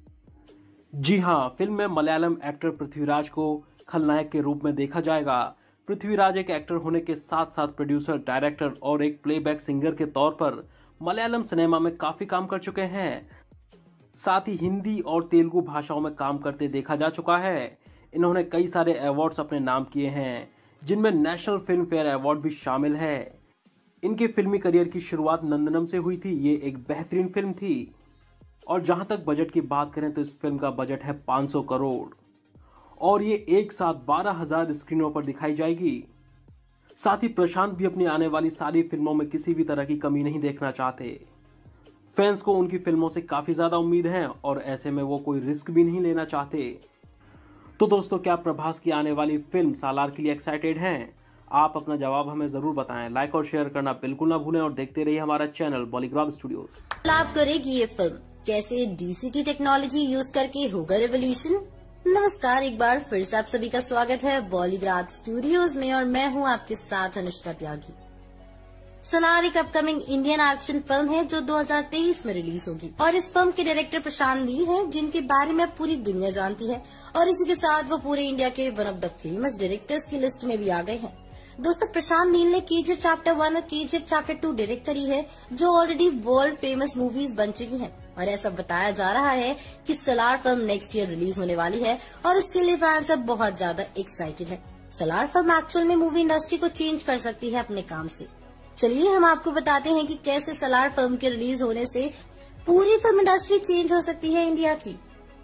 जी हाँ, फिल्म में मलयालम एक्टर पृथ्वीराज को खलनायक के रूप में देखा जाएगा। पृथ्वीराज एक एक्टर होने के साथ साथ प्रोड्यूसर, डायरेक्टर और एक प्लेबैक सिंगर के तौर पर मलयालम सिनेमा में काफी काम कर चुके हैं। साथ ही हिंदी और तेलुगु भाषाओं में काम करते देखा जा चुका है। इन्होंने कई सारे अवार्ड्स अपने नाम किए हैं, जिनमें नेशनल फिल्म फेयर अवार्ड भी शामिल है। इनके फिल्मी करियर की शुरुआत नंदनम से हुई थी। ये एक बेहतरीन फिल्म थी। और जहां तक बजट की बात करें तो इस फिल्म का बजट है पाँच सौ करोड़ और ये एक साथ बारह हजार स्क्रीनों पर दिखाई जाएगी। साथ ही प्रशांत भी अपनी आने वाली सारी फिल्मों में किसी भी तरह की कमी नहीं देखना चाहते। फैंस को उनकी फिल्मों से काफी ज्यादा उम्मीद है और ऐसे में वो कोई रिस्क भी नहीं लेना चाहते। तो दोस्तों, क्या प्रभास की आने वाली फिल्म सालार के लिए एक्साइटेड हैं? आप अपना जवाब हमें जरूर बताएं। लाइक और शेयर करना बिल्कुल ना भूलें और देखते रहिए हमारा चैनल बॉलीग्राड स्टूडियोज। लाभ करेगी ये फिल्म, कैसे डीसीटी टेक्नोलॉजी यूज करके होगा रेवोल्यूशन। नमस्कार, एक बार फिर से आप सभी का स्वागत है बॉलीग्राड स्टूडियोज में और मैं हूं आपके साथ अनुष्का त्यागी। सालार एक अपकमिंग इंडियन एक्शन फिल्म है जो दो हज़ार तेईस में रिलीज होगी और इस फिल्म के डायरेक्टर प्रशांत नील हैं, जिनके बारे में पूरी दुनिया जानती है और इसी के साथ वो पूरे इंडिया के one of the famous directors की लिस्ट में भी आ गए हैं। दोस्तों, प्रशांत नील ने केजीएफ चैप्टर वन और केजीएफ चैप्टर टू डायरेक्ट करी है, जो ऑलरेडी वर्ल्ड फेमस मूवीज बन चुकी हैं और ऐसा बताया जा रहा है कि Salaar film next year release होने वाली है और उसके लिए फैंस अब बहुत ज्यादा एक्साइटेड है। सालार फिल्म एक्चुअल में मूवी इंडस्ट्री को चेंज कर सकती है अपने काम से। चलिए हम आपको बताते हैं कि कैसे सालार फिल्म के रिलीज होने से पूरी फिल्म इंडस्ट्री चेंज हो सकती है इंडिया की।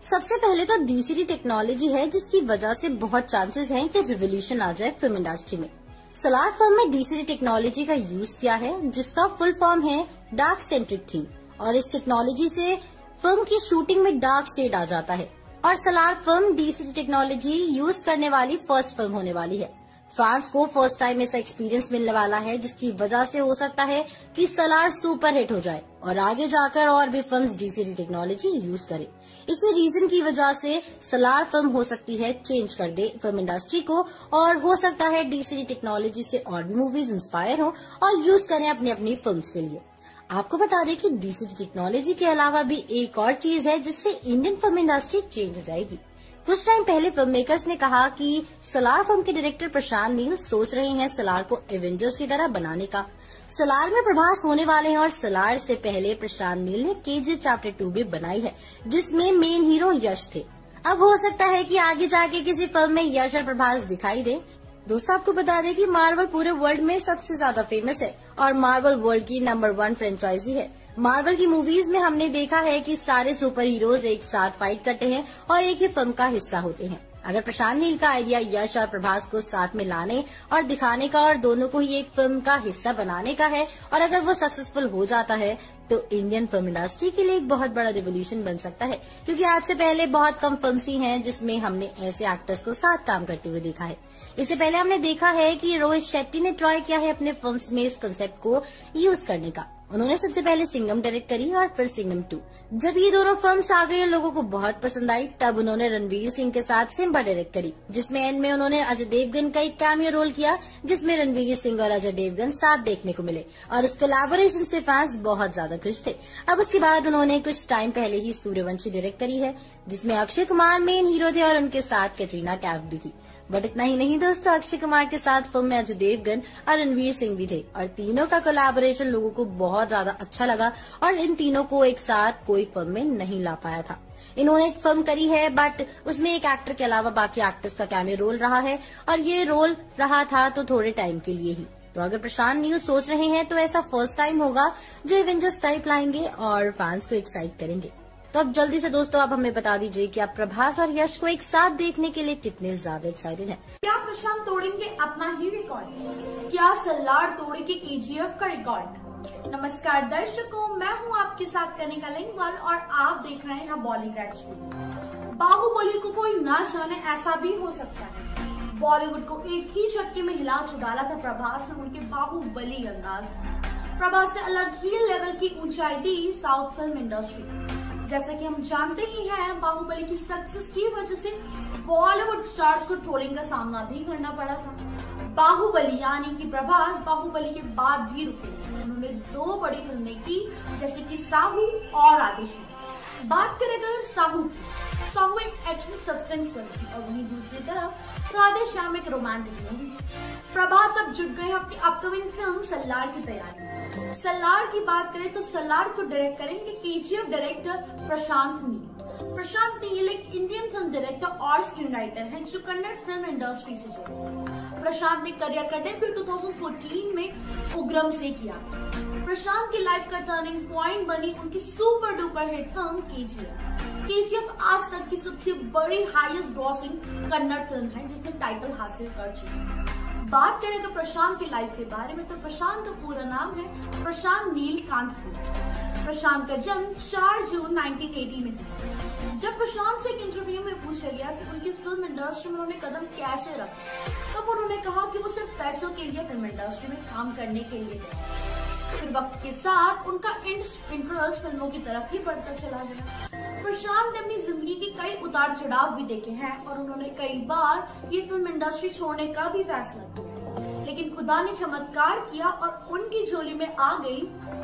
सबसे पहले तो डीसीडी टेक्नोलॉजी है, जिसकी वजह से बहुत चांसेस हैं कि रिवोल्यूशन आ जाए फिल्म इंडस्ट्री में। सलार फिल्म में डीसीडी टेक्नोलॉजी का यूज किया है, जिसका फुल फॉर्म है डार्क सेंट्रिक थीम, और इस टेक्नोलॉजी से फिल्म की शूटिंग में डार्क शेड आ जाता है। और Salaar film DCD technology use करने वाली फर्स्ट फिल्म होने वाली है। फैंस को फर्स्ट टाइम ऐसा एक्सपीरियंस मिलने वाला है, जिसकी वजह से हो सकता है कि सलार सुपर हिट हो जाए और आगे जाकर और भी फिल्म्स डीसीडी टेक्नोलॉजी यूज करे। इसी रीजन की वजह से सलार फिल्म हो सकती है चेंज कर दे फिल्म इंडस्ट्री को, और हो सकता है डीसीडी टेक्नोलॉजी से और भी मूवीज इंस्पायर हो और यूज करें अपनी अपनी फिल्म्स के लिए। आपको बता दें कि डीसीडी टेक्नोलॉजी के अलावा भी एक और चीज है जिससे इंडियन फिल्म इंडस्ट्री चेंज हो जाएगी। कुछ टाइम पहले फिल्म मेकर्स ने कहा कि सलार फिल्म के डायरेक्टर प्रशांत नील सोच रहे हैं सलार को एवेंजर्स की तरह बनाने का। सलार में प्रभास होने वाले हैं और सलार से पहले प्रशांत नील ने केजीएफ चैप्टर टू भी बनाई है, जिसमें मेन हीरो यश थे। अब हो सकता है कि आगे जाके किसी फिल्म में यश और प्रभास दिखाई दे। दोस्तों, आपको बता दें कि मार्वल पूरे वर्ल्ड में सबसे ज्यादा फेमस है और मार्वल वर्ल्ड की नंबर वन फ्रेंचाइजी है। मार्वल की मूवीज में हमने देखा है कि सारे सुपर हीरोज एक साथ फाइट करते हैं और एक ही फिल्म का हिस्सा होते हैं। अगर प्रशांत नील का आइडिया यश और प्रभास को साथ में लाने और दिखाने का और दोनों को ही एक फिल्म का हिस्सा बनाने का है, और अगर वो सक्सेसफुल हो जाता है तो इंडियन फिल्म इंडस्ट्री के लिए एक बहुत बड़ा रिवोल्यूशन बन सकता है, क्योंकि आज से पहले बहुत कम फिल्म्स ही हैं जिसमें हमने ऐसे एक्टर्स को साथ काम करते हुए देखा है। इससे पहले हमने देखा है कि रोहित शेट्टी ने ट्राई किया है अपने फिल्म्स में इस कंसेप्ट को यूज करने का। उन्होंने सबसे पहले सिंघम डायरेक्ट करी और फिर सिंघम टू। जब ये दोनों फिल्म्स आ गई और लोगों को बहुत पसंद आई, तब उन्होंने रणवीर सिंह के साथ सिम्बा डायरेक्ट करी, जिसमें एंड में उन्होंने अजय देवगन का एक कैमियो रोल किया, जिसमें रणवीर सिंह और अजय देवगन साथ देखने को मिले और इस कोलैबोरेशन से फैंस बहुत ज्यादा खुश थे। अब उसके बाद उन्होंने कुछ टाइम पहले ही सूर्यवंशी डायरेक्ट करी है, जिसमें अक्षय कुमार मेन हीरो थे और उनके साथ कैटरीना कैफ भी थी। बट इतना ही नहीं दोस्तों, अक्षय कुमार के साथ फिल्म में अजय देवगन और रणवीर सिंह भी थे और तीनों का कोलैबोरेशन लोगों को बहुत ज्यादा अच्छा लगा और इन तीनों को एक साथ कोई फिल्म में नहीं ला पाया था। इन्होंने एक फिल्म करी है, बट उसमें एक एक्टर के अलावा बाकी एक्टर्स का कैमियो रोल रहा है और ये रोल रहा था तो थोड़े टाइम के लिए ही। तो अगर प्रशांत नील सोच रहे हैं तो ऐसा फर्स्ट टाइम होगा जो एवेंजर्स टाइप लाएंगे और फैंस को एक्साइट करेंगे। तो अब जल्दी से दोस्तों आप हमें बता दीजिए कि आप प्रभास और यश को एक साथ देखने के लिए कितने ज्यादा एक्साइटेड हैं। क्या प्रशांत तोड़ेंगे अपना ही रिकॉर्ड? क्या सलार तोड़ेंगे केजीएफ का रिकॉर्ड? नमस्कार दर्शकों, मैं हूं आपके साथ कनिका लिंगवाल और आप देख रहे हैं बॉलीग्राड्स स्टूडियो। बाहुबली को कोई ना जाने ऐसा भी हो सकता है। बॉलीवुड को एक ही झटके में हिला चुकाला था प्रभास ने उनके बाहुबली अंदाज। प्रभास ने अलग ही लेवल की ऊंचाई दी साउथ फिल्म इंडस्ट्री को। जैसा कि हम जानते ही हैं, बाहुबली की सक्सेस की वजह से बॉलीवुड स्टार्स को ट्रोलिंग का सामना भी करना पड़ा था। बाहुबली यानी कि प्रभास बाहुबली के बाद भी रुके। उन्होंने दो बड़ी फिल्में की, जैसे कि साहू और आदिशु। बात करें अगर साहू की, साहू एक एक्शन सस्पेंस फिल्म थी और वहीं दूसरी तरफ राधे श्याम एक रोमांटिक मूवी। प्रभास अब जुट गए अपनी अपकमिंग फिल्म सलार की तैयारी। सलार की बात करें तो सलार को डायरेक्ट करेंगे केजीएफ डायरेक्टर प्रशांत नील। प्रशांत नील एक इंडियन फिल्म डायरेक्टर और स्क्रीन राइटर हैं जो कन्नड़ फिल्म इंडस्ट्री से जुड़े। प्रशांत ने करियर का डेब्यू दो हज़ार चौदह में उग्रम से किया। प्रशांत की लाइफ का टर्निंग पॉइंट बनी उनकी super duper hit film KGF. KGF आज तक की सबसे बड़ी हाईएस्ट ग्रॉसिंग कन्नड़ फिल्म है जिसने टाइटल हासिल कर चुकी है। बात करें तो प्रशांत की लाइफ के बारे में, तो प्रशांत का पूरा नाम है प्रशांत नील कांत। प्रशांत का जन्म चार जून उन्नीस सौ अस्सी में हुआ। जब प्रशांत से एक इंटरव्यू में पूछा गया कि उनकी फिल्म इंडस्ट्री में उन्होंने कदम कैसे रखा, तब उन्होंने कहा कि वो सिर्फ पैसों के लिए फिल्म इंडस्ट्री में काम करने के लिए गए। फिर वक्त के साथ उनका इंटरेस्ट फिल्मों की तरफ ही बढ़ता चला गया। प्रशांत ने अपनी जिंदगी के कई उतार चढ़ाव भी देखे हैं और उन्होंने कई बार ये फिल्म इंडस्ट्री छोड़ने का भी फैसला किया, लेकिन खुदा ने चमत्कार किया और उनकी झोली में आ गई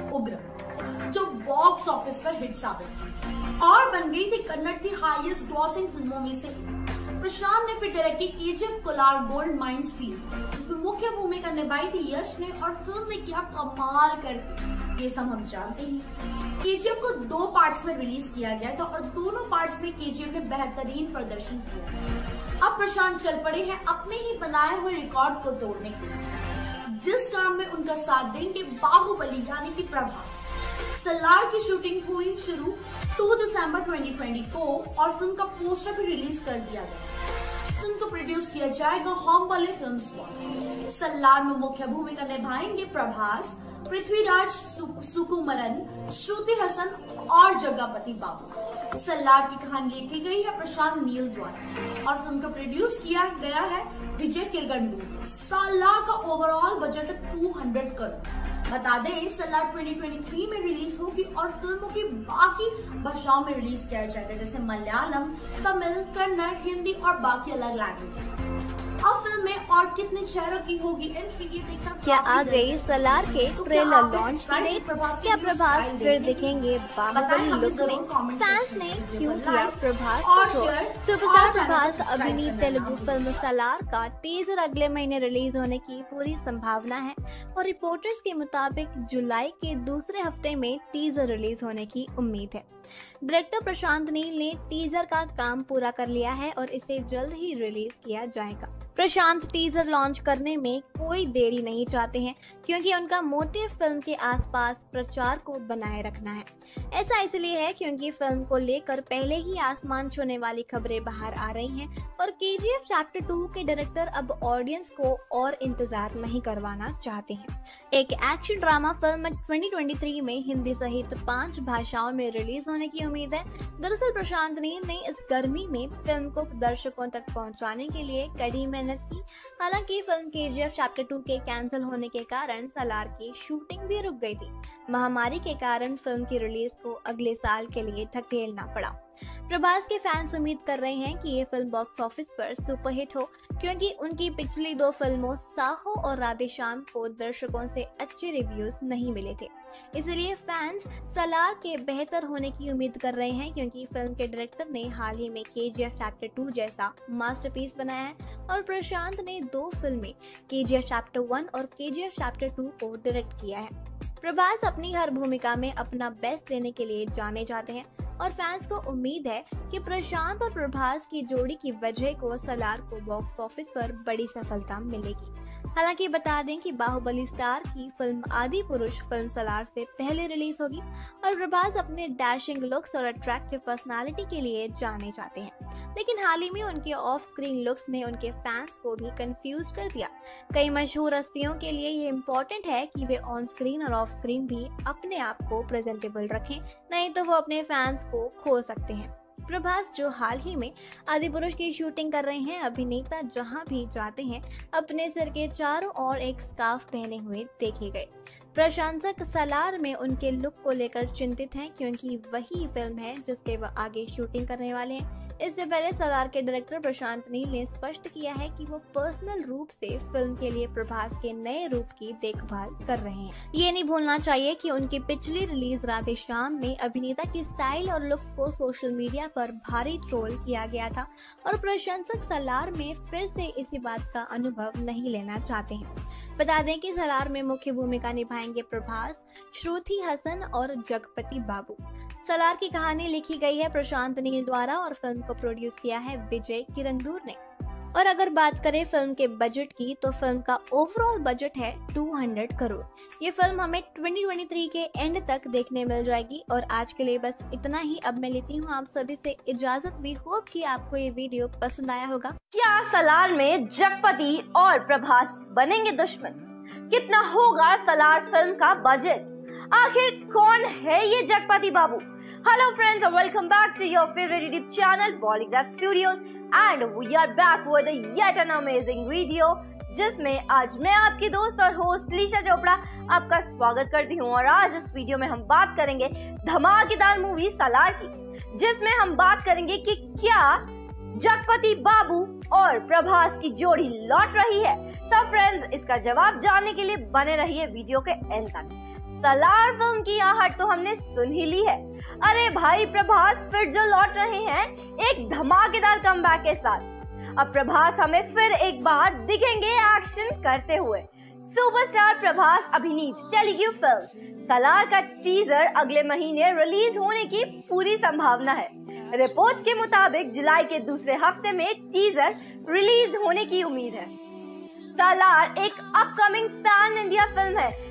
उग्रम, जो बॉक्स ऑफिस पर हिट साबित हुई और बन गई थी कन्नड़ की हाईएस्ट ग्रॉसिंग फिल्मों में से। प्रशांत ने फिर डायरेक्ट की केजीएफ कोलार गोल्ड माइंस भी, जिसमें मुख्य भूमिका निभाई थी यश ने और फिल्म ने क्या कमाल कर दी, ये सब हम जानते हैं। केजीएफ को दो पार्ट्स में रिलीज किया गया था और दोनों पार्ट्स में केजीएफ ने बेहतरीन प्रदर्शन किया। अब प्रशांत चल पड़े हैं अपने ही बनाए हुए रिकॉर्ड को तोड़ने के लिए, जिस काम में उनका साथ देंगे बाहुबली यानी कि प्रभास। सलार की शूटिंग हुई शुरू दो दिसंबर दो हज़ार बीस को और फिल्म का पोस्टर भी रिलीज कर दिया गया। फिल्म को प्रोड्यूस किया जाएगा होम वाले फिल्म्स पर। सलार में मुख्य भूमिका निभाएंगे प्रभास, पृथ्वीराज सुकुमारन, श्रुति हसन और जगपति बाबू। सलार की कहानी लिखी गई है प्रशांत नील द्वारा और फिल्म को प्रोड्यूस किया गया है विजय किरगंडू। सलार का ओवरऑल बजट है दो सौ करोड़। बता दें सलार दो हज़ार तेईस में रिलीज होगी और फिल्मों की बाकी भाषाओं में रिलीज किया जाएगा जैसे मलयालम, तमिल, कन्नड़, हिंदी और बाकी अलग लैंग्वेज। अब फिल्म में और कितने शहरों की होगी एंट्री ये देखना। क्या आ गई सलार के ट्रेलर लॉन्च की डेट? क्या प्रभास फिर दिखेंगे बाहुबली लुक में? फैंस ने क्यों किया प्रभास को ट्रोल? सुपरस्टार प्रभास अभिनीत तेलुगु फिल्म सलार का टीजर अगले महीने रिलीज होने की पूरी संभावना है और रिपोर्टर्स के मुताबिक जुलाई के दूसरे हफ्ते में टीजर रिलीज होने की उम्मीद है। डायरेक्टर प्रशांत नील ने टीजर का काम पूरा कर लिया है और इसे जल्द ही रिलीज किया जाएगा। प्रशांत टीजर लॉन्च करने में कोई देरी नहीं चाहते हैं क्योंकि उनका मोटिव फिल्म के आसपास प्रचार को बनाए रखना है। ऐसा इसलिए है क्योंकि फिल्म को लेकर पहले ही आसमान छूने वाली खबरें बाहर आ रही हैं और केजीएफ चैप्टर टू के डायरेक्टर अब ऑडियंस को और इंतजार नहीं करवाना चाहते हैं। एक एक्शन ड्रामा फिल्म दो हज़ार तेईस में हिंदी सहित पांच भाषाओं में रिलीज होने की उम्मीद है। दरअसल प्रशांत नील ने इस गर्मी में फिल्म को दर्शकों तक पहुंचाने के लिए कड़ी मेहनत की। हालांकि फिल्म केजीएफ चैप्टर टू के कैंसिल होने के कारण सलार की शूटिंग भी रुक गई थी। महामारी के कारण फिल्म की रिलीज को अगले साल के लिए धकेलना पड़ा। प्रभास के फैंस उम्मीद कर रहे हैं कि ये फिल्म बॉक्स ऑफिस पर सुपरहिट हो क्योंकि उनकी पिछली दो फिल्मों साहो और राधेश्याम को दर्शकों से अच्छे रिव्यूज नहीं मिले थे। इसलिए फैंस सलार के बेहतर होने की उम्मीद कर रहे हैं क्योंकि फिल्म के डायरेक्टर ने हाल ही में केजीएफ चैप्टर टू जैसा मास्टरपीस बनाया है और प्रशांत ने दो फिल्में केजीएफ चैप्टर वन और केजीएफ चैप्टर टू को डायरेक्ट किया है। प्रभास अपनी हर भूमिका में अपना बेस्ट देने के लिए जाने जाते हैं और फैंस को उम्मीद है कि प्रशांत और प्रभास की जोड़ी की वजह को सलार को बॉक्स ऑफिस पर बड़ी सफलता मिलेगी। हालांकि बता दें कि बाहुबली स्टार की फिल्म आदि पुरुष फिल्म सलार से पहले रिलीज होगी और प्रभास अपने डैशिंग लुक्स और अट्रैक्टिव पर्सनालिटी के लिए जाने जाते हैं, लेकिन हाल ही में उनके ऑफ स्क्रीन लुक्स ने उनके फैंस को भी कंफ्यूज कर दिया। कई मशहूर हस्तियों के लिए ये इम्पोर्टेंट है कि वे ऑन स्क्रीन और ऑफ स्क्रीन भी अपने आप को प्रेजेंटेबल रखें, नहीं तो वो अपने फैंस को खो सकते हैं। प्रभास जो हाल ही में आदि पुरुष की शूटिंग कर रहे हैं, अभिनेता जहां भी जाते हैं अपने सिर के चारों ओर एक स्कार्फ पहने हुए देखे गए। प्रशंसक सलार में उनके लुक को लेकर चिंतित हैं क्योंकि वही फिल्म है जिसके वह आगे शूटिंग करने वाले हैं। इससे पहले सलार के डायरेक्टर प्रशांत नील ने स्पष्ट किया है कि वो पर्सनल रूप से फिल्म के लिए प्रभास के नए रूप की देखभाल कर रहे हैं। ये नहीं भूलना चाहिए कि उनकी पिछली रिलीज राधेश्याम में अभिनेता की स्टाइल और लुक्स को सोशल मीडिया पर भारी ट्रोल किया गया था और प्रशंसक सलार में फिर से इसी बात का अनुभव नहीं लेना चाहते हैं। बता दें कि सलार में मुख्य भूमिका निभाएंगे प्रभास, श्रुति हसन और जगपति बाबू। सलार की कहानी लिखी गई है प्रशांत नील द्वारा और फिल्म को प्रोड्यूस किया है विजय किरंदूर ने। और अगर बात करें फिल्म के बजट की तो फिल्म का ओवरऑल बजट है दो सौ करोड़। ये फिल्म हमें दो हज़ार तेईस के एंड तक देखने मिल जाएगी। और आज के लिए बस इतना ही। अब मैं लेती हूँ आप सभी से इजाजत। वी होप कि आपको ये वीडियो पसंद आया होगा। क्या सलार में जगपति और प्रभास बनेंगे दुश्मन? कितना होगा सलार फिल्म का बजट? आखिर कौन है ये जगपति बाबू? हेलो फ्रेंड्स और welcome back to your favourite YouTube channel Bollygrad studios and we are back with yet an amazing video जिसमें आज मैं आपकी दोस्त और होस्ट लीशा चोपड़ा आपका स्वागत करती हूँ। और आज इस वीडियो में हम बात करेंगे धमाकेदार मूवी सलार की, जिसमें हम बात करेंगे कि क्या जगपति बाबू और प्रभास की जोड़ी लौट रही है। सब फ्रेंड्स इसका जवाब जानने के लिए बने रहिए वीडियो के एंड तक। सलार फिल्म की आहट तो हमने सुन ही ली है। अरे भाई, प्रभास फिर जो लौट रहे हैं एक धमाकेदार कमबैक के साथ। अब प्रभास हमें फिर एक बार दिखेंगे एक्शन करते हुए। सुपरस्टार प्रभास अभिनीत तेलुगु फिल्म सलार का टीजर अगले महीने रिलीज होने की पूरी संभावना है। रिपोर्ट्स के मुताबिक जुलाई के दूसरे हफ्ते में टीजर रिलीज होने की उम्मीद है। सलार एक अपकमिंग पैन इंडिया फिल्म है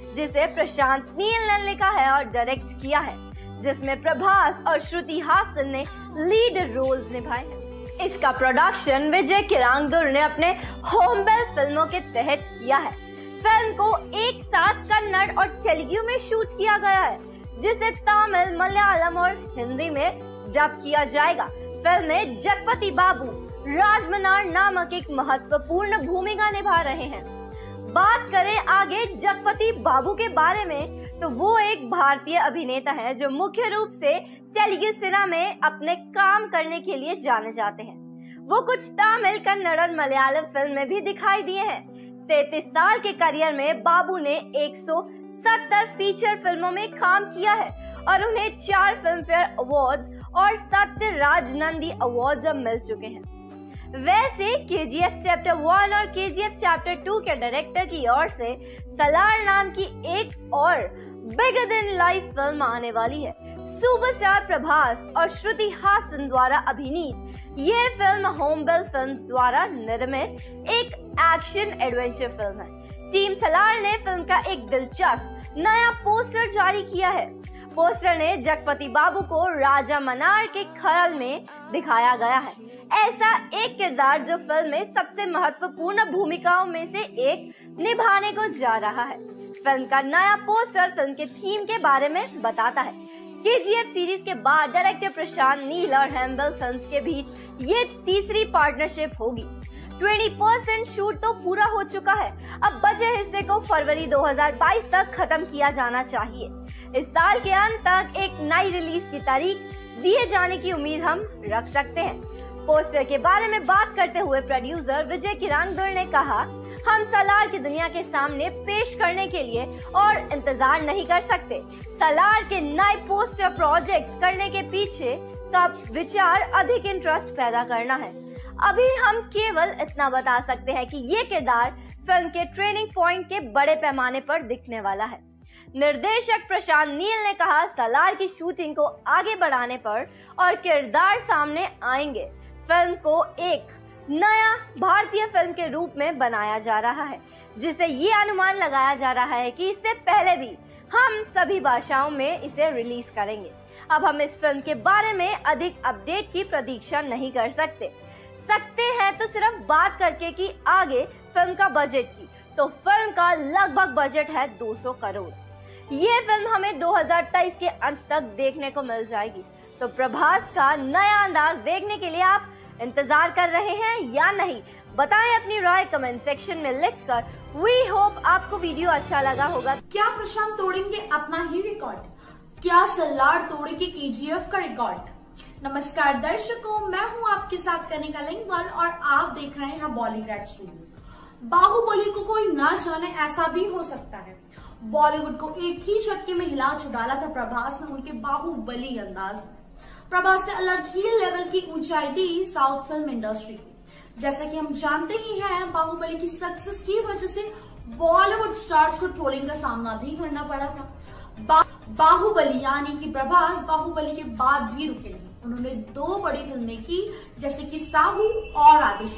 जिसे प्रशांत नील ने लिखा है और डायरेक्ट किया है, जिसमें प्रभास और श्रुति हासन ने लीड रोल्स निभाए हैं। इसका प्रोडक्शन विजय किरांगदुर ने अपने होमबेल फिल्मों के तहत किया है। फिल्म को एक साथ कन्नड़ और तेलुगु में शूट किया गया है, जिसे तमिल, मलयालम और हिंदी में डब किया जाएगा। फिल्म में जगपति बाबू राजमनार नामक एक महत्वपूर्ण भूमिका निभा रहे हैं। बात करें आगे जगपति बाबू के बारे में, तो वो एक भारतीय अभिनेता है जो मुख्य रूप से तेलुगु सिनेमा में अपने काम करने के लिए जाने जाते हैं। वो कुछ तमिल, कन्नड़ और मलयालम फिल्म में भी दिखाई दिए हैं। तैतीस साल के करियर में बाबू ने एक सौ सत्तर फीचर फिल्मों में काम किया है और उन्हें चार फिल्म फेयर अवार्ड्स और सत्तर राजनंदी अवार्ड्स अब मिल चुके हैं। वैसे केजीएफ चैप्टर वन और केजीएफ चैप्टर टू के डायरेक्टर की ओर से सलार नाम की एक और बिगर देन लाइफ फिल्म आने वाली है। सुपरस्टार प्रभास और श्रुति हासन द्वारा अभिनीत ये फिल्म होमबेल फिल्म्स द्वारा निर्मित एक एक्शन एडवेंचर फिल्म है। टीम सलार ने फिल्म का एक दिलचस्प नया पोस्टर जारी किया है। पोस्टर ने जगपति बाबू को राजा मनार के खयाल में दिखाया गया है। ऐसा एक किरदार जो फिल्म में सबसे महत्वपूर्ण भूमिकाओं में से एक निभाने को जा रहा है। फिल्म का नया पोस्टर फिल्म के थीम के बारे में बताता है। केजीएफ सीरीज के बाद डायरेक्टर प्रशांत नील और होमबेल फिल्म्स के बीच ये तीसरी पार्टनरशिप होगी। बीस परसेंट शूट तो पूरा हो चुका है, अब बचे हिस्से को फरवरी दो हज़ार बाईस तक खत्म किया जाना चाहिए। इस साल के अंत तक एक नई रिलीज की तारीख दिए जाने की उम्मीद हम रख सकते हैं। पोस्टर के बारे में बात करते हुए प्रोड्यूसर विजय किरांगदुर ने कहा, हम सलार की दुनिया के सामने पेश करने के लिए और इंतजार नहीं कर सकते। सलार के नए पोस्टर प्रोजेक्ट्स करने के पीछे का विचार अधिक इंटरेस्ट पैदा करना है। अभी हम केवल इतना बता सकते हैं कि ये किरदार फिल्म के ट्रेनिंग पॉइंट के बड़े पैमाने पर दिखने वाला है। निर्देशक प्रशांत नील ने कहा, सलार की शूटिंग को आगे बढ़ाने पर और किरदार सामने आएंगे। फिल्म को एक नया भारतीय फिल्म के रूप में बनाया जा रहा है, जिससे ये अनुमान लगाया जा रहा है कि इससे पहले भी हम सभी भाषाओं में इसे रिलीज करेंगे। अब हम इस फिल्म के बारे में अधिक अपडेट की प्रतीक्षा नहीं कर सकते सकते हैं तो सिर्फ बात करके कि आगे फिल्म का बजट की, तो फिल्म का लगभग बजट है दो सौ करोड़। ये फिल्म हमें दो हज़ार तेईस के अंत तक देखने को मिल जाएगी। तो प्रभास का नया अंदाज देखने के लिए आप इंतजार कर रहे हैं या नहीं? बताएं अपनी राय कमेंट सेक्शन में लिखकर। वी होप आपको वीडियो अच्छा लगा होगा। क्या प्रशांत तोड़ेंगे अपना ही रिकॉर्ड? क्या सलार तोड़ेगी केजीएफ का रिकॉर्ड? नमस्कार दर्शकों, मैं हूं आपके साथ कनिका लिंगवाल और आप देख रहे हैं बॉलीग्राड स्टूडियोज। बाहुबली को कोई ना जाने ऐसा भी हो सकता है। बॉलीवुड को एक ही झटके में हिला छुड़ाला था प्रभास ने उनके बाहुबली अंदाज में। प्रभास ने अलग ही लेवल की ऊंचाई दी साउथ फिल्म इंडस्ट्री को। जैसा कि हम जानते ही हैं, बाहुबली की सक्सेस की वजह से बॉलीवुड स्टार्स को ट्रोलिंग का सामना भी करना पड़ा था। बा, बाहुबली यानी कि प्रभास बाहुबली के बाद भी रुके नहीं। उन्होंने दो बड़ी फिल्में की, जैसे कि साहू और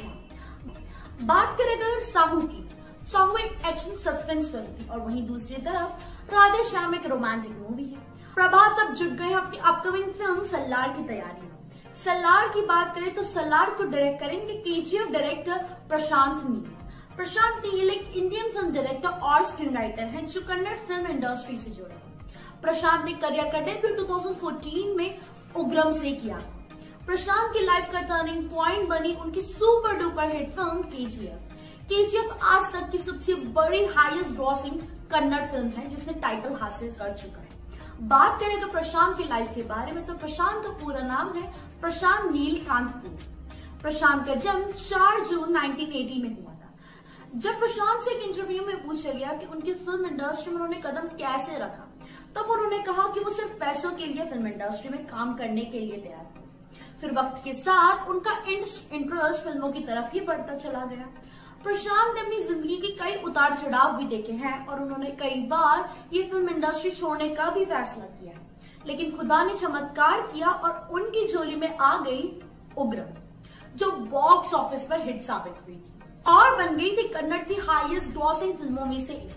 राधेश्याम। बात करें अगर साहू की, साहू एक एक्शन सस्पेंस फिल्म थी और वहीं दूसरी तरफ राधेश्याम एक रोमांटिक मूवी है। प्रभास अब जुट गए अपनी अपकमिंग फिल्म सलार की तैयारी में। सलार की बात करें तो सलार को डायरेक्ट करेंगे केजीएफ डायरेक्टर प्रशांत नील। प्रशांत नील एक इंडियन फिल्म डायरेक्टर और स्क्रीन राइटर हैं जो कन्नड़ फिल्म इंडस्ट्री से जुड़े हैं। प्रशांत ने करियर का डेब्यू दो हज़ार चौदह में उग्रम से किया। प्रशांत की लाइफ का टर्निंग पॉइंट बनी उनकी super duper hit film KGF. KGF आज तक की सबसे बड़ी हाईएस्ट ग्रॉसिंग कन्नड़ फिल्म है जिसने टाइटल हासिल कर चुका है। बात करें तो प्रशांत की लाइफ के बारे में, तो प्रशांत का पूरा नाम है प्रशांत नील कांतपुर। प्रशांत का जन्म चार जून उन्नीस सौ अस्सी में हुआ था। जब प्रशांत से एक इंटरव्यू में पूछा गया कि उनकी फिल्म इंडस्ट्री में उन्होंने कदम कैसे रखा, तब उन्होंने कहा कि वो सिर्फ पैसों के लिए फिल्म इंडस्ट्री में काम करने के लिए तैयार थे। फिर वक्त के साथ उनका इंटरेस्ट फिल्मों की तरफ ही बढ़ता चला गया। प्रशांत ने अपनी जिंदगी के कई उतार चढ़ाव भी देखे हैं और उन्होंने कई बार ये फिल्म इंडस्ट्री छोड़ने का भी फैसला किया है, लेकिन खुदा ने चमत्कार किया और उनकी झोली में आ गई उग्रम, जो बॉक्स ऑफिस पर हिट साबित हुई थी और बन गई थी कन्नड़ की हाईएस्ट ग्रॉसिंग फिल्मों में से एक।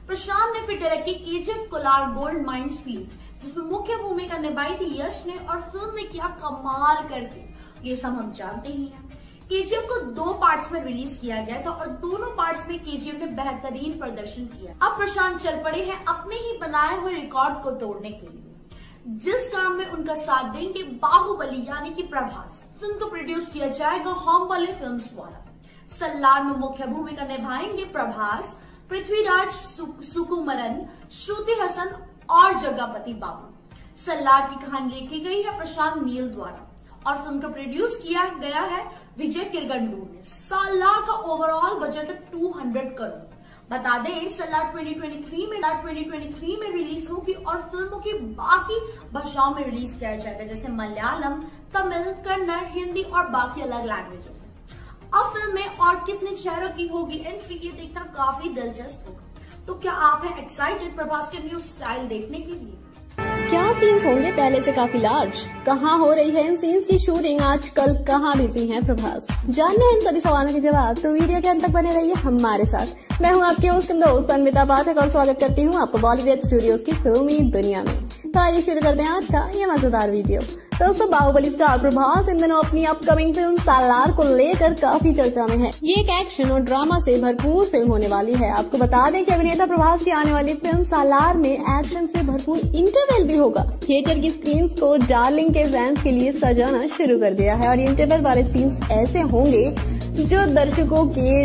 प्रशांत ने फिर डायरेक्ट की KGF Kolar gold mines field, जिसमें मुख्य भूमिका निभाई थी यश ने और फिल्म ने किया कमाल कर दी, ये सब हम जानते ही हैं। केजीएफ को दो पार्ट्स में रिलीज किया गया था और दोनों पार्ट्स में केजीएफ ने बेहतरीन प्रदर्शन किया। अब प्रशांत चल पड़े हैं अपने ही बनाए हुए रिकॉर्ड को तोड़ने के लिए, जिस काम में उनका साथ देंगे बाहुबली यानी कि प्रभास। फिल्म को प्रोड्यूस किया जाएगा होमबले फिल्म्स द्वारा। सलार में मुख्य भूमिका निभाएंगे प्रभास, पृथ्वीराज सुकुमारन, श्रुति हसन और जगपति बाबू। सलार की कहानी लिखी गई है प्रशांत नील द्वारा और फिल्म को प्रोड्यूस किया गया है विजय किरगंडूर ने। सलार का ओवरऑल बजट है दो सौ करोड़। बता दें सलार दो हज़ार तेईस में दो हज़ार तेईस में रिलीज होगी और फिल्मों की बाकी भाषाओं में रिलीज किया जाएगा, जैसे मलयालम, तमिल, कन्नड़, हिंदी और बाकी अलग लैंग्वेजेस में। अब फिल्म में और कितने शहरों की होगी एंट्री, ये देखना काफी दिलचस्प होगा। तो क्या आप हैं एक्साइटेड प्रभास के न्यू स्टाइल देखने के लिए? क्या सीन्स होंगे पहले से काफी लार्ज? कहाँ हो रही है इन सीन्स की शूटिंग? आजकल कहाँ बिजी हैं प्रभास? जानना है इन सभी सवालों के जवाब, तो वीडियो के अंत तक बने रहिए हमारे साथ। मैं हूँ आपके होस्ट दोस्त अनमिता पाठक और स्वागत करती हूँ आपको बॉलीवुड स्टूडियोज की फिल्मी दुनिया में। तो आइए शुरू करते हैं आज का ये मजेदार वीडियो। दोस्तों, बाहुबली स्टार प्रभास इन दिनों अपनी अपकमिंग फिल्म सालार को लेकर काफी चर्चा में है। ये एक एक्शन और ड्रामा से भरपूर फिल्म होने वाली है। आपको बता दें कि अभिनेता प्रभास की आने वाली फिल्म सालार में एक्शन से भरपूर इंटरवल भी होगा। थिएटर की स्क्रीन को डार्लिंग के फैंस के लिए सजाना शुरू कर दिया है और इंटरवल वाले सीन्स ऐसे होंगे जो दर्शकों के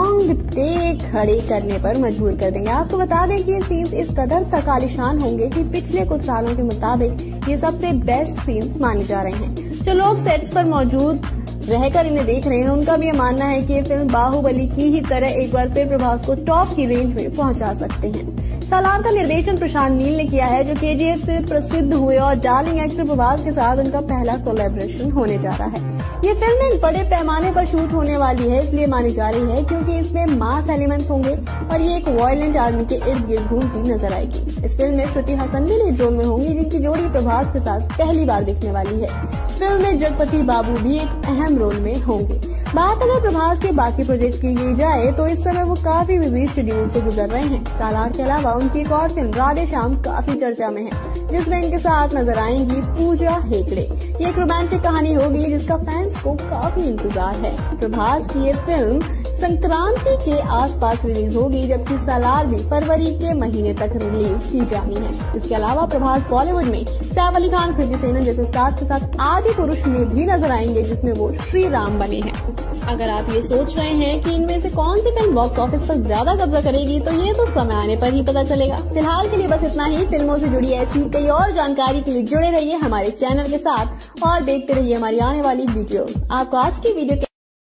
रोंगटे खड़े करने पर मजबूर कर देंगे। आपको बता दें कि ये सीन्स इस कदर तक आलिशान होंगे कि पिछले कुछ सालों के मुताबिक ये सबसे बेस्ट सीन्स माने जा रहे हैं। जो लोग सेट्स पर मौजूद रहकर इन्हें देख रहे हैं, उनका भी ये मानना है कि ये फिल्म बाहुबली की ही तरह एक बार फिर प्रभास को टॉप की रेंज में पहुंचा सकते हैं। सालार का निर्देशन प्रशांत नील ने किया है, जो केजीएफ से प्रसिद्ध हुए और डार्लिंग एक्टर प्रभास के साथ उनका पहला कोलैबोरेशन होने जा रहा है। ये फिल्म एक बड़े पैमाने पर शूट होने वाली है, इसलिए मानी जा रही है क्योंकि इसमें मास एलिमेंट्स होंगे और ये एक वायलेंट आर्मी के इर्द गिर्द घूमती नजर आएगी। इस फिल्म में श्रुति हसन भी लीड रोल में होंगी, जिनकी जोड़ी प्रभास के साथ पहली बार दिखने वाली है। फिल्म में जगपति बाबू भी एक अहम रोल में होंगे। बात अगर प्रभास के बाकी प्रोजेक्ट की की जाए तो इस समय वो काफी बिजी शेड्यूल से गुजर रहे हैं। सालार के अलावा उनकी एक और फिल्म राधे श्याम काफी चर्चा में है, जिसमें इनके साथ नजर आएंगी पूजा हेगड़े। ये एक रोमांटिक कहानी होगी जिसका फैंस को काफी इंतजार है। प्रभास की ये फिल्म संक्रांति के आसपास रिलीज होगी, जबकि सालार भी फरवरी के महीने तक रिलीज की जानी है। इसके अलावा प्रभास बॉलीवुड में सैफ अली खान, कृति सेनन जैसे स्टार के साथ आदि पुरुष में भी नजर आएंगे, जिसमें वो श्री राम बने हैं। अगर आप ये सोच रहे हैं कि इनमें से कौन सी फिल्म बॉक्स ऑफिस पर ज्यादा कब्जा करेगी, तो ये तो समय आने पर ही पता चलेगा। फिलहाल के लिए बस इतना ही। फिल्मों से जुड़ी ऐसी कई और जानकारी के लिए जुड़े रहिए हमारे चैनल के साथ और देखते रहिए हमारी आने वाली वीडियोस। आपको आज की वीडियो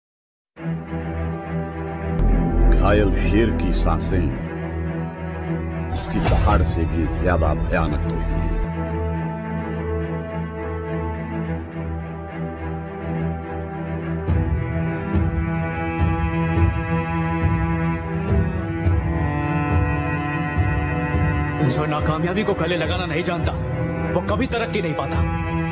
घायल शेर की सांसें उसकी दहाड़ से भी ज्यादा भयानक होती है। जो नाकामयाबी को गले लगाना नहीं जानता, वो कभी तरक्की नहीं पाता।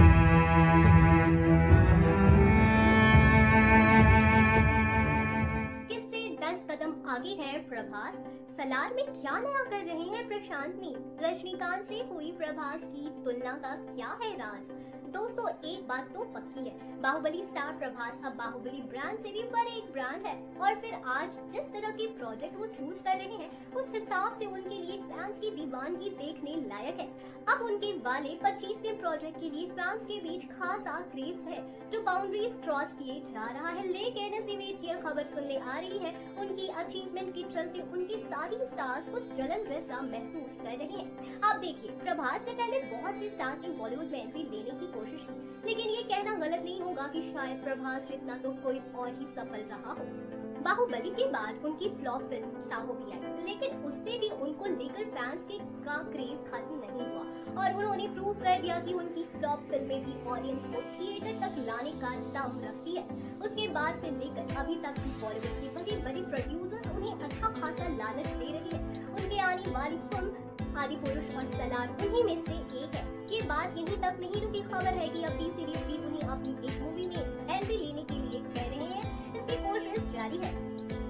किससे दस कदम आगे है प्रभास? सालार में क्या नया कर रहे हैं प्रशांत नील? रजनीकांत से हुई प्रभास की तुलना का क्या है राज? दोस्तों, एक बात तो पक्की है, बाहुबली स्टार प्रभास अब बाहुबली ब्रांड से भी बड़े एक ब्रांड है और फिर आज जिस तरह के प्रोजेक्ट वो चूज कर रहे हैं, उस हिसाब से उनके लिए फैंस की दीवानगी देखने लायक है। अब उनके वाले पच्चीसवें प्रोजेक्ट के लिए फैंस के बीच खासा क्रेज है, जो बाउंड्रीज क्रॉस किए जा रहा है। लेकिन इसी बीच ये खबर सुनने आ रही है, उनकी अचीवमेंट के चलते उनके सारी स्टार्स कुछ जलन जैसा महसूस कर रहे हैं। आप देखिए, प्रभास से पहले बहुत से स्टार्स ने बॉलीवुड में एंट्री लेने की कोशिश की, लेकिन ये कहना गलत नहीं होगा कि शायद प्रभास जितना तो कोई और ही सफल रहा हो। बाहुबली के बाद उनकी फ्लॉप फिल्म साहो भी आई, लेकिन उससे भी उनको लेकर फैंस के का क्रेज खत्म नहीं हुआ और उन्होंने प्रूव कर दिया कि उनकी फ्लॉप फिल्में भी ऑडियंस को थिएटर तक लाने का दम रखती है। उसके बाद से लेकर अभी तक भी बॉलीवुड के बड़े बड़े प्रोड्यूसर्स उन्हें अच्छा खासा लालच दे रहे हैं। उनके आने वाली फिल्म आदि पुरुष और सलार उन्हीं में से एक है। ये बात यहीं तक नहीं रुकी, खबर है कि अब टी सीरीज भी उन्हें अपनी एक मूवी में एंट्री लेने के लिए कह रहे हैं। इसकी कोशिश जारी है। साउथ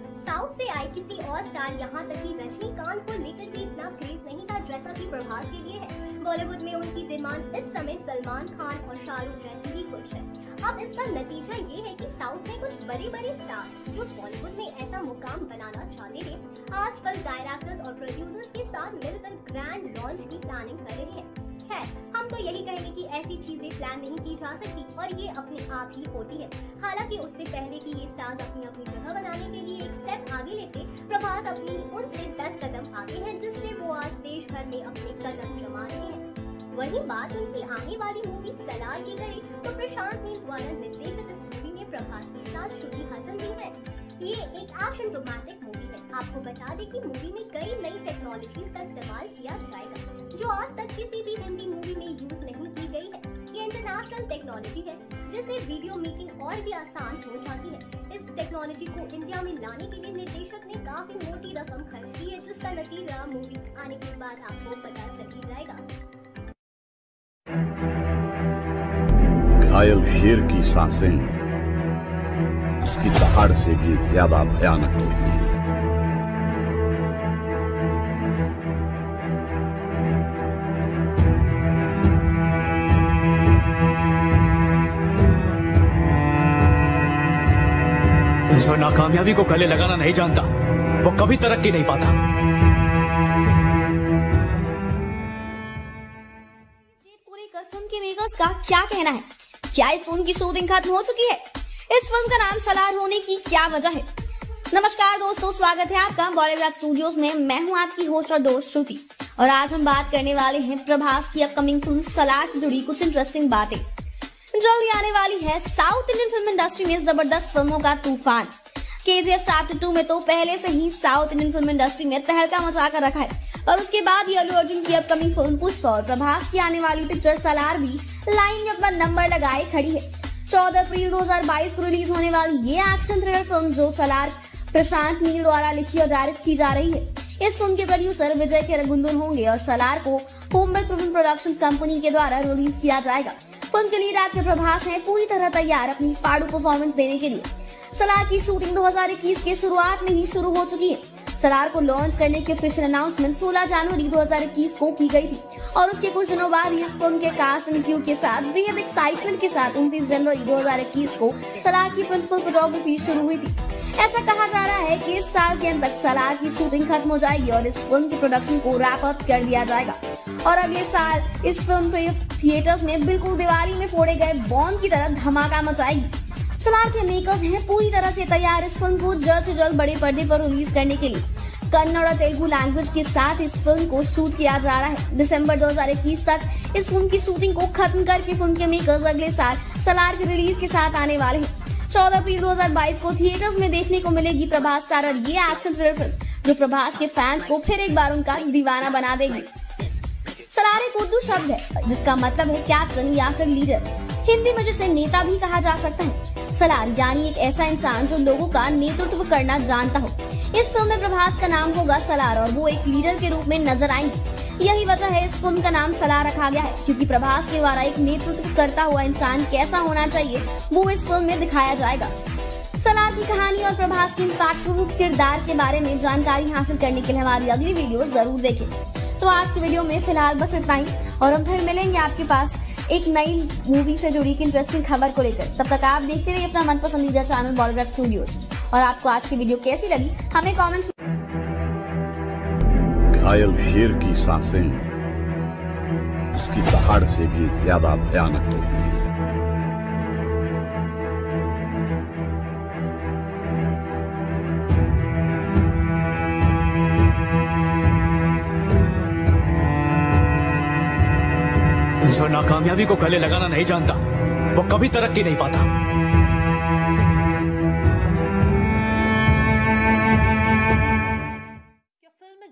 साउथ से आए किसी और स्टार, यहाँ तक कि रजनीकांत को लेकर भी इतना क्रेज नहीं था जैसा कि प्रभास के लिए है। बॉलीवुड में उनकी डिमांड इस समय सलमान खान और शाहरुख जैसी ही कुछ है। अब इसका नतीजा ये है कि साउथ में कुछ बड़े बड़े स्टार्स जो बॉलीवुड में ऐसा मुकाम बनाना चाहते थे, आजकल डायरेक्टर्स और प्रोड्यूसर्स के साथ मिलकर ग्रैंड लॉन्च की प्लानिंग कर रहे हैं। है, हम तो यही कहेंगे कि ऐसी चीजें प्लान नहीं की जा सकती और ये अपने आप ही होती है। हालांकि उससे पहले कि ये स्टार्स अपनी अपनी जगह बनाने के लिए एक स्टेप आगे लेते, प्रभास अपनी उनसे दस कदम आगे हैं, जिससे वो आज देश भर में अपने कदम जमा रहे हैं। वही बात उनकी आने वाली मूवी सलार की करें तो प्रशांत नील द्वारा निर्देशित इस मूवी में प्रभास के साथ श्रुति हासन भी है। ये एक एक्शन रोमांटिक मूवी है। आपको बता दें कि मूवी में कई नई टेक्नोलॉजीज का इस्तेमाल किया जाएगा जो आज तक किसी भी हिंदी मूवी में यूज नहीं की गई है। ये इंटरनेशनल टेक्नोलॉजी है जिससे वीडियो मेकिंग और भी आसान हो जाती है। इस टेक्नोलॉजी को इंडिया में लाने के लिए निर्देशक ने काफी मोटी रकम खर्च की है, जिसका नतीजा मूवी आने के बाद आपको पता चल ही जाएगा। घायल शेर की सांसें उसकी दहाड़ से भी ज्यादा भयानक होती है। जो नाकामयाबी को गले लगाना नहीं जानता वो कभी तरक्की नहीं पाता। फिल्म के मेकर्स का क्या कहना है? क्या इस फिल्म की शूटिंग खत्म हो चुकी है? इस फिल्म का नाम सलार होने की क्या वजह है? नमस्कार दोस्तों, स्वागत है आपका बॉलीवुड स्टूडियोज में। मैं हूं आपकी होस्ट और दोस्त श्रुति और आज हम बात करने वाले हैं प्रभास की अपकमिंग फिल्म सलार से जुड़ी कुछ इंटरेस्टिंग बातें। जल्दी आने वाली है साउथ इंडियन फिल्म इंडस्ट्री में जबरदस्त फिल्मों का तूफान। केजीएफ चैप्टर टू में तो पहले से ही साउथ इंडियन फिल्म इंडस्ट्री में तहलका मचा कर रखा है और उसके बाद ही अल्लू अर्जुन की अपकमिंग फिल्म पुष्पा और प्रभास की आने वाली पिक्चर सलार भी लाइन में अपना नंबर लगाए खड़ी है। चौदह अप्रैल दो हज़ार बाईस को रिलीज होने वाली ये एक्शन थ्रिलर फिल्म जो सलार प्रशांत नील द्वारा लिखी और डायरेक्ट की जा रही है। इस फिल्म के प्रोड्यूसर विजय किरगुंदुर होंगे और सलार को होमबेक फिल्म प्रोडक्शंस कंपनी के द्वारा रिलीज किया जाएगा। फिल्म के लीड एक्टर प्रभास हैं पूरी तरह तैयार अपनी फाड़ू परफॉर्मेंस देने के लिए। सलार की शूटिंग दो हज़ार इक्कीस के शुरुआत में ही शुरू हो चुकी है। सलार को लॉन्च करने की ऑफिशियल अनाउंसमेंट सोलह जनवरी दो हज़ार इक्कीस को की गई थी और उसके कुछ दिनों बाद इस फिल्म के कास्ट एंड क्रू के साथ बेहद एक्साइटमेंट के साथ उनतीस जनवरी दो हज़ार इक्कीस को सलार की प्रिंसिपल फोटोग्राफी शुरू हुई थी। ऐसा कहा जा रहा है कि इस साल के अंत तक सलार की शूटिंग खत्म हो जाएगी और इस फिल्म की प्रोडक्शन को रैप अप कर दिया जाएगा और अगले साल इस फिल्म पे थिएटर्स में बिल्कुल दिवाली में फोड़े गए बॉम्ब की तरह धमाका मचाएगी। सलार के मेकर्स हैं पूरी तरह से तैयार इस फिल्म को जल्द से जल्द बड़े पर्दे पर रिलीज करने के लिए। कन्नड़ और तेलुगु लैंग्वेज के साथ इस फिल्म को शूट किया जा रहा है। दिसंबर दो हज़ार इक्कीस तक इस फिल्म की शूटिंग को खत्म करके फिल्म के मेकर्स अगले साल सलार की रिलीज के साथ आने वाले हैं। चौदह अप्रैल दो हज़ार बाईस को थिएटर्स में देखने को मिलेगी प्रभास स्टारर ये एक्शन थ्रिलर फिल्म जो प्रभास के फैंस को फिर एक बार उनका दीवाना बना देगी। सलार एक उर्दू शब्द है जिसका मतलब है कैप्टन या फिर लीडर। हिंदी में जिसे नेता भी कहा जा सकता है। सलार यानी एक ऐसा इंसान जो लोगों का नेतृत्व करना जानता हो। इस फिल्म में प्रभास का नाम होगा सलार और वो एक लीडर के रूप में नजर आएंगे। यही वजह है इस फिल्म का नाम सलार रखा गया है क्योंकि प्रभास के द्वारा एक नेतृत्व करता हुआ इंसान कैसा होना चाहिए वो इस फिल्म में दिखाया जाएगा। सलार की कहानी और प्रभास के इम्पैक्टफुल किरदार के बारे में जानकारी हासिल करने के लिए हमारी अगली वीडियो जरूर देखें। तो आज की वीडियो में फिलहाल बस इतना ही और हम फिर मिलेंगे आपके पास एक नई मूवी से जुड़ी एक इंटरेस्टिंग खबर को लेकर। तब तक आप देखते रहिए अपना मन पसंदीदा चैनल बॉलीवुड स्टूडियोज और आपको आज की वीडियो कैसी लगी हमें कमेंट्स। घायल शेर की सांसें उसकी दहाड़ से भी ज्यादा भयानक होती है। जो नाकामयाबी को गले लगाना नहीं जानता वो कभी तरक्की नहीं पाता। फिल्म ज्योति का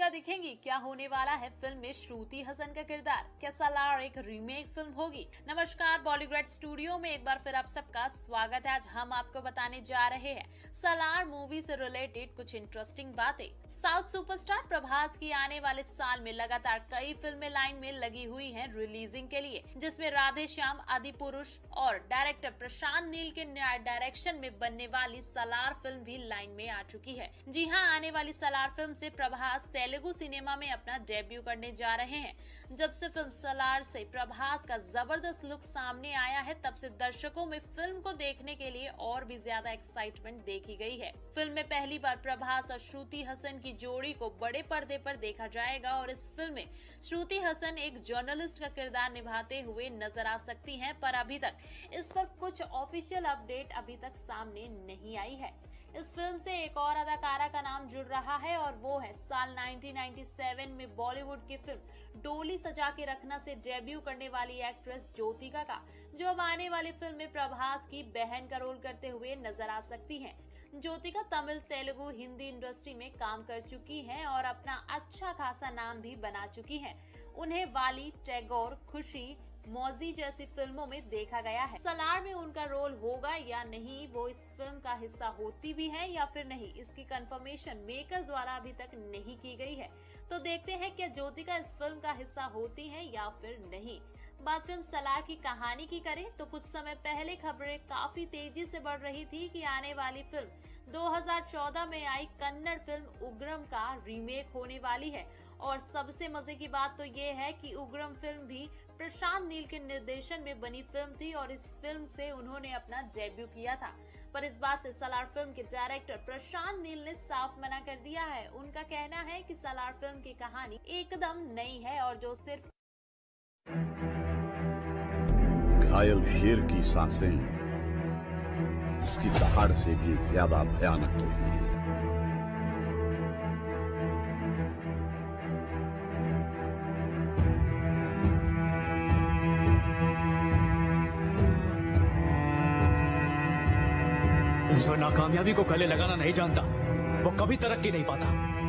ज्योतिका दिखेंगी? क्या होने वाला है फिल्म में श्रुति हसन का किरदार? क्या सालार एक रीमेक फिल्म होगी? नमस्कार, बॉलीग्रेड स्टूडियो में एक बार फिर आप सबका स्वागत है। आज हम आपको बताने जा रहे हैं सालार मूवी से रिलेटेड कुछ इंटरेस्टिंग बातें। साउथ सुपरस्टार प्रभास की आने वाले साल में लगातार कई फिल्में लाइन में लगी हुई हैं रिलीजिंग के लिए, जिसमें राधे श्याम, आदि पुरुष और डायरेक्टर प्रशांत नील के डायरेक्शन में बनने वाली सालार फिल्म भी लाइन में आ चुकी है। जी हाँ, आने वाली सालार फिल्म से प्रभास तेलुगु सिनेमा में अपना डेब्यू करने जा रहे हैं। जब से फिल्म सालार से प्रभास का जबरदस्त लुक सामने आया है, तब से दर्शकों में फिल्म को देखने के लिए और भी ज्यादा एक्साइटमेंट देखी गई है। फिल्म में पहली बार प्रभास और श्रुति हसन की जोड़ी को बड़े पर्दे पर देखा जाएगा और इस फिल्म में श्रुति हसन एक जर्नलिस्ट का किरदार निभाते हुए नजर आ सकती हैं, पर अभी तक इस पर कुछ ऑफिशियल अपडेट अभी तक सामने नहीं आई है। इस फिल्म से एक और अदाकारा का नाम जुड़ रहा है और वो है साल उन्नीस सौ सत्तानवे में बॉलीवुड की फिल्म डोली सजा के रखना से डेब्यू करने वाली एक्ट्रेस ज्योतिका का, जो अब आने वाली फिल्म में प्रभास की बहन का रोल करते हुए नजर आ सकती हैं। ज्योतिका तमिल, तेलुगु, हिंदी इंडस्ट्री में काम कर चुकी हैं और अपना अच्छा खासा नाम भी बना चुकी हैं। उन्हें वाली, टैगोर, खुशी, मौजी जैसी फिल्मों में देखा गया है। सालार में उनका रोल होगा या नहीं, वो इस फिल्म का हिस्सा होती भी है या फिर नहीं, इसकी कंफर्मेशन मेकर्स द्वारा अभी तक नहीं की गई है। तो देखते हैं क्या ज्योतिका इस फिल्म का हिस्सा होती है या फिर नहीं। बात फिल्म सालार की कहानी की करें तो कुछ समय पहले खबरें काफी तेजी से बढ़ रही थी कि आने वाली फिल्म दो हज़ार चौदह में आई कन्नड़ फिल्म उग्रम का रीमेक होने वाली है। और सबसे मजे की बात तो ये है कि उग्रम फिल्म भी प्रशांत नील के निर्देशन में बनी फिल्म थी और इस फिल्म से उन्होंने अपना डेब्यू किया था। पर इस बात से सालार फिल्म के डायरेक्टर प्रशांत नील ने साफ मना कर दिया है। उनका कहना है कि सालार फिल्म की कहानी एकदम नई है और जो सिर्फ घायल शेर की सांसें उसकी दहाड़ से भी ज्यादा भयानक होती है। जो नाकामयाबी को गले लगाना नहीं जानता, वो कभी तरक्की नहीं पाता।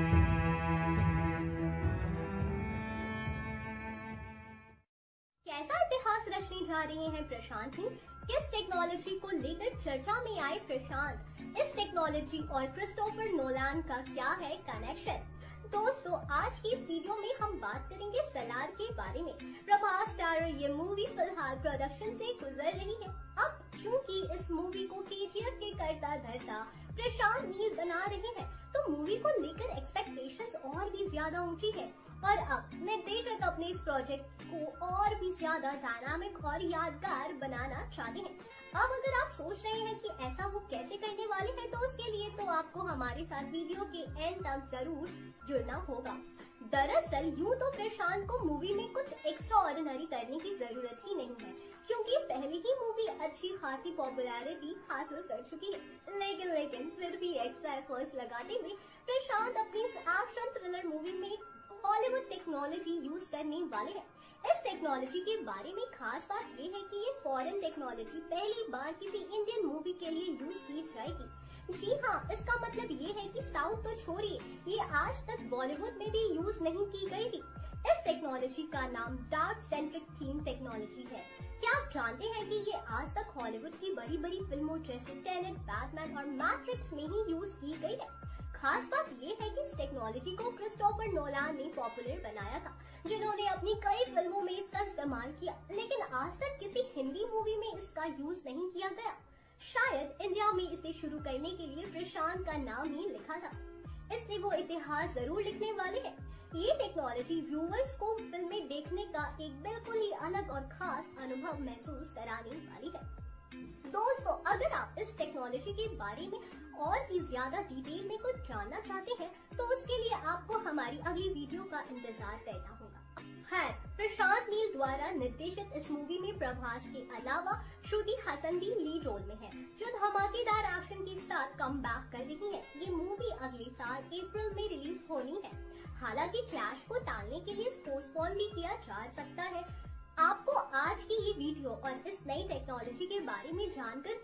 कैसा इतिहास रचने जा रहे हैं प्रशांत नील? किस टेक्नोलॉजी को लेकर चर्चा में आए प्रशांत? इस टेक्नोलॉजी और क्रिस्टोफर नोलान का क्या है कनेक्शन? दोस्तों, आज की इस वीडियो में हम बात करेंगे सालार के बारे में। प्रभास स्टारर ये मूवी फिलहाल प्रोडक्शन से गुजर रही है। अब चूंकि इस मूवी को केजीएफ के करता धरता प्रशांत नील बना रहे हैं, तो मूवी को लेकर एक्सपेक्टेशंस और भी ज्यादा ऊंची है और अब निर्देशक अपने इस प्रोजेक्ट को और भी ज्यादा डायनामिक और यादगार बनाना चाहते हैं। अब अगर आप सोच रहे हैं कि ऐसा वो कैसे करने वाले हैं, तो उसके लिए तो आपको हमारे साथ वीडियो के एंड तक जरूर जुड़ना होगा। दरअसल यूं तो प्रशांत को मूवी में कुछ एक्स्ट्रा ऑर्डिनरी करने की जरूरत ही नहीं है, क्योंकि पहले ही मूवी अच्छी खासी पॉपुलैरिटी हासिल कर चुकी है। लेकिन लेकिन फिर भी एक्स्ट्रा एफर्ट्स लगाते हुए प्रशांत अपनी इस एक्शन थ्रिलर मूवी में हॉलीवुड टेक्नोलॉजी यूज करने वाले हैं। इस टेक्नोलॉजी के बारे में खास बात ये है कि ये फॉरेन टेक्नोलॉजी पहली बार किसी इंडियन मूवी के लिए यूज की जाएगी। जी हाँ, इसका मतलब ये है कि साउथ तो छोड़िए, ये आज तक बॉलीवुड में भी यूज नहीं की गई थी। इस टेक्नोलॉजी का नाम डार्क सेंट्रिक थीम टेक्नोलॉजी है। क्या आप जानते हैं कि ये आज तक हॉलीवुड की बड़ी बड़ी फिल्मों जैसे टेनेट, बैटमैन और मैट्रिक्स में ही यूज की गई है। खास बात ये है कि इस टेक्नोलॉजी को क्रिस्टोफर नोलान ने पॉपुलर बनाया था, जिन्होंने अपनी कई फिल्मों में इसका इस्तेमाल किया, लेकिन आज तक किसी हिंदी मूवी में इसका यूज नहीं किया गया। शायद इंडिया में इसे शुरू करने के लिए प्रशांत का नाम ही लिखा था। इससे वो इतिहास जरूर लिखने वाले हैं। ये टेक्नोलॉजी व्यूअर्स को फिल्म में देखने का एक बिल्कुल ही अलग और खास अनुभव महसूस कराने वाली है। दोस्तों, अगर आप इस टेक्नोलॉजी के बारे में और भी ज्यादा डिटेल में कुछ जानना चाहते हैं, तो उसके लिए आपको हमारी अगली वीडियो का इंतजार करना होगा। खैर, प्रशांत नील द्वारा निर्देशित इस मूवी में प्रभास के अलावा श्रुति हसन भी लीड रोल में है, जो धमाकेदार एक्शन के साथ कम बैक कर रही है। ये मूवी अगले साल अप्रैल में रिलीज होनी है। हालांकि क्लैश को टालने के लिए पोस्टपोन भी किया जा सकता है। आपको आज की ये वीडियो और इस नई टेक्नोलॉजी के बारे में जानकर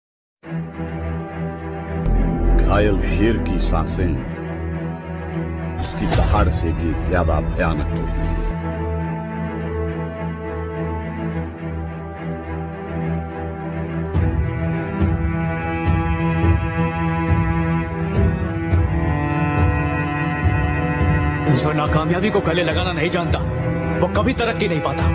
घायल शेर की सांसें उसकी दहाड़ से भी ज्यादा भयानक होगी। जो नाकामयाबी को गले लगाना नहीं जानता वो कभी तरक्की नहीं पाता।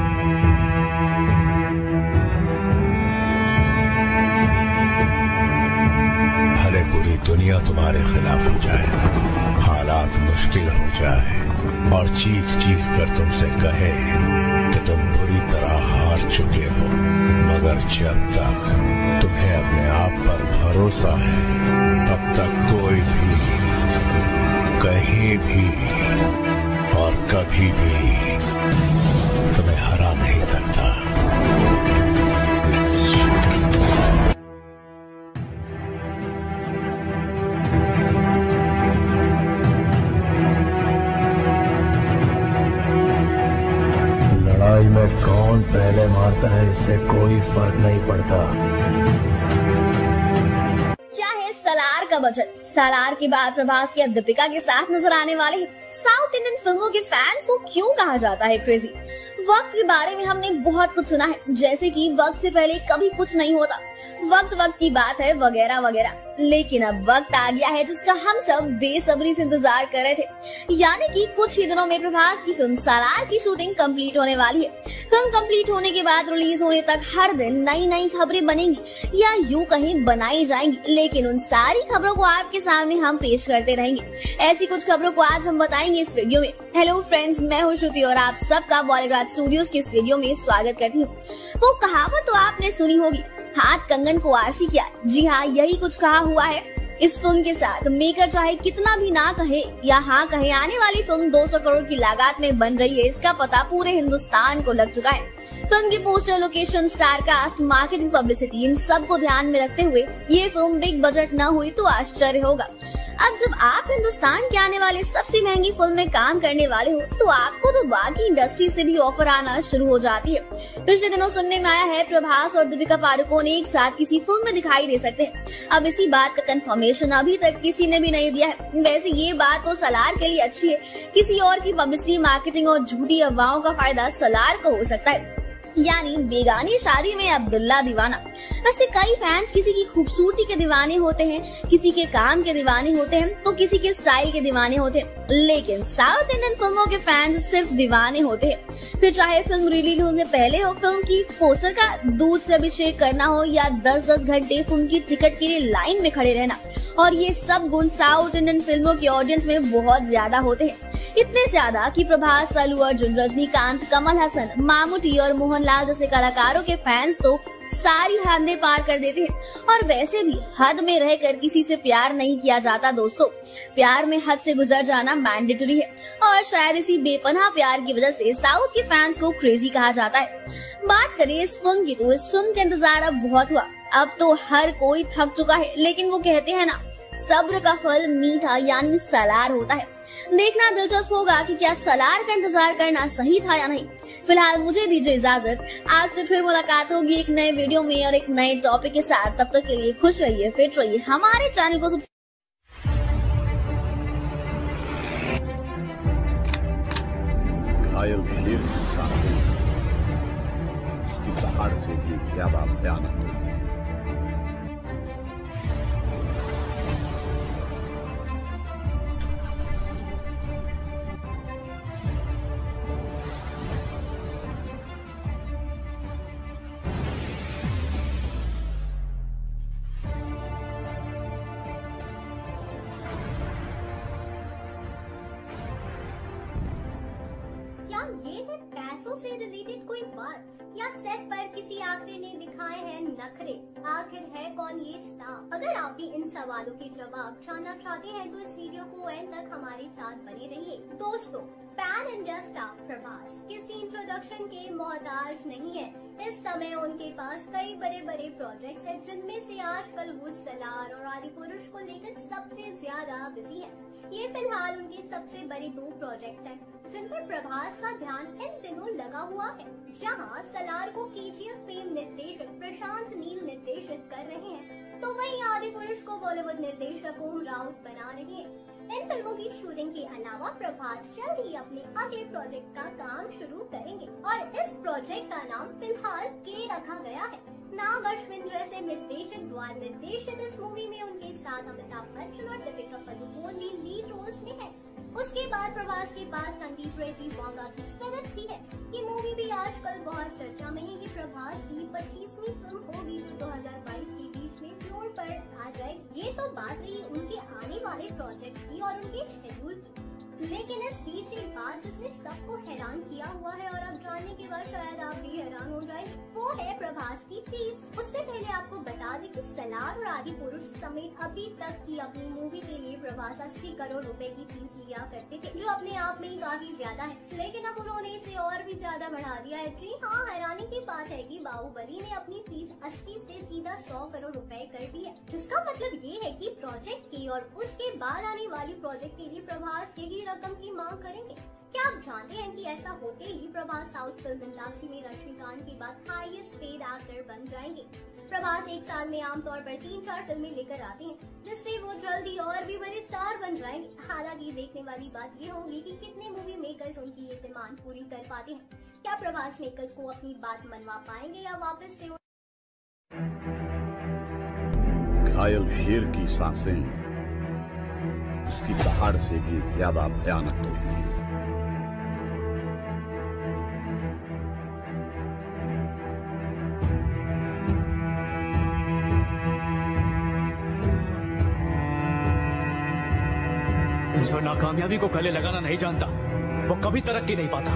भले पूरी दुनिया तुम्हारे खिलाफ हो जाए, हालात मुश्किल हो जाए और चीख चीख कर तुमसे कहे कि तुम बुरी तरह हार चुके हो, मगर जब तक तुम्हें अपने आप पर भरोसा है तब तक कोई भी कहीं भी और कभी भी तुम्हें हरा नहीं सकता। लड़ाई में कौन पहले मारता है इससे कोई फर्क नहीं पड़ता। क्या है सलार का बजट? सालार के बाद प्रभास की अब दीपिका के साथ नजर आने वाले हैं। साउथ इंडियन फिल्मों के फैंस को क्यों कहा जाता है क्रेजी? वक्त के बारे में हमने बहुत कुछ सुना है, जैसे कि वक्त से पहले कभी कुछ नहीं होता, वक्त वक्त की बात है वगैरह वगैरह। लेकिन अब वक्त आ गया है जिसका हम सब बेसब्री से इंतजार कर रहे थे, यानी कि कुछ ही दिनों में प्रभास की फिल्म सालार की शूटिंग कंप्लीट होने वाली है। फिल्म कंप्लीट होने के बाद रिलीज होने तक हर दिन नई नई खबरें बनेंगी या यूं कहीं बनाई जाएंगी, लेकिन उन सारी खबरों को आपके सामने हम पेश करते रहेंगे। ऐसी कुछ खबरों को आज हम बताएंगे इस वीडियो में। हेलो फ्रेंड्स, मैं हूं श्रुति और आप सबका बॉलीग्राड स्टूडियोज के इस वीडियो में स्वागत करती हूँ। वो कहावत तो आपने सुनी होगी, हाथ कंगन को आरसी किया। जी हाँ, यही कुछ कहा हुआ है इस फिल्म के साथ। मेकर चाहे कितना भी ना कहे या हाँ कहे, आने वाली फिल्म दो सौ करोड़ की लागत में बन रही है, इसका पता पूरे हिंदुस्तान को लग चुका है। फिल्म की poster, location, star cast, marketing, publicity, इन सब को ध्यान में रखते हुए ये फिल्म बिग बजट न हुई तो आश्चर्य होगा। अब जब आप हिंदुस्तान के आने वाले सबसे महंगी फिल्म में काम करने वाले हो तो आपको तो बाकी इंडस्ट्री से भी ऑफर आना शुरू हो जाती है। पिछले दिनों सुनने में आया है प्रभास और दीपिका पादुकोण एक साथ किसी फिल्म में दिखाई दे सकते हैं। अब इसी बात का कंफर्मेशन अभी तक किसी ने भी नहीं दिया है। वैसे ये बात तो सलार के लिए अच्छी है, किसी और की पब्लिसिटी, मार्केटिंग और झूठी अफवाहों का फायदा सलार को हो सकता है, यानी बेगानी शादी में अब्दुल्ला दीवाना। वैसे कई फैंस किसी की खूबसूरती के दीवाने होते हैं, किसी के काम के दीवाने होते हैं, तो किसी के स्टाइल के दीवाने होते हैं, लेकिन साउथ इंडियन फिल्मों के फैंस सिर्फ दीवाने होते हैं। फिर चाहे फिल्म रिलीज होने से पहले हो, फिल्म की पोस्टर का दूध से अभिषेक करना हो या दस दस घंटे फिल्म की टिकट के लिए लाइन में खड़े रहना, और ये सब गुण साउथ इंडियन फिल्मों की ऑडियंस में बहुत ज्यादा होते हैं। इतने ज्यादा कि प्रभास, अल्लू अर्जुन, रजनीकांत, कमल हसन, मामूटी और मोहनलाल जैसे कलाकारों के फैंस तो सारी हदें पार कर देते हैं। और वैसे भी हद में रहकर किसी से प्यार नहीं किया जाता दोस्तों, प्यार में हद से गुजर जाना मैंडेटरी है, और शायद इसी बेपनाह प्यार की वजह से साउथ के फैंस को क्रेजी कहा जाता है। बात करें इस फिल्म की तो इस फिल्म का इंतजार अब बहुत हुआ, अब तो हर कोई थक चुका है, लेकिन वो कहते हैं ना, सब्र का फल मीठा यानी सलार होता है। देखना दिलचस्प होगा कि क्या सलार का इंतजार करना सही था या नहीं। फिलहाल मुझे दीजिए इजाजत, आपसे फिर मुलाकात होगी एक नए वीडियो में और एक नए टॉपिक के साथ। तब तक के लिए खुश रहिए, फिट रहिए, हमारे चैनल को सब्सक्राइब। घायल शेर की सांसें उसकी दहाड़ से भी ज्यादा भयानक होगी। ये है पैसों से रिलेटेड कोई बात या सेट पर किसी एक्टर ने दिखाए हैं नखरे? आखिर है कौन ये स्टार? अगर आप भी इन सवालों के जवाब जानना चाहते हैं तो इस वीडियो को एंड तक हमारे साथ बने रहिए। दोस्तों, पैन इंडिया स्टार प्रभास किसी इंट्रोडक्शन के मोहताज नहीं है। इस समय उनके पास कई बड़े बड़े प्रोजेक्ट्स हैं, जिनमें से आजकल वो सलार और आदिपुरुष को लेकर सबसे ज्यादा बिजी है। ये फिलहाल उनके सबसे बड़े दो प्रोजेक्ट्स हैं जिन पर प्रभास का ध्यान इन दिनों लगा हुआ है। जहां सलार को केजीएफ फेम निर्देशक प्रशांत नील निर्देशित कर रहे हैं, तो वहीं आदि पुरुष को बॉलीवुड निर्देशक ओम राउत बना रहे हैं। इन फिल्मों की शूटिंग के अलावा प्रभास जल्द ही अपने अगले प्रोजेक्ट का काम शुरू करेंगे और इस प्रोजेक्ट का नाम फिलहाल के रखा गया है। नाग अश्विन जैसे निर्देशक द्वारा निर्देशित इस मूवी में उनके साथ अमिताभ बच्चन और दीपिका पादुकोण भी लीड रोल्स में है। उसके बाद प्रभास के पास संदीप रेड्डी वांगा की स्पिरिट भी है। ये मूवी भी आजकल बहुत चर्चा में है। ये प्रभास की पच्चीसवीं फिल्म होगी जो दो हज़ार बाईस के बीच में फ्लोर पर आ जाएगी। ये तो बात रही उनके आने वाले प्रोजेक्ट की और उनके शेड्यूल की, लेकिन इस बीच एक बात जिसने सबको हैरान किया हुआ है और अब जानने के बाद शायद आप भी हैरान हो जाएंगे, वो है प्रभास की फीस। उससे पहले आपको बता दें कि सलार और आदि पुरुष समेत अभी तक की अपनी मूवी के लिए प्रभास अस्सी करोड़ रुपए की फीस लिया करते थे, जो अपने आप में ही काफी ज्यादा है, लेकिन अब उन्होंने इसे और भी ज्यादा बढ़ा दिया है। जी हाँ, हैरानी की बात है कि बाहुबली ने अपनी फीस अस्सी से सीधा सौ करोड़ रुपए कर दी है, जिसका मतलब ये है कि प्रोजेक्ट की और उसके बाद आने वाली प्रोजेक्ट के लिए प्रभास के ही रकम की मांग करेंगे। क्या आप जानते हैं कि ऐसा होते ही प्रभास साउथ फिल्म इंडस्ट्री में रजनीकांत के बाद हाईएस्ट पेड एक्टर बन जाएंगे। प्रभास एक साल में आमतौर पर तीन चार फिल्में लेकर आते हैं, जिससे वो जल्दी और भी बड़े स्टार बन जाएंगे। हालांकि देखने वाली बात ये होगी कि कितने मूवी मेकर्स उनकी ये डिमांड पूरी कर पाते हैं। क्या प्रभास मेकर्स को अपनी बात मनवा पाएंगे या वापस से घायल शेर की सांसें उसकी दहाड़ से भी ज्यादा भयानक होती है। जो नाकामयाबी को गले लगाना नहीं जानता, वो कभी तरक्की नहीं पाता।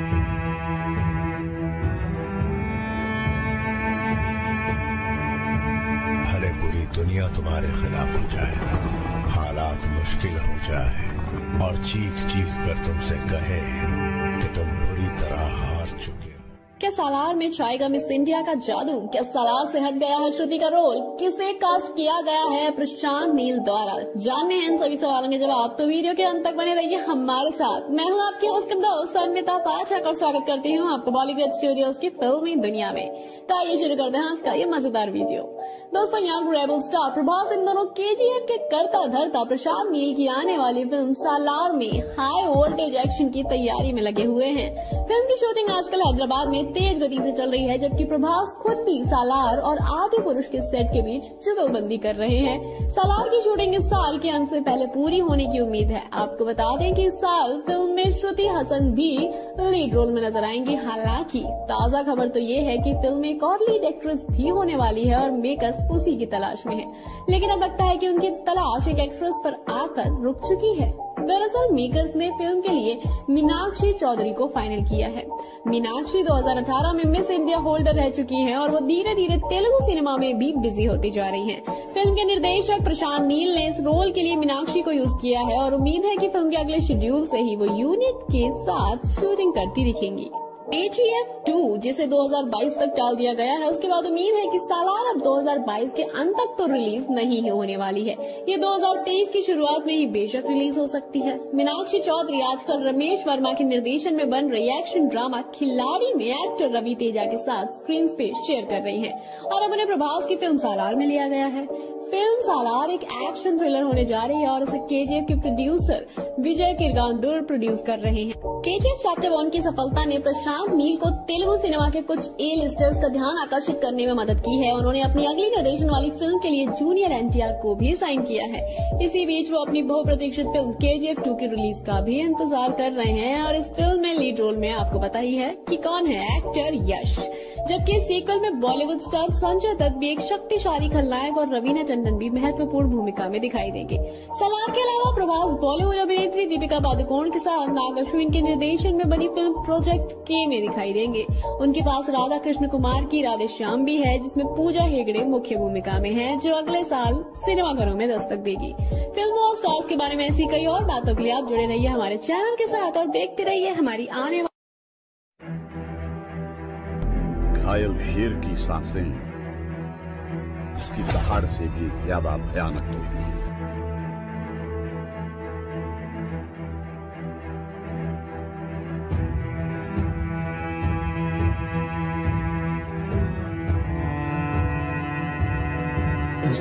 भले पूरी दुनिया तुम्हारे खिलाफ हो जाए, हालात मुश्किल हो जाए और चीख चीख कर तुमसे कहे कि तुम बुरी तरह हार चुके हो। क्या सालार में छाएगा मिस इंडिया का जादू? क्या सालार से हट गया है श्रुति का रोल? किसे कास्ट किया गया है प्रशांत नील द्वारा? जानने हैं इन सभी सवालों के जवाब, तो वीडियो के अंत तक बने रहिए हमारे साथ। मैं हूं आपकी होस्ट दोस्त अन्विता पाठक और स्वागत करती हूं आपको बॉलीवुड स्टूडियोज की फिल्मी दुनिया में। तो आइए शुरू करते हैं आज का ये मजेदार वीडियो। दोस्तों, यंग रेबल स्टार प्रभास इन दोनों केजीएफ के करता धरता प्रशांत नील की आने वाली फिल्म सालार में हाई वोल्टेज एक्शन की तैयारी में लगे हुए हैं। फिल्म की शूटिंग आजकल हैदराबाद में तेज गति से चल रही है, जबकि प्रभास खुद भी सालार और आदि पुरुष के सेट के बीच जुगलबंदी कर रहे हैं। सालार की शूटिंग इस साल के अंत से पहले पूरी होने की उम्मीद है। आपको बता दें कि इस साल फिल्म में श्रुति हसन भी लीड रोल में नजर आएंगी। हालांकि ताजा खबर तो ये है कि फिल्म में एक और लीड एक्ट्रेस भी होने वाली है और मेकर्स उसी की तलाश में है, लेकिन अब लगता है कि उनकी तलाश एक एक्ट्रेस पर आकर रुक चुकी है। दरअसल मेकर्स ने फिल्म के लिए मीनाक्षी चौधरी को फाइनल किया है। मीनाक्षी दो हज़ार अठारह में मिस इंडिया होल्डर रह चुकी हैं और वो धीरे धीरे तेलुगु सिनेमा में भी बिजी होती जा रही हैं। फिल्म के निर्देशक प्रशांत नील ने इस रोल के लिए मीनाक्षी को यूज किया है और उम्मीद है कि फिल्म के अगले शेड्यूल से ही वो यूनिट के साथ शूटिंग करती दिखेंगी। केजीएफ टू, जिसे दो हज़ार बाईस तक टाल दिया गया है, उसके बाद उम्मीद है कि सालार अब दो हज़ार बाईस के अंत तक तो रिलीज नहीं होने वाली है। ये दो हज़ार तेईस की शुरुआत में ही बेशक रिलीज हो सकती है। मीनाक्षी चौधरी आजकल रमेश वर्मा के निर्देशन में बन रही एक्शन ड्रामा खिलाड़ी में एक्टर रवि तेजा के साथ स्क्रीन पे शेयर कर रही हैं और अब उन्हें प्रभास की फिल्म सालार में लिया गया है। फिल्म सालार एक एक्शन थ्रिलर होने जा रही है और इसे केजीएफ के प्रोड्यूसर विजय किरगांदुर प्रोड्यूस कर रहे हैं। केजीएफ चैप्टर वन की सफलता ने प्रशांत नील को तेलुगु सिनेमा के कुछ ए लिस्टर्स का ध्यान आकर्षित करने में मदद की है। उन्होंने अपनी अगली निर्देशन वाली फिल्म के लिए जूनियर एनटीआर को भी साइन किया है। इसी बीच वो अपनी बहुप्रतीक्षित फिल्म केजीएफ टू की रिलीज का भी इंतजार कर रहे हैं और इस फिल्म में लीड रोल में आपको पता ही है कि कौन है, एक्टर यश। जबकि सीक्वल में बॉलीवुड स्टार संजय दत्त भी एक शक्तिशाली खलनायक और रवीना टंडन भी महत्वपूर्ण भूमिका में दिखाई देंगे। सालार के अलावा प्रभास बॉलीवुड अभिनेत्री दीपिका पादुकोण के साथ नाग अश्विन के निर्देशन में बनी फिल्म प्रोजेक्ट के में दिखाई देंगे। उनके पास राधा कृष्ण कुमार की राधे श्याम भी है, जिसमें पूजा हेगड़े मुख्य भूमिका में है, जो अगले साल सिनेमाघरों में दस्तक देगी। फिल्मों और स्टार्स के बारे में ऐसी कई और बातों के लिए आप जुड़े रहिए हमारे चैनल के साथ और देखते रहिए हमारी आने वाली घायल शेर की सांसें उसकी दहाड़ से भी ज्यादा भयानक होती है।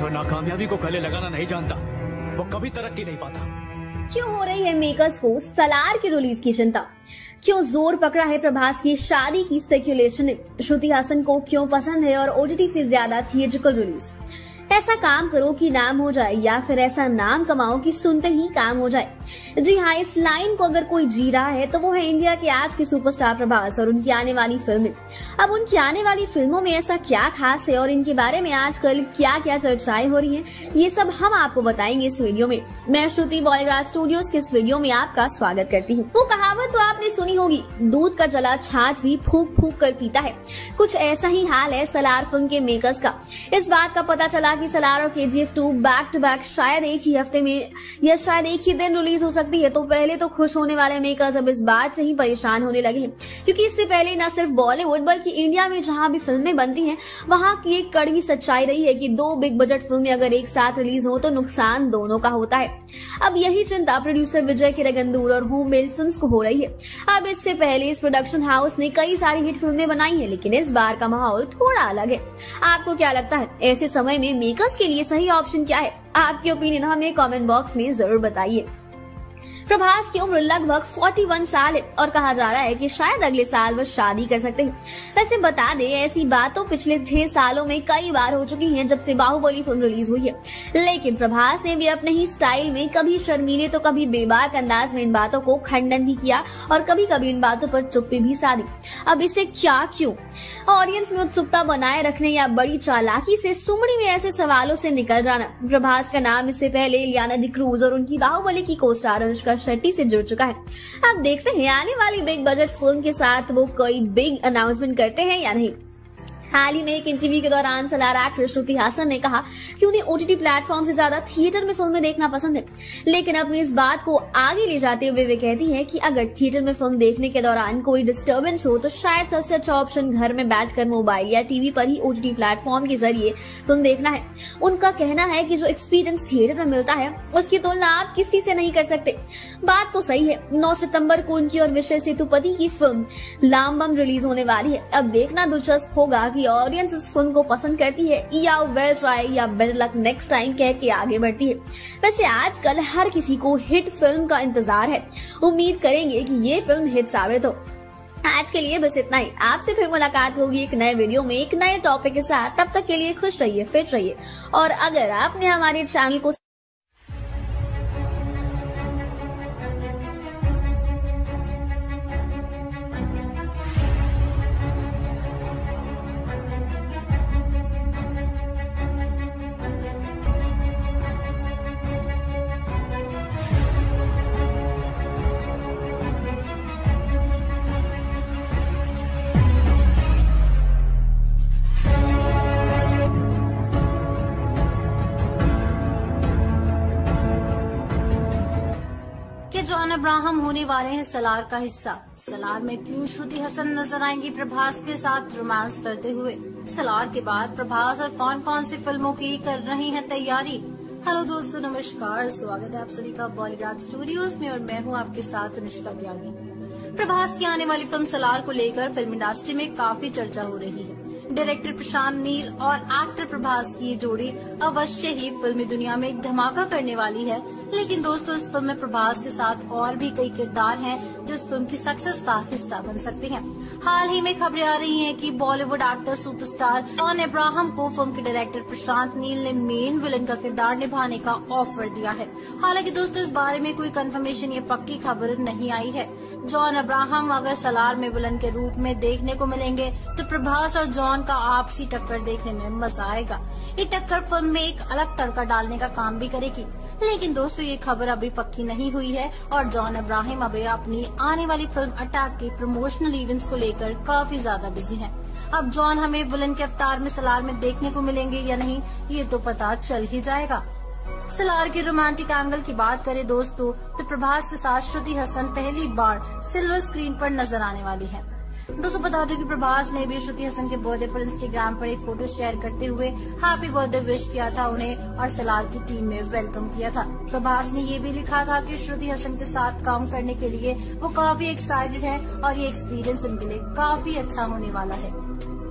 जो नाकामयाबी को गले लगाना नहीं जानता वो कभी तरक्की नहीं पाता। क्यों हो रही है मेकर्स को सलार की रिलीज की चिंता? क्यों जोर पकड़ा है प्रभास की शादी की स्पेकुलेशन ने? श्रुति हासन को क्यों पसंद है और ओटीटी से ज्यादा थिएट्रिकल रिलीज? ऐसा काम करो कि नाम हो जाए या फिर ऐसा नाम कमाओ कि सुनते ही काम हो जाए। जी हाँ, इस लाइन को अगर कोई जी रहा है तो वो है इंडिया के आज के सुपरस्टार प्रभास और उनकी आने वाली फिल्में। अब उनकी आने वाली फिल्मों में ऐसा क्या खास है और इनके बारे में आजकल क्या क्या चर्चाएं हो रही हैं, ये सब हम आपको बताएंगे इस वीडियो में। मैं श्रुति बॉलीग्राड स्टूडियोज के इस वीडियो में आपका स्वागत करती हूँ। वो कहावत तो आपने सुनी होगी, दूध का जला छाछ भी फूक फूक कर पीता है। कुछ ऐसा ही हाल है सलार फिल्म के मेकर्स का। इस बात का पता चला कि सलार और KGF two back to back शायद एक ही हफ्ते में या शायद एक ही दिन रिलीज हो सकती है, तो पहले तो खुश होने वाले मेकर्स अब इस बात से ही परेशान होने लगे हैं, क्योंकि इससे पहले न सिर्फ बॉलीवुड बल्कि इंडिया में जहां भी फिल्में बनती हैं वहां की एक कड़वी सच्चाई रही है कि दो बिग बजट फिल्में अगर एक साथ रिलीज हो तो नुकसान दोनों का होता है। अब यही चिंता प्रोड्यूसर विजय किरगंदूर और होम मेड फिल्म्स को हो रही है। अब इससे पहले इस प्रोडक्शन हाउस ने कई सारी हिट फिल्में बनाई है, लेकिन इस बार का माहौल थोड़ा अलग है। आपको क्या लगता है ऐसे समय में मेकर्स के लिए सही ऑप्शन क्या है? आपकी ओपिनियन हमें कमेंट बॉक्स में जरूर बताइए। प्रभास की उम्र लगभग इकतालीस साल है और कहा जा रहा है कि शायद अगले साल वह शादी कर सकते हैं। वैसे बता दें, ऐसी बातों पिछले छह सालों में कई बार हो चुकी हैं जब से बाहुबली फिल्म रिलीज हुई है, लेकिन प्रभास ने भी अपने ही स्टाइल में कभी शर्मीले तो कभी बेबाक अंदाज में इन बातों को खंडन भी किया और कभी कभी इन बातों पर चुप्पी भी साधी। अब इसे क्या क्यों? ऑडियंस में उत्सुकता बनाए रखने या बड़ी चालाकी से सुमड़ी में ऐसे सवालों से निकल जाना। प्रभास का नाम इससे पहले इलियाना डिक्रूज और उनकी बाहुबली की को स्टार अनुष्का शेट्टी से जुड़ चुका है। अब देखते हैं आने वाली बिग बजट फिल्म के साथ वो कोई बिग अनाउंसमेंट करते हैं या नहीं। हाल ही में एक इंटरव्यू के दौरान सलार एक्ट्रेस श्रुति हासन ने कहा कि उन्हें ओटीटी प्लेटफॉर्म से ज्यादा थिएटर में फिल्में देखना पसंद है, लेकिन अपनी इस बात को आगे ले जाते हुए वे कहती है कि अगर थिएटर में फिल्म देखने के दौरान कोई डिस्टर्बेंस हो तो शायद सबसे अच्छा ऑप्शन घर में बैठकर मोबाइल या टीवी पर ही ओटीटी प्लेटफॉर्म के जरिए फिल्म देखना है। उनका कहना है कि जो एक्सपीरियंस थिएटर में मिलता है उसकी तुलना आप किसी से नहीं कर सकते। बात तो सही है। नौ सितंबर को उनकी और विजय सेतुपति की फिल्म लामबम रिलीज होने वाली है। अब देखना दिलचस्प होगा कि ऑडियंस इस फिल्म को पसंद करती है या वेल ट्राई या बेटर लक नेक्स्ट टाइम कह के आगे बढ़ती है। वैसे आजकल हर किसी को हिट फिल्म का इंतजार है। उम्मीद करेंगे कि ये फिल्म हिट साबित हो। आज के लिए बस इतना ही। आपसे फिर मुलाकात होगी एक नए वीडियो में एक नए टॉपिक के साथ। तब तक के लिए खुश रहिए, फिट रहिए और अगर आपने हमारे चैनल को जॉन अब्राहम होने वाले हैं सलार का हिस्सा। सलार में क्यों श्रुति हसन नजर आएंगी प्रभास के साथ रोमांस करते हुए? सलार के बाद प्रभास और कौन कौन सी फिल्मों की कर रहे हैं तैयारी? हेलो दोस्तों, नमस्कार, स्वागत है आप सभी का बॉलीग्राड स्टूडियोज में और मैं हूं आपके साथ अनुष्का त्यागी। प्रभास की आने वाली फिल्म सलार को लेकर फिल्म इंडस्ट्री में काफी चर्चा हो रही है। डायरेक्टर प्रशांत नील और एक्टर प्रभास की ये जोड़ी अवश्य ही फिल्मी दुनिया में एक धमाका करने वाली है। लेकिन दोस्तों, इस फिल्म में प्रभास के साथ और भी कई किरदार हैं जो इस फिल्म की सक्सेस का हिस्सा बन सकते हैं। हाल ही में खबरें आ रही हैं कि Bollywood actor superstar John Abraham को फिल्म के डायरेक्टर प्रशांत नील ने मेन विलन का किरदार निभाने का ऑफर दिया है। हालांकि दोस्तों, इस बारे में कोई कंफर्मेशन या पक्की खबर नहीं आई है। जॉन अब्राहम अगर सलार में विलन के रूप में देखने को मिलेंगे तो प्रभास और जॉन का आपसी टक्कर देखने में मजा आएगा। ये टक्कर फिल्म में एक अलग तड़का डालने का काम भी करेगी। लेकिन दोस्तों, ये खबर अभी पक्की नहीं हुई है और जॉन अब्राहम अभी अपनी आने वाली फिल्म अटैक के प्रमोशनल इवेंट्स को लेकर काफी ज्यादा बिजी हैं। अब जॉन हमें विलन के अवतार में सलार में देखने को मिलेंगे या नहीं, ये तो पता चल ही जाएगा। सलार के रोमांटिक एंगल की बात करें दोस्तों, तो प्रभास के साथ श्रुति हसन पहली बार सिल्वर स्क्रीन पर नजर आने वाली है। दोस्तों, बता दें कि प्रभास ने भी श्रुति हसन के बर्थडे पर इंस्टाग्राम पर एक फोटो शेयर करते हुए हैप्पी बर्थडे विश किया था उन्हें और सलार की टीम में वेलकम किया था। प्रभास ने ये भी लिखा था कि श्रुति हसन के साथ काम करने के लिए वो काफी एक्साइटेड है और ये एक्सपीरियंस उनके लिए काफी अच्छा होने वाला है।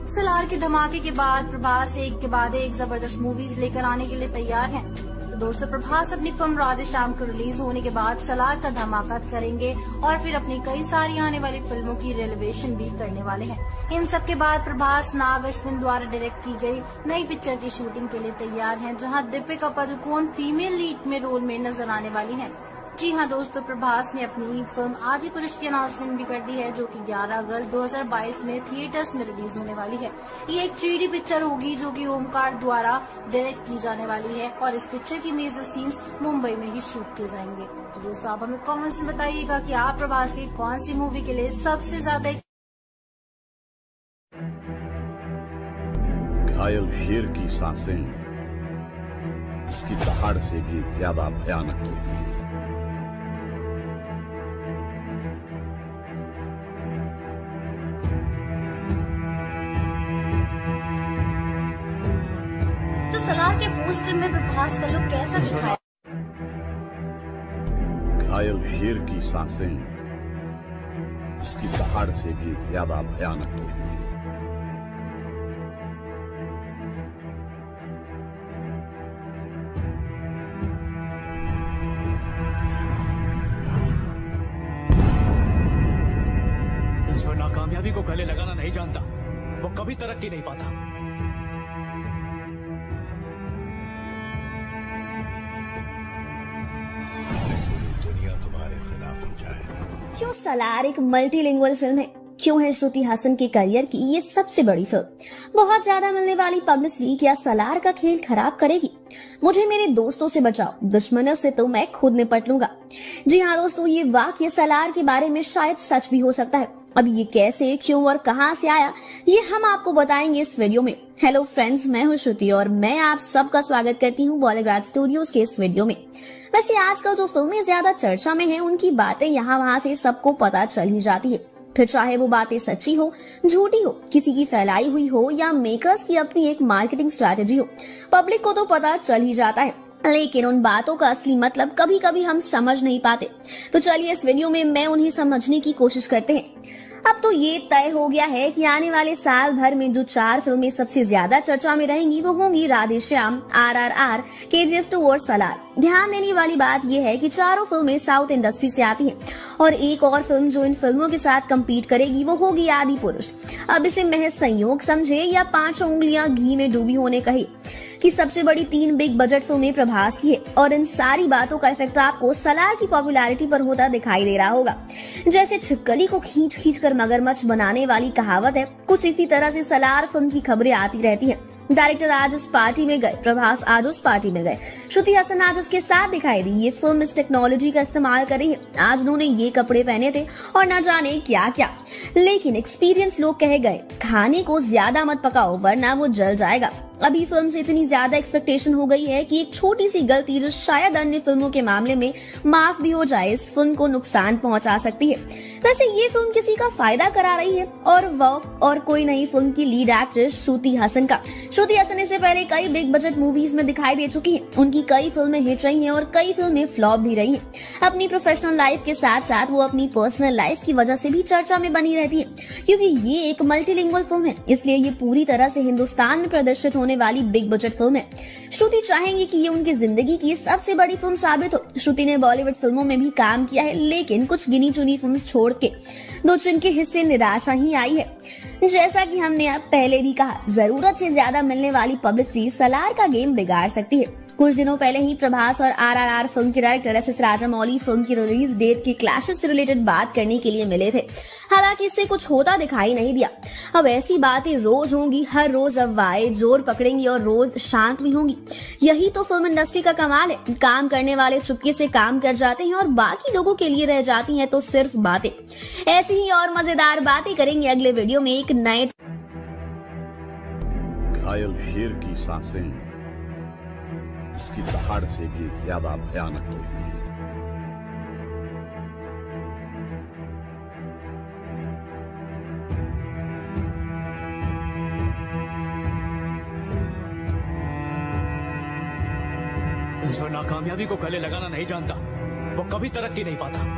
सलार के धमाके के बाद प्रभास एक के बाद एक जबरदस्त मूवीज लेकर आने के लिए तैयार हैं। तो दोस्तों, प्रभास अपनी फिल्म राधे श्याम को रिलीज होने के बाद सलार का धमाका करेंगे और फिर अपनी कई सारी आने वाली फिल्मों की रिलेवेशन भी करने वाले हैं। इन सब के बाद प्रभास नाग अश्विन द्वारा डायरेक्ट की गई नई पिक्चर की शूटिंग के लिए तैयार हैं, जहां दीपिका पादुकोण फीमेल लीड में रोल में नजर आने वाली हैं। जी हाँ दोस्तों, प्रभास ने अपनी फिल्म आदि पुरुष की अनाउंसमेंट भी कर दी है, जो कि ग्यारह अगस्त दो हज़ार बाईस में थिएटर्स में रिलीज होने वाली है। ये एक थ्री डी पिक्चर होगी जो कि ओमकार द्वारा डायरेक्ट की जाने वाली है और इस पिक्चर की मेजर सीन्स मुंबई में ही शूट किए जाएंगे। तो दोस्तों, आप हमें कमेंट्स में बताइएगा कि आप प्रभास की कौन सी मूवी के लिए सबसे ज्यादा घायल शेर की सांसें उसकी दहाड़ से भी ज्यादा भयानक होती है। सलार के पोस्टर में प्रभास का लुक कैसा दिखाया? घायल शेर की सांसें उसकी दहाड़ से भी ज्यादा भयानक होती है। जो नाकामयाबी को गले लगाना नहीं जानता, वो कभी तरक्की नहीं पाता। क्यों सलार एक मल्टीलिंगुअल फिल्म है? क्यों है श्रुति हासन के करियर की ये सबसे बड़ी फिल्म? बहुत ज्यादा मिलने वाली पब्लिसिटी क्या सलार का खेल खराब करेगी? मुझे मेरे दोस्तों से बचाओ, दुश्मनों से तो मैं खुद निपट लूंगा। जी हाँ दोस्तों, ये वाक्य सलार के बारे में शायद सच भी हो सकता है। अब ये कैसे, क्यों और कहां से आया, ये हम आपको बताएंगे इस वीडियो में। हेलो फ्रेंड्स, मैं हूं श्रुति और मैं आप सबका स्वागत करती हूं बॉलीग्राड स्टूडियोज के इस वीडियो में। वैसे आजकल जो फिल्में ज्यादा चर्चा में हैं, उनकी बातें यहाँ वहाँ से सबको पता चल ही जाती है। फिर चाहे वो बातें सच्ची हो, झूठी हो, किसी की फैलाई हुई हो या मेकर्स की अपनी एक मार्केटिंग स्ट्रैटेजी हो, पब्लिक को तो पता चल ही जाता है। लेकिन उन बातों का असली मतलब कभी कभी हम समझ नहीं पाते। तो चलिए इस वीडियो में मैं उन्हें समझने की कोशिश करते हैं। अब तो ये तय हो गया है कि आने वाले साल भर में जो चार फिल्में सबसे ज्यादा चर्चा में रहेंगी वो होंगी Radhe Shyam, R R R, K G F to और सलार। ध्यान देने वाली बात यह है कि चारों फिल्में साउथ इंडस्ट्री से आती हैं और एक और फिल्म जो इन फिल्मों के साथ कम्पीट करेगी वो होगी आदि पुरुष। अब इसे महज संयोग समझे या पांचों उंगलियां घी में डूबी होने कहे कि सबसे बड़ी तीन बिग बजट फिल्में प्रभास की है और इन सारी बातों का इफेक्ट आपको सलार की पॉपुलैरिटी पर होता दिखाई दे रहा होगा। जैसे छिपकली को खींच खींच कर मगरमच्छ बनाने वाली कहावत है, कुछ इसी तरह से सलार फिल्म की खबरें आती रहती हैं। डायरेक्टर आज इस पार्टी में गए, प्रभास आज उस पार्टी में गए, श्रुति हासन आज उसके साथ दिखाई दी। ये फिल्म इस टेक्नोलॉजी का इस्तेमाल कर रही है। आज उन्होंने ये कपड़े पहने थे और न जाने क्या क्या, लेकिन एक्सपीरियंस लोग कह गए खाने को ज्यादा मत पकाओ वरना वो जल जाएगा। अभी फिल्म से इतनी ज्यादा एक्सपेक्टेशन हो गई है कि एक छोटी सी गलती जो शायद अन्य फिल्मों के मामले में माफ भी हो जाए, इस फिल्म को नुकसान पहुंचा सकती है। वैसे ये फिल्म किसी का फायदा करा रही है और वो और कोई नहीं, फिल्म की लीड एक्ट्रेस श्रुति हासन का। श्रुति हासन इससे पहले कई बिग बजट मूवीज में दिखाई दे चुकी है। उनकी कई फिल्में हिट रही हैं और कई फिल्में फ्लॉप भी रही हैं। अपनी प्रोफेशनल लाइफ के साथ साथ वो अपनी पर्सनल लाइफ की वजह से भी चर्चा में बनी रहती है, क्योंकि ये एक मल्टीलिंगुअल फिल्म है, इसलिए ये पूरी तरह से हिंदुस्तान में प्रदर्शित होने वाली बिग बजट फिल्म है। श्रुति चाहेंगी कि ये उनकी जिंदगी की सबसे बड़ी फिल्म साबित हो। श्रुति ने बॉलीवुड फिल्मों में भी काम किया है, लेकिन कुछ गिनी चुनी फिल्म छोड़ के दो जिनके हिस्से निराशा ही आई है। जैसा कि हमने अब पहले भी कहा, जरूरत से ज्यादा मिलने वाली पब्लिसिटी सलार का गेम बिगाड़ सकती है। कुछ दिनों पहले ही प्रभास और आर आर आर फिल्म के director S S Rajamouli film की रिलीज डेट के क्लैशेस से रिलेटेड बात करने के लिए मिले थे। हालांकि इससे कुछ होता दिखाई नहीं दिया। अब ऐसी बातें रोज होंगी, हर रोज अफवाहें जोर पकड़ेंगी और रोज शांत भी होंगी। यही तो फिल्म इंडस्ट्री का कमाल है। काम करने वाले चुपके से काम कर जाते हैं और बाकी लोगों के लिए रह जाती हैं तो सिर्फ बातें। ऐसी ही और मजेदार बातें करेंगे अगले वीडियो में एक नए। घायल शेर की सांसें उसकी दहाड़ से भी ज्यादा भयानक होती है। जो नाकामयाबी को गले लगाना नहीं जानता, वो कभी तरक्की नहीं पाता।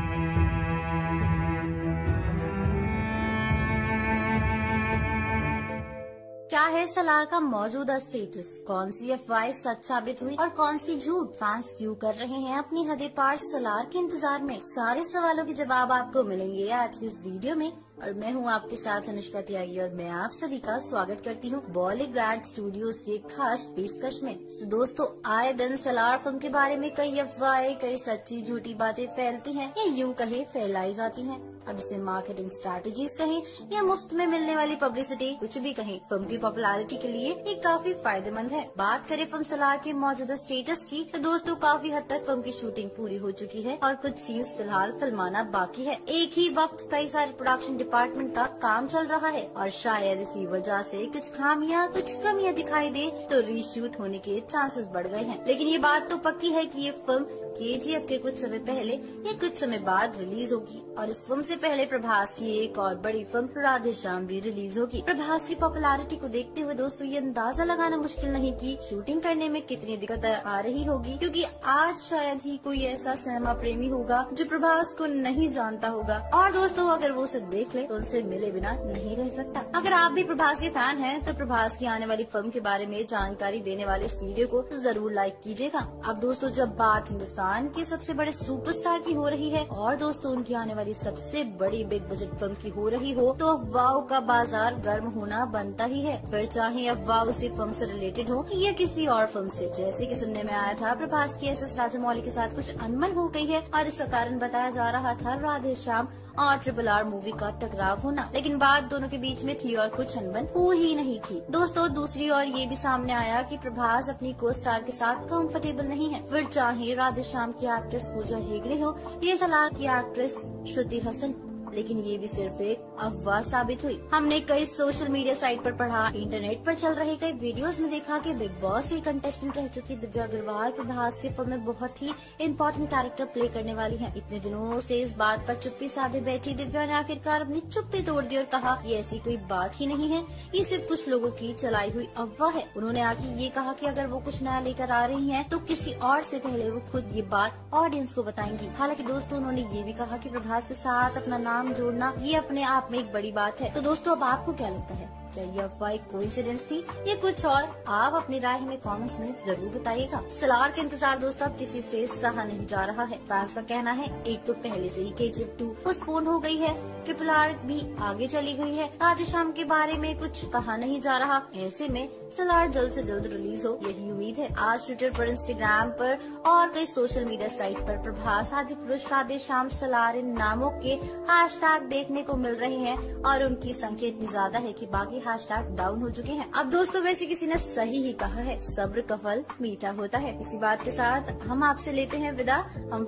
क्या है सलार का मौजूदा स्टेटस, कौन सी अफवाह सच साबित हुई और कौन सी झूठ, फैंस क्यों कर रहे हैं अपनी हदें पार सलार के इंतजार में, सारे सवालों के जवाब आपको मिलेंगे आज की इस वीडियो में। और मैं हूं आपके साथ अनुष्का त्यागी और मैं आप सभी का स्वागत करती हूं बॉलीग्राड स्टूडियोज के खास पेशकश में। तो दोस्तों, आए दिन सलार फिल्म के बारे में कई अफवाहें, कई सच्ची झूठी बातें फैलती हैं या यूं कहे फैलाई जाती हैं। अब इसे मार्केटिंग स्ट्रैटेजीज कहें या मुफ्त में मिलने वाली पब्लिसिटी, कुछ भी कहें, फिल्म की पॉपुलैरिटी के लिए ये काफी फायदेमंद है। बात करें फिल्म सलार के मौजूदा स्टेटस की, तो दोस्तों काफी हद तक फिल्म की शूटिंग पूरी हो चुकी है और कुछ सीन्स फिलहाल फिल्माना बाकी है। एक ही वक्त कई सारे प्रोडक्शन डिपार्टमेंट का काम चल रहा है और शायद इसी वजह से कुछ खामियां, कुछ कमियां दिखाई दे तो रीशूट होने के चांसेस बढ़ गए हैं। लेकिन ये बात तो पक्की है कि ये फिल्म केजीएफ के कुछ समय पहले या कुछ समय बाद रिलीज होगी और इस फिल्म से पहले प्रभास की एक और बड़ी फिल्म राधे श्याम भी रिलीज होगी। प्रभास की पॉपुलैरिटी को देखते हुए दोस्तों ये अंदाजा लगाना मुश्किल नहीं कि शूटिंग करने में कितनी दिक्कत आ रही होगी, क्योंकि आज शायद ही कोई ऐसा सिनेमा प्रेमी होगा जो प्रभास को नहीं जानता होगा और दोस्तों अगर वो उसे देख ले तो उनसे मिले बिना नहीं रह सकता। अगर आप भी प्रभास के फैन हैं तो प्रभास की आने वाली फिल्म के बारे में जानकारी देने वाले इस वीडियो को जरूर लाइक कीजिएगा। अब दोस्तों, जब बात हिंदुस्तान के सबसे बड़े सुपरस्टार की हो रही है और दोस्तों उनकी आने वाली सबसे बड़ी बिग बजट फिल्म की हो रही हो, तो अफवाहों का बाजार गर्म होना बनता ही है, फिर चाहे अफवाह उसी फिल्म से रिलेटेड हो या किसी और फिल्म से। जैसे कि सुनने में आया था प्रभास की एस एस राजामौली के साथ कुछ अनबन हो गई है और इसका कारण बताया जा रहा था राधे श्याम और ट्रिपल आर मूवी का टकराव होना, लेकिन बात दोनों के बीच में थी और कुछ अनबन हो ही नहीं थी। दोस्तों, दूसरी ओर ये भी सामने आया कि प्रभास अपनी को स्टार के साथ कंफर्टेबल नहीं है, फिर चाहे राधे श्याम की एक्ट्रेस पूजा हेगड़े हो या सलार की एक्ट्रेस श्रुति हसन, लेकिन ये भी सिर्फ एक अफवाह साबित हुई। हमने कई सोशल मीडिया साइट पर पढ़ा, इंटरनेट पर चल रहे कई वीडियोस में देखा कि बिग बॉस की कंटेस्टेंट रह चुकी दिव्या अग्रवाल प्रभास की फिल्म में बहुत ही इम्पोर्टेंट कैरेक्टर प्ले करने वाली हैं। इतने दिनों से इस बात पर चुप्पी साधे बैठी दिव्या ने आखिरकार अपनी चुप्पी तोड़ दी और कहा कि ऐसी कोई बात ही नहीं है, ये सिर्फ कुछ लोगों की चलाई हुई अफवाह है। उन्होंने आगे ये कहा कि अगर वो कुछ नया लेकर आ रही हैं, तो किसी और से पहले वो खुद ये बात ऑडियंस को बताएंगी। हालांकि दोस्तों उन्होंने ये भी कहा कि प्रभास के साथ अपना नाम जोड़ना ये अपने आप में एक बड़ी बात है। तो दोस्तों, अब आपको क्या लगता है, क्या ये अफवाह कोइंसिडेंस थी या कुछ और? आप अपनी राय हमें कमेंट्स में जरूर बताइएगा। सलार के इंतजार दोस्तों अब किसी से सहा नहीं जा रहा है। फैंस का कहना है एक तो पहले से ही केजीएफ टू पोस्टपोन हो गई है, ट्रिपल आर भी आगे चली गई है, राधे श्याम के बारे में कुछ कहा नहीं जा रहा। ऐसे में सलार जल्द से जल्द रिलीज हो यही उम्मीद है। आज ट्विटर पर, इंस्टाग्राम पर और कई सोशल मीडिया साइट पर प्रभास, आदिपुरुष, राधे श्याम, सलार इन नामों के हैशटैग देखने को मिल रहे हैं और उनकी संख्या इतनी ज्यादा है कि बाकी हैशटैग डाउन हो चुके हैं। अब दोस्तों वैसे किसी ने सही ही कहा है, सब्र का फल मीठा होता है। इसी बात के साथ हम आपसे लेते हैं विदा। हम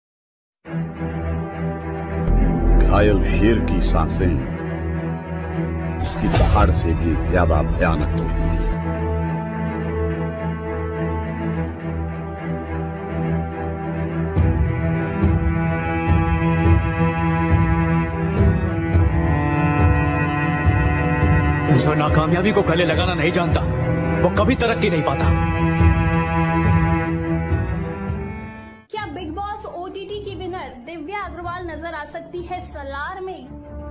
घायल शेर की सांसें उसकी दहाड़ से भी ज्यादा भयानक होती है। जो नाकामयाबी को गले लगाना नहीं जानता वो कभी तरक्की नहीं पाता। क्या बिग बॉस ओटीटी की विनर दिव्या अग्रवाल नजर आ सकती है सलार में?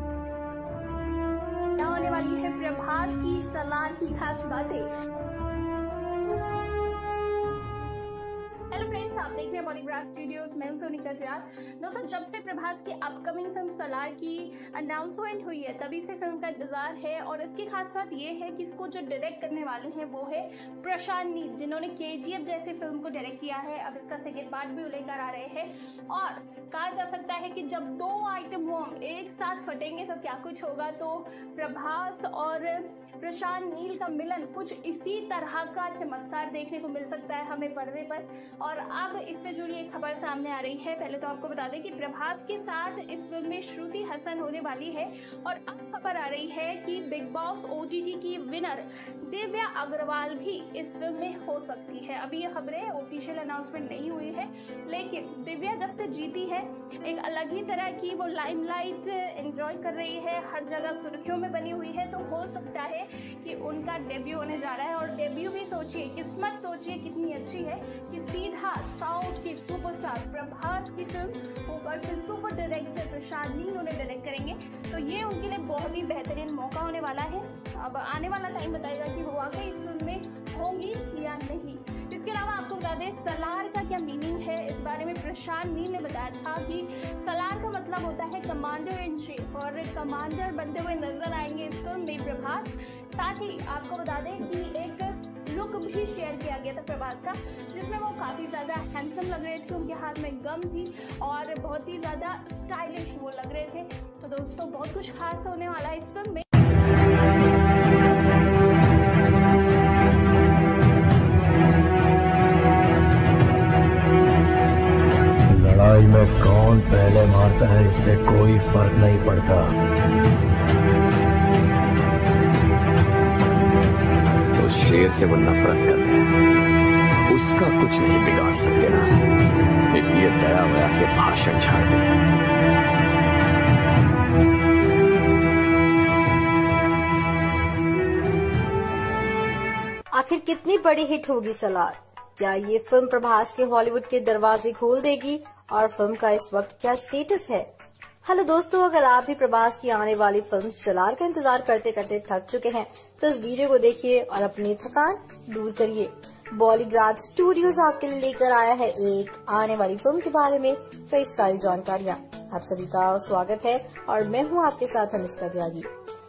क्या होने वाली है प्रभास की सलार की खास बातें? हेलो फ्रेंड्स, आप देख रहे हैं बॉलीग्राड स्टूडियोज, मैं हूं सोनिका जयाल। दोस्तों, जब से प्रभास की अपकमिंग फिल्म सलार की अनाउंसमेंट हुई है तभी से फिल्म का इंतजार है और इसकी खास बात यह है कि इसको जो डायरेक्ट करने वाले हैं वो है प्रशांत नील, जिन्होंने केजीएफ जैसी फिल्म को डायरेक्ट किया है। अब इसका सेकेंड पार्ट भी लेकर आ रहे हैं और कहा जा सकता है कि जब दो आइटम बॉम्ब एक साथ फटेंगे तो क्या कुछ होगा। तो प्रभास और प्रशांत नील का मिलन कुछ इसी तरह का चमत्कार देखने को मिल सकता है हमें पर्दे पर। और अब इससे जुड़ी एक खबर सामने आ रही है। पहले तो आपको बता दें कि प्रभास के साथ इस फिल्म में श्रुति हसन होने वाली है और अब खबर आ रही है कि बिग बॉस ओटीटी की विनर दिव्या अग्रवाल भी इस फिल्म में हो सकती है। अभी ये खबरें ऑफिशियल अनाउंसमेंट नहीं हुई है, लेकिन दिव्या जब से जीती है एक अलग ही तरह की वो लाइमलाइट एंजॉय कर रही है, हर जगह सुर्खियों में बनी हुई है। तो हो सकता है कि उनका डेब्यू होने जा रहा है और डेब्यू भी सोचिए, किस्मत सोचिए कितनी अच्छी है कि सीधा साउथ की सुपरस्टार प्रभास की फिल्म ऊपर से सुपर डायरेक्टर प्रशांत नील उन्हें डायरेक्ट करेंगे, तो ये उनके लिए बहुत ही बेहतरीन मौका होने वाला है। अब आने वाला टाइम बताएगा कि वो वाकई इस फिल्म में होंगी या नहीं। इसके अलावा आपको बता दें सलार का क्या मीनिंग है, इस बारे में प्रशांत नील ने बताया था कि सलार का मतलब होता है कमांडर इन चीफ, और कमांडर बनते हुए नजर आएंगे इस फिल्म में प्रभास। साथ ही आपको बता दें कि एक लुक भी शेयर किया गया था प्रभास का, जिसमें वो काफ़ी ज़्यादा हैंडसम लग रहे थे, उनके हाथ में गम थी और बहुत ही ज़्यादा स्टाइलिश वो लग रहे थे। तो दोस्तों बहुत कुछ खास होने वाला है इस फिल्म में। लड़ाई में कौन पहले मारता है इससे कोई फर्क नहीं पड़ता। उस शेर से वो नफरत करते हैं, उसका कुछ नहीं बिगाड़ सकते ना, इसलिए दया वया के भाषण झाड़ते हैं। आखिर कितनी बड़ी हिट होगी सलार? क्या ये फिल्म प्रभास के हॉलीवुड के दरवाजे खोल देगी? और फिल्म का इस वक्त क्या स्टेटस है? हेलो दोस्तों, अगर आप भी प्रभास की आने वाली फिल्म सलार का इंतजार करते करते थक चुके हैं तो इस वीडियो को देखिए और अपनी थकान दूर करिए। बॉलीग्राड स्टूडियोज आपके लिए लेकर आया है एक आने वाली फिल्म के बारे में कई सारी जानकारियाँ। आप सभी का स्वागत है और मैं हूँ आपके साथ अनुष्का त्यागी।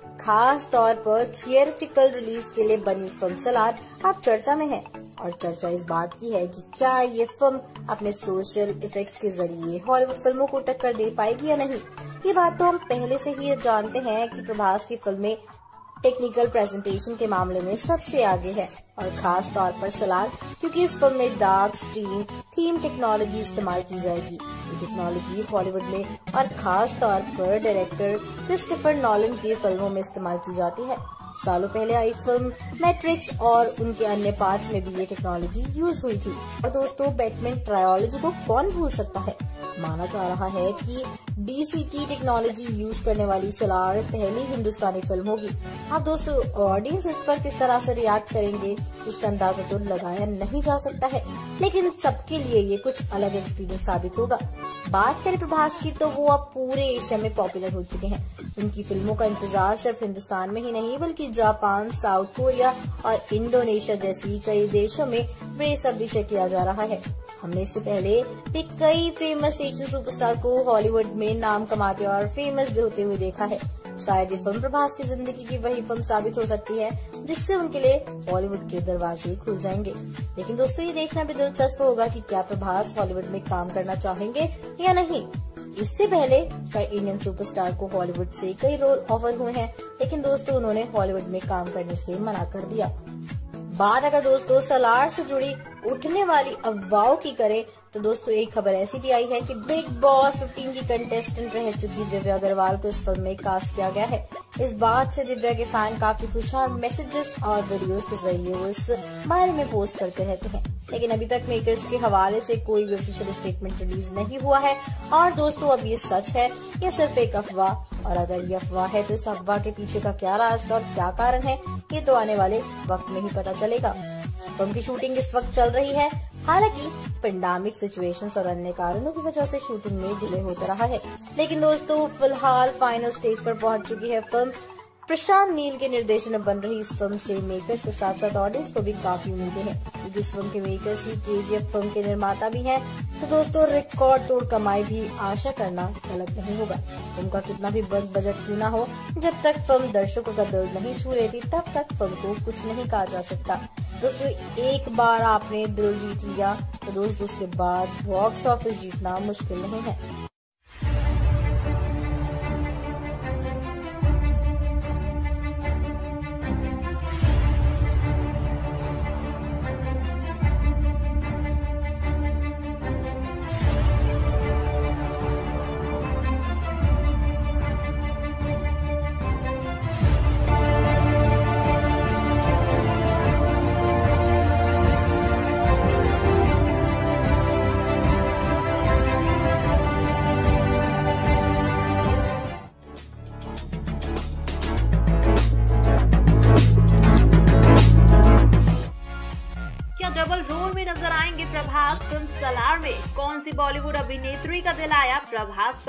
खास तौर पर थिएट्रिकल रिलीज के लिए बनी फिल्म सलार अब चर्चा में है, और चर्चा इस बात की है कि क्या ये फिल्म अपने सोशल इफेक्ट्स के जरिए हॉलीवुड फिल्मों को टक्कर दे पाएगी या नहीं। ये बात तो हम पहले से ही जानते हैं कि प्रभास की फिल्में टेक्निकल प्रेजेंटेशन के मामले में सबसे आगे है, और खास तौर पर सलार, क्योंकि इस फिल्म में डार्क स्ट्रीम थीम टेक्नोलॉजी इस्तेमाल की जाएगी। ये टेक्नोलॉजी हॉलीवुड में और खास तौर पर डायरेक्टर क्रिस्टोफर नॉलन की फिल्मों में इस्तेमाल की जाती है। सालों पहले आई फिल्म मैट्रिक्स और उनके अन्य पार्ट्स में भी ये टेक्नोलॉजी यूज हुई थी। और दोस्तों, बैटमैन ट्रायोलॉजी को कौन भूल सकता है। माना जा रहा है कि डीसीटी टेक्नोलॉजी यूज करने वाली सलार पहली हिंदुस्तानी फिल्म होगी। अब दोस्तों, ऑडियंस इस पर किस तरह से रिएक्ट करेंगे इसका अंदाजा तो लगाया नहीं जा सकता है, लेकिन सबके लिए ये कुछ अलग एक्सपीरियंस साबित होगा। बात करें प्रभास की तो वो अब पूरे एशिया में पॉपुलर हो चुके हैं। उनकी फिल्मों का इंतजार सिर्फ हिंदुस्तान में ही नहीं बल्कि जापान, साउथ कोरिया और इंडोनेशिया जैसी कई देशों में बेसब्री से किया जा रहा है। हमने इससे पहले भी कई फेमस एशियन सुपरस्टार को हॉलीवुड में नाम कमाते और फेमस भी होते हुए देखा है। शायद ये फिल्म प्रभास की जिंदगी की वही फिल्म साबित हो सकती है जिससे उनके लिए बॉलीवुड के दरवाजे खुल जाएंगे। लेकिन दोस्तों, ये देखना भी दिलचस्प होगा कि क्या प्रभास हॉलीवुड में काम करना चाहेंगे या नहीं। इससे पहले कई इंडियन सुपरस्टार को हॉलीवुड से कई रोल ऑफर हुए हैं, लेकिन दोस्तों उन्होंने हॉलीवुड में काम करने से मना कर दिया। बात अगर दोस्तों सलार से जुड़ी उठने वाली अफवाहों की करें तो दोस्तों एक खबर ऐसी भी आई है कि बिग बॉस पंद्रह की कंटेस्टेंट रह चुकी दिव्या अग्रवाल को इस फिल्म में कास्ट किया गया है। इस बात से दिव्या के फैन काफी खुश हैं और मैसेजेस और वीडियोस के जरिए वो इस बारे में पोस्ट करते रहते हैं, लेकिन अभी तक मेकर्स के हवाले से कोई भी ऑफिशियल स्टेटमेंट रिलीज नहीं हुआ है। और दोस्तों, अब ये सच है या सिर्फ एक अफवाह, और अगर ये अफवाह है तो इस अफवाह के पीछे का क्या राज और क्या कारण है, ये तो आने वाले वक्त में ही पता चलेगा। फिल्म की शूटिंग इस वक्त चल रही है, हालांकि पेंडेमिक सिचुएशंस और अन्य कारणों की वजह से शूटिंग में डिले होता रहा है। लेकिन दोस्तों, फिलहाल फाइनल स्टेज पर पहुंच चुकी है फिल्म। प्रशांत नील के निर्देशन में बन रही इस फिल्म से मेकर्स के साथ साथ ऑडियंस को भी काफी उम्मीदें हैं, क्योंकि इस फिल्म के मेकर्स ही केजीएफ फिल्म के निर्माता भी हैं। तो दोस्तों, रिकॉर्ड तोड़ कमाई भी आशा करना गलत नहीं होगा। फिल्म का कितना भी बड़ बजट क्यों ना हो, जब तक फिल्म दर्शकों का दिल नहीं छू लेती तब तक फिल्म को कुछ नहीं कहा जा सकता। दोस्तों, एक बार आपने दिल जीत लिया तो दोस्तों उसके बाद बॉक्स ऑफिस जीतना मुश्किल नहीं है। डबल रोल में नजर आएंगे प्रभास फिल्म सलार में? कौन सी बॉलीवुड अभिनेत्री का दिल आया प्रभास पर?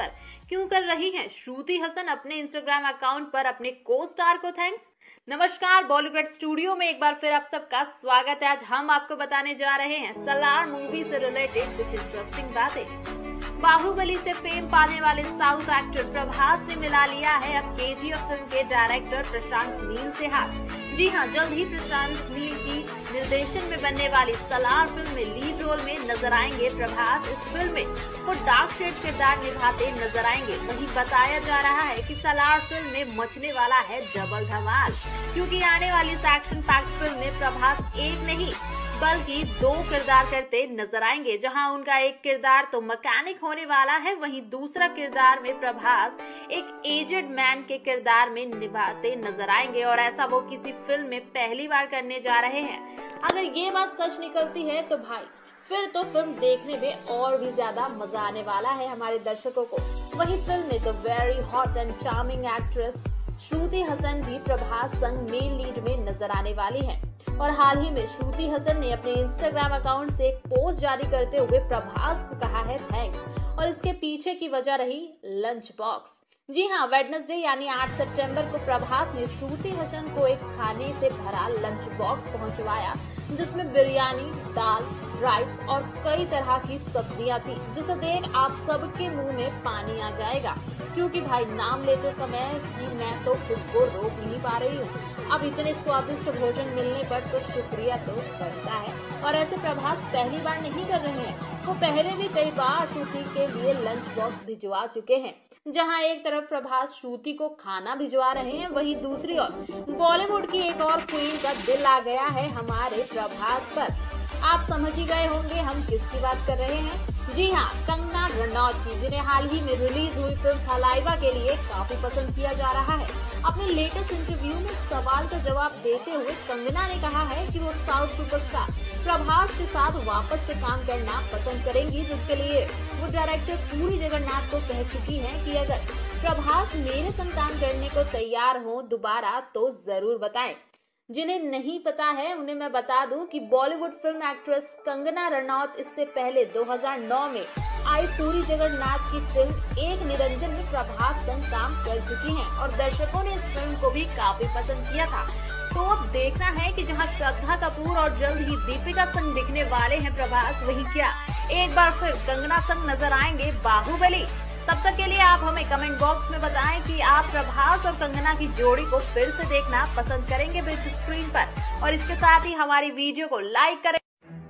क्यों कर रही हैं श्रुति हसन अपने इंस्टाग्राम अकाउंट पर अपने को स्टार को थैंक्स। नमस्कार, बॉलीवुड स्टूडियो में एक बार फिर आप सबका स्वागत है। आज हम आपको बताने जा रहे हैं सलार मूवी से रिलेटेड कुछ इंटरेस्टिंग बातें। बाहुबली से फेम पाने वाले साउथ एक्टर प्रभास ने मिला लिया है अब केजीएफ फिल्म के डायरेक्टर प्रशांत नील से हाथ। जी हां, जल्द ही प्रशांत नील की निर्देशन में बनने वाली सलार फिल्म में लीड रोल में नजर आएंगे प्रभास। इस फिल्म में वो डार्क शेड किरदार निभाते नजर आएंगे। वहीं बताया जा रहा है कि सलार फिल्म में मचने वाला है डबल धमाल, क्योंकि आने वाली इस एक्शन पैक्ड फिल्म में प्रभास एक नहीं बल्कि दो किरदार करते नजर आएंगे। जहां उनका एक किरदार तो मैकेनिक होने वाला है, वहीं दूसरा किरदार में प्रभास एक एजेड मैन के किरदार में निभाते नजर आएंगे और ऐसा वो किसी फिल्म में पहली बार करने जा रहे हैं। अगर ये बात सच निकलती है तो भाई फिर तो फिल्म देखने में और भी ज्यादा मजा आने वाला है हमारे दर्शकों को। वहीं फिल्म में तो very hot and charming actress Shruti Haasan भी प्रभास संग मेन लीड में नजर आने वाली है। और हाल ही में श्रुति हसन ने अपने इंस्टाग्राम अकाउंट से एक पोस्ट जारी करते हुए प्रभास को कहा है थैंक्स, और इसके पीछे की वजह रही लंच बॉक्स। जी हाँ, वेडनेसडे यानी आठ सितंबर को प्रभास ने श्रुति हसन को एक खाने से भरा लंच बॉक्स पहुंचवाया, जिसमें बिरयानी, दाल, राइस और कई तरह की सब्जियां थी, जिसे देख आप सबके मुंह में पानी आ जाएगा, क्योंकि भाई नाम लेते समय ही मैं तो खुद को रोक नहीं पा रही हूँ। अब इतने स्वादिष्ट भोजन मिलने पर तो शुक्रिया तो बनता है। और ऐसे प्रभास पहली बार नहीं कर रहे हैं, वो पहले भी कई बार श्रुति के लिए लंच बॉक्स भिजवा चुके हैं। जहां एक तरफ प्रभास श्रुति को खाना भिजवा रहे हैं, वहीं दूसरी ओर बॉलीवुड की एक और क्वीन का दिल आ गया है हमारे प्रभास पर। आप समझ ही गए होंगे हम किसकी बात कर रहे हैं। जी हाँ, कंगना रनौत की, जिन्हें हाल ही में रिलीज हुई फिल्म थलाइवा के लिए काफी पसंद किया जा रहा है। अपने लेटेस्ट इंटरव्यू में सवाल का जवाब देते हुए कंगना ने कहा है कि वो साउथ सुपरस्टार प्रभास के साथ वापस से काम करना पसंद करेंगी, जिसके लिए वो डायरेक्टर पूरी जगन्नाथ को कह चुकी हैं कि अगर प्रभास मेरे संग काम करने को तैयार हो दोबारा तो जरूर बताएं। जिन्हें नहीं पता है उन्हें मैं बता दूं कि Bollywood film actress Kangana Ranaut इससे पहले दो हज़ार नौ में आई पूरी जगन्नाथ की फिल्म एक निरंजन में प्रभास संग काम कर चुकी हैं और दर्शकों ने इस फिल्म को भी काफी पसंद किया था। तो अब देखना है कि जहां श्रद्धा कपूर और जल्द ही दीपिका संग दिखने वाले हैं प्रभास, वही क्या एक बार फिर कंगना संग नजर आएंगे बाहुबली। तब तक के लिए आप हमें कमेंट बॉक्स में बताएं कि आप प्रभास और कंगना की जोड़ी को फिर से देखना पसंद करेंगे बिग स्क्रीन पर, और इसके साथ ही हमारी वीडियो को लाइक करें।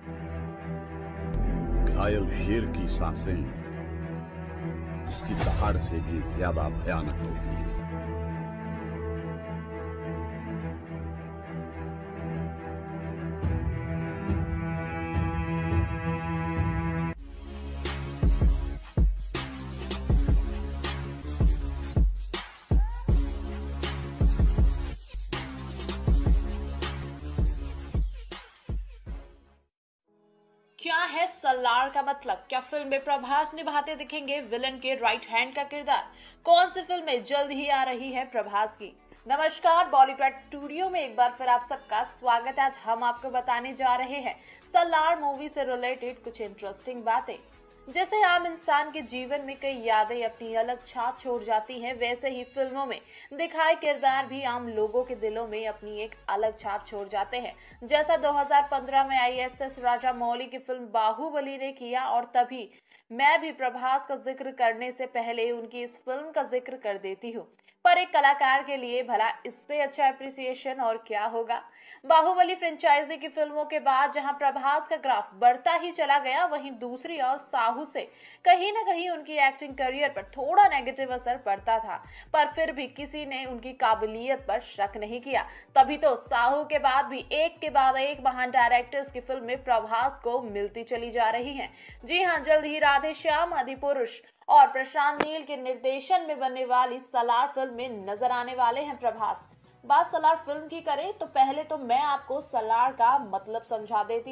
घायल शेर की सांसें उसकी दहाड़ से भी ज्यादा भयानक होती है। क्या है सलार का मतलब? क्या फिल्म में प्रभास निभाते दिखेंगे विलन के राइट हैंड का किरदार? कौन सी फिल्म में जल्द ही आ रही है प्रभास की? नमस्कार, बॉलीवुड स्टूडियो में एक बार फिर आप सबका स्वागत है। आज हम आपको बताने जा रहे हैं सलार मूवी से रिलेटेड कुछ इंटरेस्टिंग बातें। जैसे आम इंसान के जीवन में कई यादें अपनी अलग छाप छोड़ जाती हैं, वैसे ही फिल्मों में दिखाए किरदार भी आम लोगों के दिलों में अपनी एक अलग छाप छोड़ जाते हैं। जैसा दो हज़ार पंद्रह में आई एस एस राजामौली की फिल्म बाहुबली ने किया, और तभी मैं भी प्रभास का जिक्र करने से पहले उनकी इस फिल्म का जिक्र कर देती हूँ। पर एक कलाकार के लिए भला इससे अच्छा एप्रिसिएशन और क्या होगा। बाहुबली फ्रेंचाइजी की फिल्मों के बाद जहां प्रभास का ग्राफ बढ़ता ही चला गया, वहीं दूसरी ओर साहू से कहीं ना कहीं उनकी एक्टिंग करियर पर थोड़ा नेगेटिव असर पड़ता था, पर फिर भी किसी ने उनकी काबिलियत पर शक नहीं किया। तभी तो साहू के बाद भी एक के बाद एक महान डायरेक्टर्स की फिल्में प्रभास को मिलती चली जा रही हैं। जी हां, जल्द ही राधे श्याम, अधिपुरुष और प्रशांत नील के निर्देशन में बनने वाली सलार फिल्म में नजर आने वाले हैं प्रभास। बात सलार फिल्म की करें तो पहले तो मैं आपको सलार का मतलब समझा देती हूँ।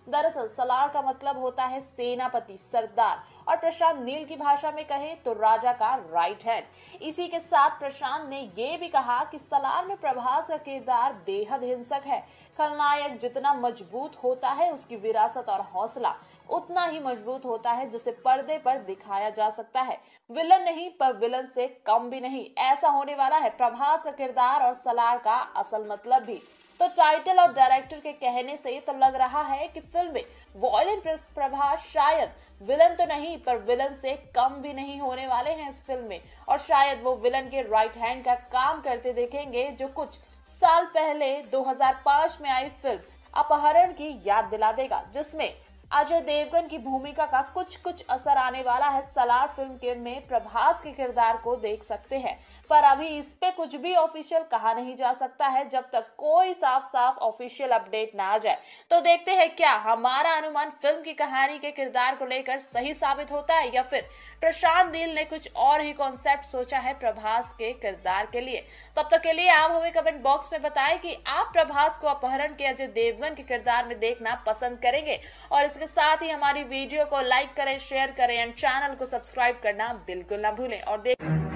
दरअसल सलार का मतलब होता है सेनापति, सरदार, और प्रशांत नील की भाषा में कहें तो राजा का राइट हैंड। इसी के साथ प्रशांत ने ये भी कहा कि सलार में प्रभास का किरदार बेहद हिंसक है। खलनायक जितना मजबूत होता है उसकी विरासत और हौसला उतना ही मजबूत होता है जिसे पर्दे पर दिखाया जा सकता है। विलन नहीं पर विलन से कम भी नहीं, ऐसा होने वाला है प्रभास का किरदार और सलार का असल मतलब भी। तो टाइटल और डायरेक्टर के कहने से तो लग रहा है कि फिल्म में वॉयलेंट प्रभास शायद विलन तो नहीं पर विलन से कम भी नहीं होने वाले हैं इस फिल्म में, और शायद वो विलन के राइट हैंड का काम करते देखेंगे जो कुछ साल पहले दो हज़ार पाँच में आई फिल्म अपहरण की याद दिला देगा, जिसमें अजय देवगन की भूमिका का कुछ कुछ असर आने वाला है। सलार फिल्म के में प्रभास के किरदार को देख सकते हैं, पर अभी इस पे कुछ भी ऑफिशियल कहा नहीं जा सकता है जब तक कोई साफ साफ ऑफिशियल अपडेट ना आ जाए। तो देखते हैं क्या हमारा अनुमान फिल्म की कहानी के किरदार को लेकर सही साबित होता है या फिर प्रशांत नील ने कुछ और ही कॉन्सेप्ट सोचा है प्रभास के किरदार के लिए। तब तक के लिए आप हमें कमेंट बॉक्स में बताएं कि आप प्रभास को अपहरण के अजय देवगन के किरदार में देखना पसंद करेंगे, और इसके साथ ही हमारी वीडियो को लाइक करें, शेयर करें एंड चैनल को सब्सक्राइब करना बिल्कुल ना भूलें। और देख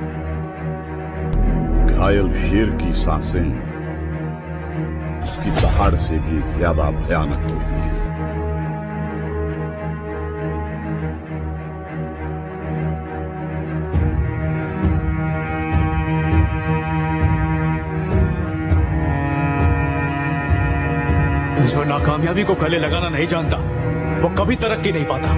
घायल शेर की सांसें उसकी दहाड़ से भी ज्यादा भयानक होती है। जो नाकामयाबी को गले लगाना नहीं जानता वो कभी तरक्की नहीं पाता।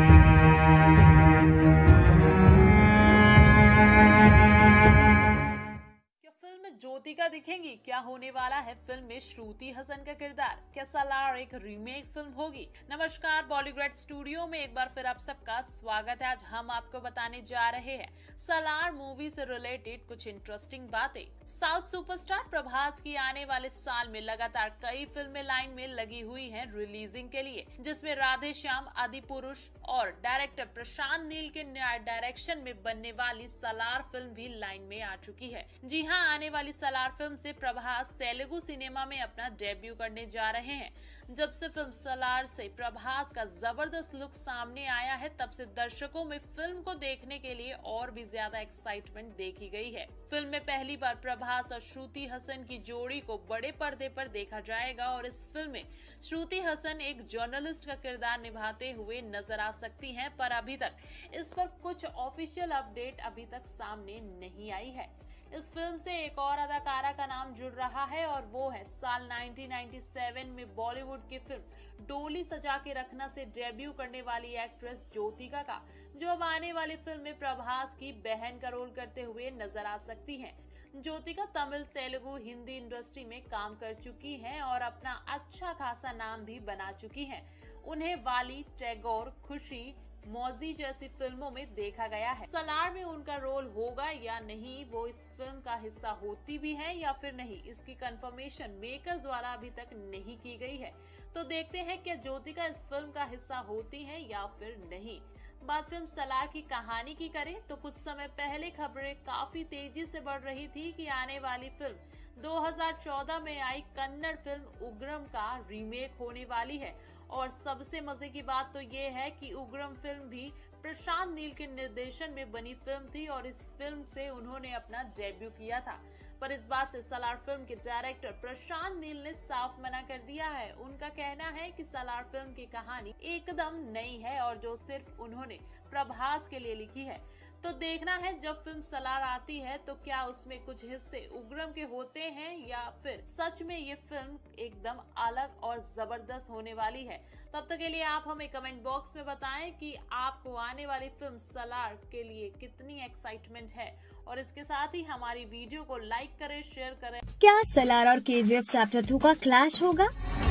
ज्योतिका दिखेंगी? क्या होने वाला है फिल्म में श्रुति हसन का किरदार? क्या सलार एक रीमेक फिल्म होगी? नमस्कार, बॉलीग्रेड स्टूडियो में एक बार फिर आप सबका स्वागत है। आज हम आपको बताने जा रहे हैं सलार मूवी से रिलेटेड कुछ इंटरेस्टिंग बातें। साउथ सुपरस्टार प्रभास की आने वाले साल में लगातार कई फिल्में लाइन में लगी हुई हैं रिलीजिंग के लिए, जिसमें राधे श्याम, आदि पुरुष और डायरेक्टर प्रशांत नील के डायरेक्शन में बनने वाली सलार फिल्म भी लाइन में आ चुकी है। जी हाँ, आने वाली सलार फिल्म से प्रभास तेलुगु सिनेमा में अपना डेब्यू करने जा रहे हैं। जब से फिल्म सलार से प्रभास का जबरदस्त लुक सामने आया है, तब से दर्शकों में फिल्म को देखने के लिए और भी ज्यादा एक्साइटमेंट देखी गई है। फिल्म में पहली बार प्रभास और श्रुति हसन की जोड़ी को बड़े पर्दे पर देखा जाएगा, और इस फिल्म में श्रुति हसन एक जर्नलिस्ट का किरदार निभाते हुए नजर आ सकती हैं, पर अभी तक इस पर कुछ ऑफिशियल अपडेट अभी तक सामने नहीं आई है। इस फिल्म से एक और अदाकारा का नाम जुड़ रहा है, और वो है साल उन्नीस सौ सत्तानवे में बॉलीवुड की फिल्म डोली सजा के रखना से डेब्यू करने वाली एक्ट्रेस ज्योतिका का, जो अब आने वाली फिल्म में प्रभास की बहन का रोल करते हुए नजर आ सकती हैं। ज्योतिका तमिल, तेलुगु, हिंदी इंडस्ट्री में काम कर चुकी हैं और अपना अच्छा खासा नाम भी बना चुकी हैं। उन्हें वाली, टैगोर, खुशी, मौजी जैसी फिल्मों में देखा गया है। सलार में उनका रोल होगा या नहीं, वो इस फिल्म का हिस्सा होती भी है या फिर नहीं, इसकी कंफर्मेशन मेकर्स द्वारा अभी तक नहीं की गई है। तो देखते हैं क्या ज्योतिका इस फिल्म का हिस्सा होती है या फिर नहीं। बात फिल्म सलार की कहानी की करें तो कुछ समय पहले खबरें काफी तेजी से बढ़ रही थी कि आने वाली फिल्म दो हज़ार चौदह में आई कन्नड़ फिल्म उग्रम का रीमेक होने वाली है, और सबसे मजे की बात तो ये है कि उग्रम फिल्म भी प्रशांत नील के निर्देशन में बनी फिल्म थी, और इस फिल्म से उन्होंने अपना डेब्यू किया था। पर इस बात से सलार फिल्म के डायरेक्टर प्रशांत नील ने साफ मना कर दिया है। उनका कहना है कि सलार फिल्म की कहानी एकदम नई है और जो सिर्फ उन्होंने प्रभास के लिए लिखी है। तो देखना है जब फिल्म सलार आती है तो क्या उसमें कुछ हिस्से उग्रम के होते हैं या फिर सच में ये फिल्म एकदम अलग और जबरदस्त होने वाली है। तब तक के लिए आप हमें कमेंट बॉक्स में बताएं कि आपको आने वाली फिल्म सलार के लिए कितनी एक्साइटमेंट है, और इसके साथ ही हमारी वीडियो को लाइक करें, शेयर करें। क्या सलार और केजीएफ चैप्टर टू का क्लैश होगा?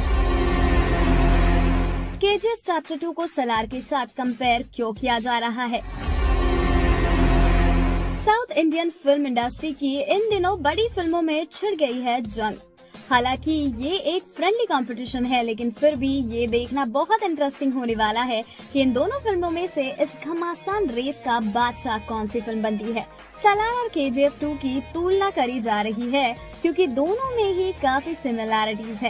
केजीएफ चैप्टर टू को सलार के साथ कंपेयर क्यों किया जा रहा है? साउथ इंडियन फिल्म इंडस्ट्री की इन दिनों बड़ी फिल्मों में छिड़ गई है जंग। हालांकि ये एक फ्रेंडली कंपटीशन है, लेकिन फिर भी ये देखना बहुत इंटरेस्टिंग होने वाला है कि इन दोनों फिल्मों में से इस घमासान रेस का बादशाह कौन सी फिल्म बनती है। सलार और केजीएफ टू की तुलना करी जा रही है क्योंकि दोनों में ही काफी सिमिलैरिटीज है।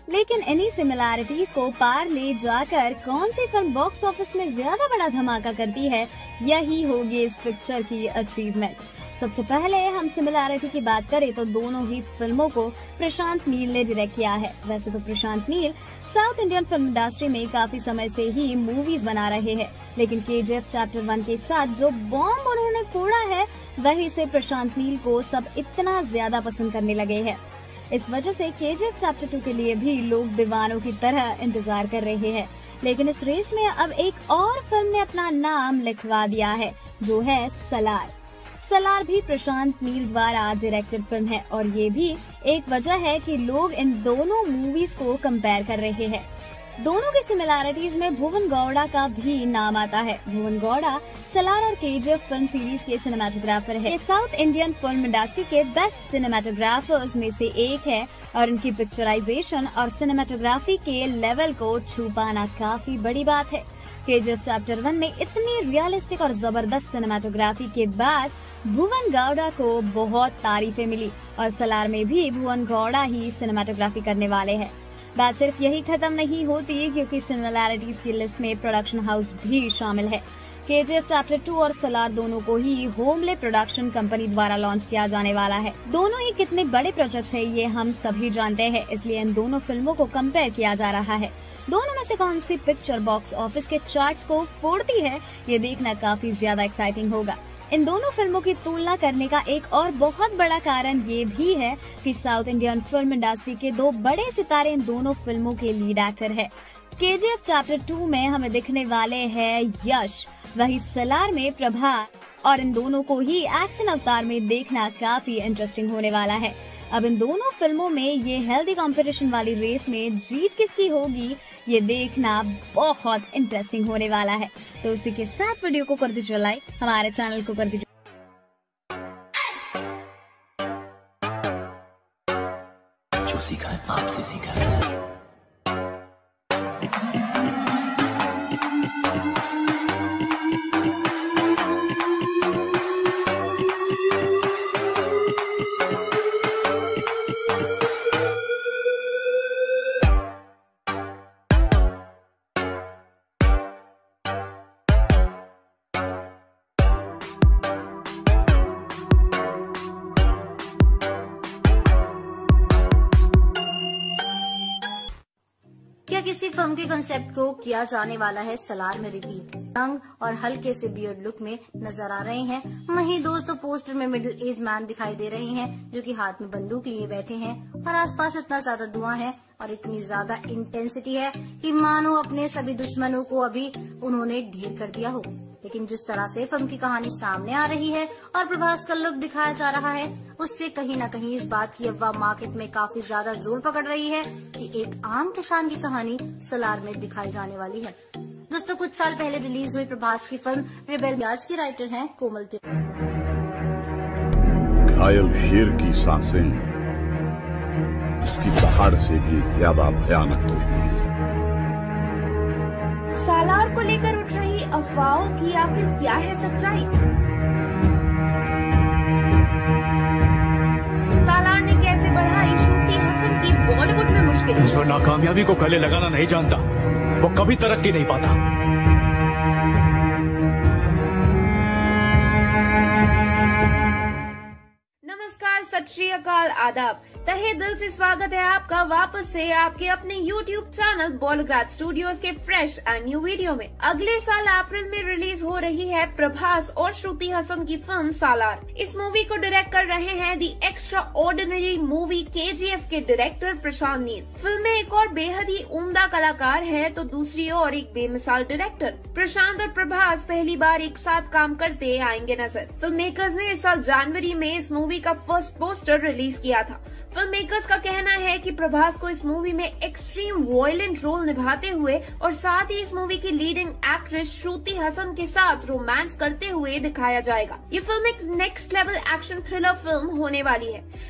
लेकिन इन्हीं सिमिलैरिटीज को पार ले जाकर कौन सी फिल्म बॉक्स ऑफिस में ज्यादा बड़ा धमाका करती है, यही होगी इस पिक्चर की अचीवमेंट। सबसे पहले हम सिमिलैरिटी की बात करें तो दोनों ही फिल्मों को प्रशांत नील ने डायरेक्ट किया है। वैसे तो Prashanth Neel south Indian film industry में काफी समय से ही मूवीज बना रहे हैं, लेकिन केजीएफ चैप्टर वन के साथ जो बॉम्ब उन्होंने फोड़ा है वही से प्रशांत नील को सब इतना ज्यादा पसंद करने लगे हैं। इस वजह से केजीएफ चैप्टर टू के लिए भी लोग दीवानों की तरह इंतजार कर रहे हैं। लेकिन इस रेस में अब एक और फिल्म ने अपना नाम लिखवा दिया है, जो है सलार। सलार भी प्रशांत नील द्वारा डायरेक्टेड फिल्म है और ये भी एक वजह है कि लोग इन दोनों मूवीज को कंपेयर कर रहे हैं। दोनों की सिमिलैरिटीज में भुवन गौड़ा का भी नाम आता है। भुवन गौड़ा सलार और केजीएफ फिल्म सीरीज के सिनेमेटोग्राफर है। ये साउथ इंडियन फिल्म इंडस्ट्री के बेस्ट सिनेमेटोग्राफर्स में से एक है और इनकी पिक्चराइजेशन और सिनेमेटोग्राफी के लेवल को छू पाना काफी बड़ी बात है। केजीएफ चैप्टर वन में इतनी रियलिस्टिक और जबरदस्त सिनेमेटोग्राफी के बाद भुवन गौड़ा को बहुत तारीफें मिली और सलार में भी भुवन गौड़ा ही सिनेमेटोग्राफी करने वाले हैं। बात सिर्फ यही खत्म नहीं होती, क्योंकि सिमिलैरिटीज की लिस्ट में प्रोडक्शन हाउस भी शामिल है। केजीएफ चैप्टर टू और सलार दोनों को ही होमले प्रोडक्शन कंपनी द्वारा लॉन्च किया जाने वाला है। दोनों ही कितने बड़े प्रोजेक्ट्स है ये हम सभी जानते हैं, इसलिए इन दोनों फिल्मों को कंपेयर किया जा रहा है। दोनों में से कौन सी पिक्चर बॉक्स ऑफिस के चार्ट्स को फोड़ती है, ये देखना काफी ज्यादा एक्साइटिंग होगा। इन दोनों फिल्मों की तुलना करने का एक और बहुत बड़ा कारण ये भी है कि साउथ इंडियन फिल्म इंडस्ट्री के दो बड़े सितारे इन दोनों फिल्मों के लीड एक्टर है। केजीएफ चैप्टर टू में हमें दिखने वाले हैं यश, वही सलार में प्रभास, और इन दोनों को ही एक्शन अवतार में देखना काफी इंटरेस्टिंग होने वाला है। अब इन दोनों फिल्मों में ये हेल्दी कंपटीशन वाली रेस में जीत किसकी होगी, ये देखना बहुत इंटरेस्टिंग होने वाला है। तो उसी के साथ वीडियो को कर दीजिए लाइक, हमारे चैनल को कर दीजिए जो सीखा है आपसे सीखा है। किसी फिल्म के कंसेप्ट को किया जाने वाला है सलार में रिपीट। रंग और हल्के से बियर्ड लुक में नजर आ रहे हैं। वहीं दोस्तों पोस्टर में मिडिल एज मैन दिखाई दे रहे हैं जो कि हाथ में बंदूक लिए बैठे हैं और आसपास इतना ज्यादा धुआं है और इतनी ज्यादा इंटेंसिटी है कि मानो अपने सभी दुश्मनों को अभी उन्होंने ढेर कर दिया हो। लेकिन जिस तरह से फिल्म की कहानी सामने आ रही है और प्रभास का लुक दिखाया जा रहा है, उससे कहीं न कहीं इस बात की अफवाह मार्केट में काफी ज्यादा जोर पकड़ रही है कि एक आम किसान की कहानी सलार में दिखाई जाने वाली है। दोस्तों कुछ साल पहले रिलीज हुई प्रभास की फिल्म रिबेल आज की राइटर हैं कोमल तिवारी। घायल शेर की सांसें उसकी दहाड़ से भी ज्यादा भयानक होगी। सालार को लेकर उठ रही अफवाहों की आखिर क्या है सच्चाई? सालार ने कैसे बढ़ाई श्रुति हसन की बॉलीवुड में मुश्किल? जो नाकामयाबी को गले लगाना नहीं जानता वो कभी तरक्की नहीं पाता। नमस्कार, सत श्री अकाल, आदाब, तहे दिल से स्वागत है आपका वापस से आपके अपने यूट्यूब चैनल बॉलीग्राड स्टूडियोज के फ्रेश एंड न्यू वीडियो में। अगले साल अप्रैल में रिलीज हो रही है प्रभास और श्रुति हसन की फिल्म सालार। इस मूवी को डायरेक्ट कर रहे हैं the extraordinary movie KGF के डायरेक्टर प्रशांत नील। फिल्म में एक और बेहद ही उम्दा कलाकार है तो दूसरी ओर एक बेमिसाल डायरेक्टर। प्रशांत और प्रभास पहली बार एक साथ काम करते आएंगे नजर। फिल्म मेकर्स ने इस साल जनवरी में इस मूवी का फर्स्ट पोस्टर रिलीज किया था। फिल्म मेकर्स का कहना है कि प्रभास को इस मूवी में एक्सट्रीम वॉयलेंट रोल निभाते हुए और साथ ही इस मूवी की लीडिंग एक्ट्रेस श्रुति हसन के साथ रोमांस करते हुए दिखाया जाएगा। ये फिल्म एक next level action thriller film होने वाली है।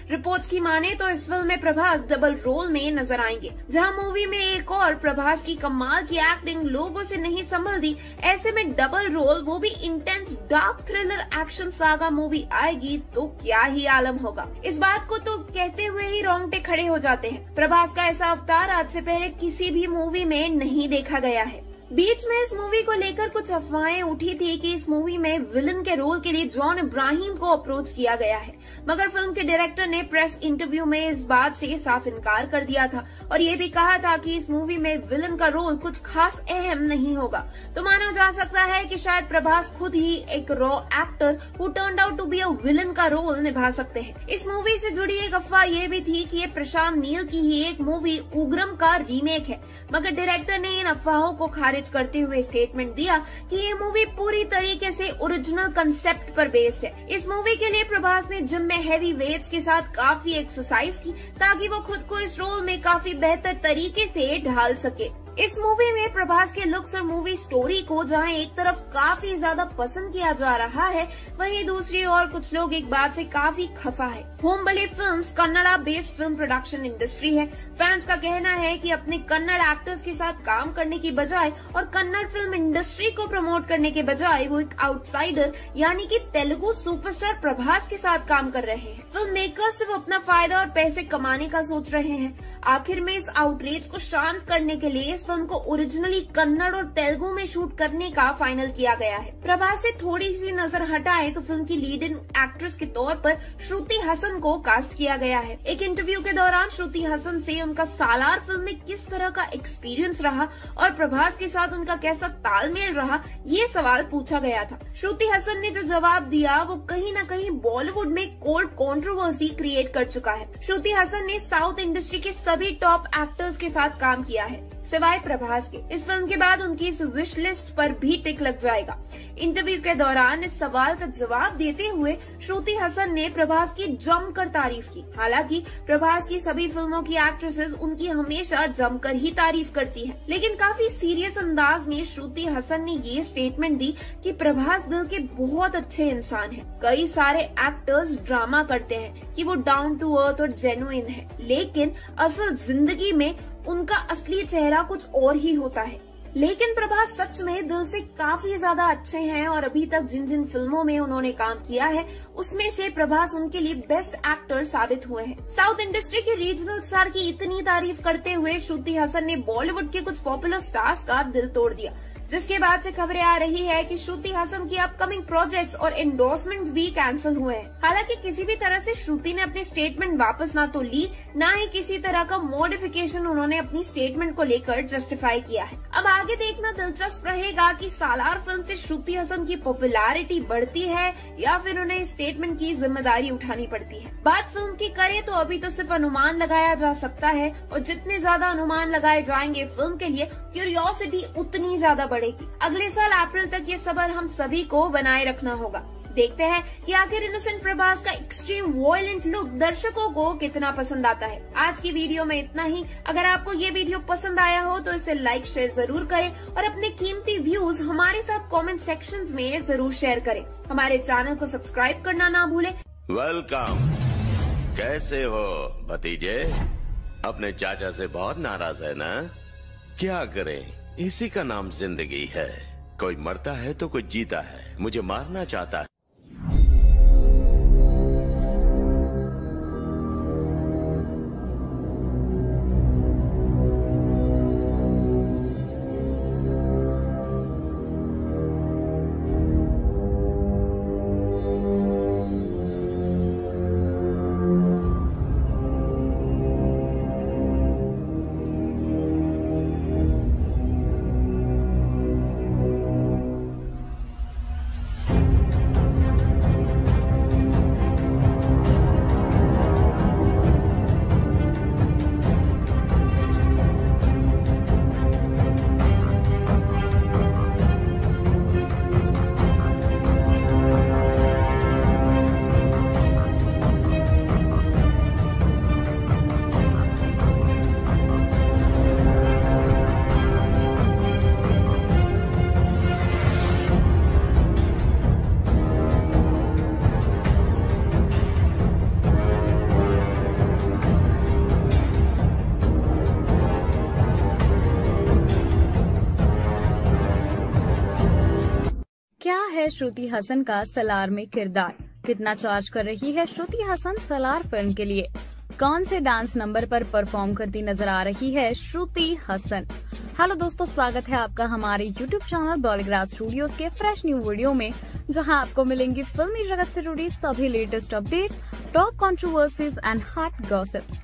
रिपोर्ट्स की माने तो इस फिल्म में प्रभास डबल रोल में नजर आएंगे। जहां मूवी में एक और प्रभास की कमाल की एक्टिंग लोगों से नहीं संभल दी, ऐसे में डबल रोल, वो भी intense dark thriller action saga movie आएगी तो क्या ही आलम होगा। इस बात को तो कहते हुए ही रोंगटे खड़े हो जाते हैं। प्रभास का ऐसा अवतार आज से पहले किसी भी मूवी में नहीं देखा गया है। बीच में इस मूवी को लेकर कुछ अफवाहें उठी थी कि इस मूवी में विलन के रोल के लिए जॉन इब्राहिम को अप्रोच किया गया है, मगर फिल्म के डायरेक्टर ने प्रेस इंटरव्यू में इस बात से साफ इनकार कर दिया था और ये भी कहा था कि इस मूवी में विलन का रोल कुछ खास अहम नहीं होगा। तो माना जा सकता है कि शायद प्रभास खुद ही एक raw actor who turned out to be a villain का रोल निभा सकते हैं। इस मूवी से जुड़ी एक अफवाह ये भी थी कि ये प्रशांत नील की ही एक मूवी उग्रम का रीमेक है, मगर डायरेक्टर ने इन अफवाहों को खारिज करते हुए स्टेटमेंट दिया कि ये मूवी पूरी तरीके से ओरिजिनल कंसेप्ट पर बेस्ड है। इस मूवी के लिए प्रभास ने जिम में हैवी वेट्स के साथ काफी एक्सरसाइज की ताकि वो खुद को इस रोल में काफी बेहतर तरीके से ढाल सके। इस मूवी में प्रभास के लुक्स और मूवी स्टोरी को जहां एक तरफ काफी ज्यादा पसंद किया जा रहा है, वहीं दूसरी ओर कुछ लोग एक बात से काफी खफा है। Hombale films Kannada based film production industry है। फैंस का कहना है कि अपने कन्नड़ एक्टर्स के साथ काम करने की बजाय और कन्नड़ फिल्म इंडस्ट्री को प्रमोट करने के बजाय वो एक आउटसाइडर यानी कि तेलुगु सुपरस्टार प्रभास के साथ काम कर रहे हैं। फिल्म मेकर्स सिर्फ अपना फायदा और पैसे कमाने का सोच रहे हैं। आखिर में इस आउटरीच को शांत करने के लिए इस फिल्म को ओरिजिनली कन्नड़ और तेलुगु में शूट करने का फाइनल किया गया है। प्रभास से थोड़ी सी नजर हटाए तो फिल्म की लीडिंग एक्ट्रेस के तौर पर श्रुति हसन को कास्ट किया गया है। एक इंटरव्यू के दौरान श्रुति हसन से उनका सालार फिल्म में किस तरह का एक्सपीरियंस रहा और प्रभास के साथ उनका कैसा तालमेल रहा, ये सवाल पूछा गया था। श्रुति हसन ने जो जवाब दिया वो कहीं न कहीं बॉलीवुड में कोल्ड कंट्रोवर्सी क्रिएट कर चुका है। श्रुति हसन ने साउथ इंडस्ट्री के सभी टॉप एक्टर्स के साथ काम किया है सिवाय प्रभास के। इस फिल्म के बाद उनकी इस विश लिस्ट पर भी टिक लग जाएगा। इंटरव्यू के दौरान इस सवाल का जवाब देते हुए श्रुति हसन ने प्रभास की जमकर तारीफ की। हालांकि प्रभास की सभी फिल्मों की एक्ट्रेसेस उनकी हमेशा जमकर ही तारीफ करती हैं, लेकिन काफी सीरियस अंदाज में श्रुति हसन ने ये स्टेटमेंट दी कि प्रभास दिल के बहुत अच्छे इंसान हैं। कई सारे एक्टर्स ड्रामा करते हैं कि वो डाउन टू अर्थ और जेन्युइन है, लेकिन असल जिंदगी में उनका असली चेहरा कुछ और ही होता है। लेकिन प्रभास सच में दिल से काफी ज्यादा अच्छे हैं और अभी तक जिन जिन फिल्मों में उन्होंने काम किया है उसमें से प्रभास उनके लिए बेस्ट एक्टर साबित हुए हैं। साउथ इंडस्ट्री के रीजनल स्टार की इतनी तारीफ करते हुए श्रुति हसन ने बॉलीवुड के कुछ पॉपुलर स्टार्स का दिल तोड़ दिया, जिसके बाद से खबरें आ रही है कि श्रुति हसन की अपकमिंग प्रोजेक्ट्स और एंडोर्समेंट्स भी कैंसिल हुए हैं। हालांकि किसी भी तरह से श्रुति ने अपने स्टेटमेंट वापस ना तो ली, ना ही किसी तरह का मॉडिफिकेशन उन्होंने अपनी स्टेटमेंट को लेकर जस्टिफाई किया है। अब आगे देखना दिलचस्प रहेगा कि सालार फिल्म से श्रुति हसन की पॉपुलैरिटी बढ़ती है या फिर उन्हें स्टेटमेंट की जिम्मेदारी उठानी पड़ती है। बात फिल्म की करें तो अभी तो सिर्फ अनुमान लगाया जा सकता है और जितने ज्यादा अनुमान लगाए जाएंगे फिल्म के लिए क्यूरियोसिटी उतनी ज्यादा बढ़ेगी। अगले साल अप्रैल तक ये सबर हम सभी को बनाए रखना होगा। देखते हैं कि आखिर इनोसेंट प्रभास का एक्सट्रीम वॉयलेंट लुक दर्शकों को कितना पसंद आता है। आज की वीडियो में इतना ही। अगर आपको ये वीडियो पसंद आया हो तो इसे लाइक शेयर जरूर करें और अपने कीमती व्यूज हमारे साथ कमेंट सेक्शंस में जरूर शेयर करें। हमारे चैनल को सब्सक्राइब करना ना भूलें। वेलकम। कैसे हो भतीजे? अपने चाचा से बहुत नाराज है ना? क्या करें, इसी का नाम जिंदगी है। कोई मरता है तो कोई जीता है। मुझे मारना चाहता है। श्रुति हसन का सलार में किरदार, कितना चार्ज कर रही है श्रुति हसन सलार फिल्म के लिए, कौन से डांस नंबर पर परफॉर्म करती नजर आ रही है श्रुति हसन। हेलो दोस्तों, स्वागत है आपका हमारे यूट्यूब चैनल बॉलीग्राज स्टूडियोज के फ्रेश न्यू वीडियो में, जहां आपको मिलेंगी फिल्मी जगत से जुड़ी सभी latest updates, top controversies and hot gossips.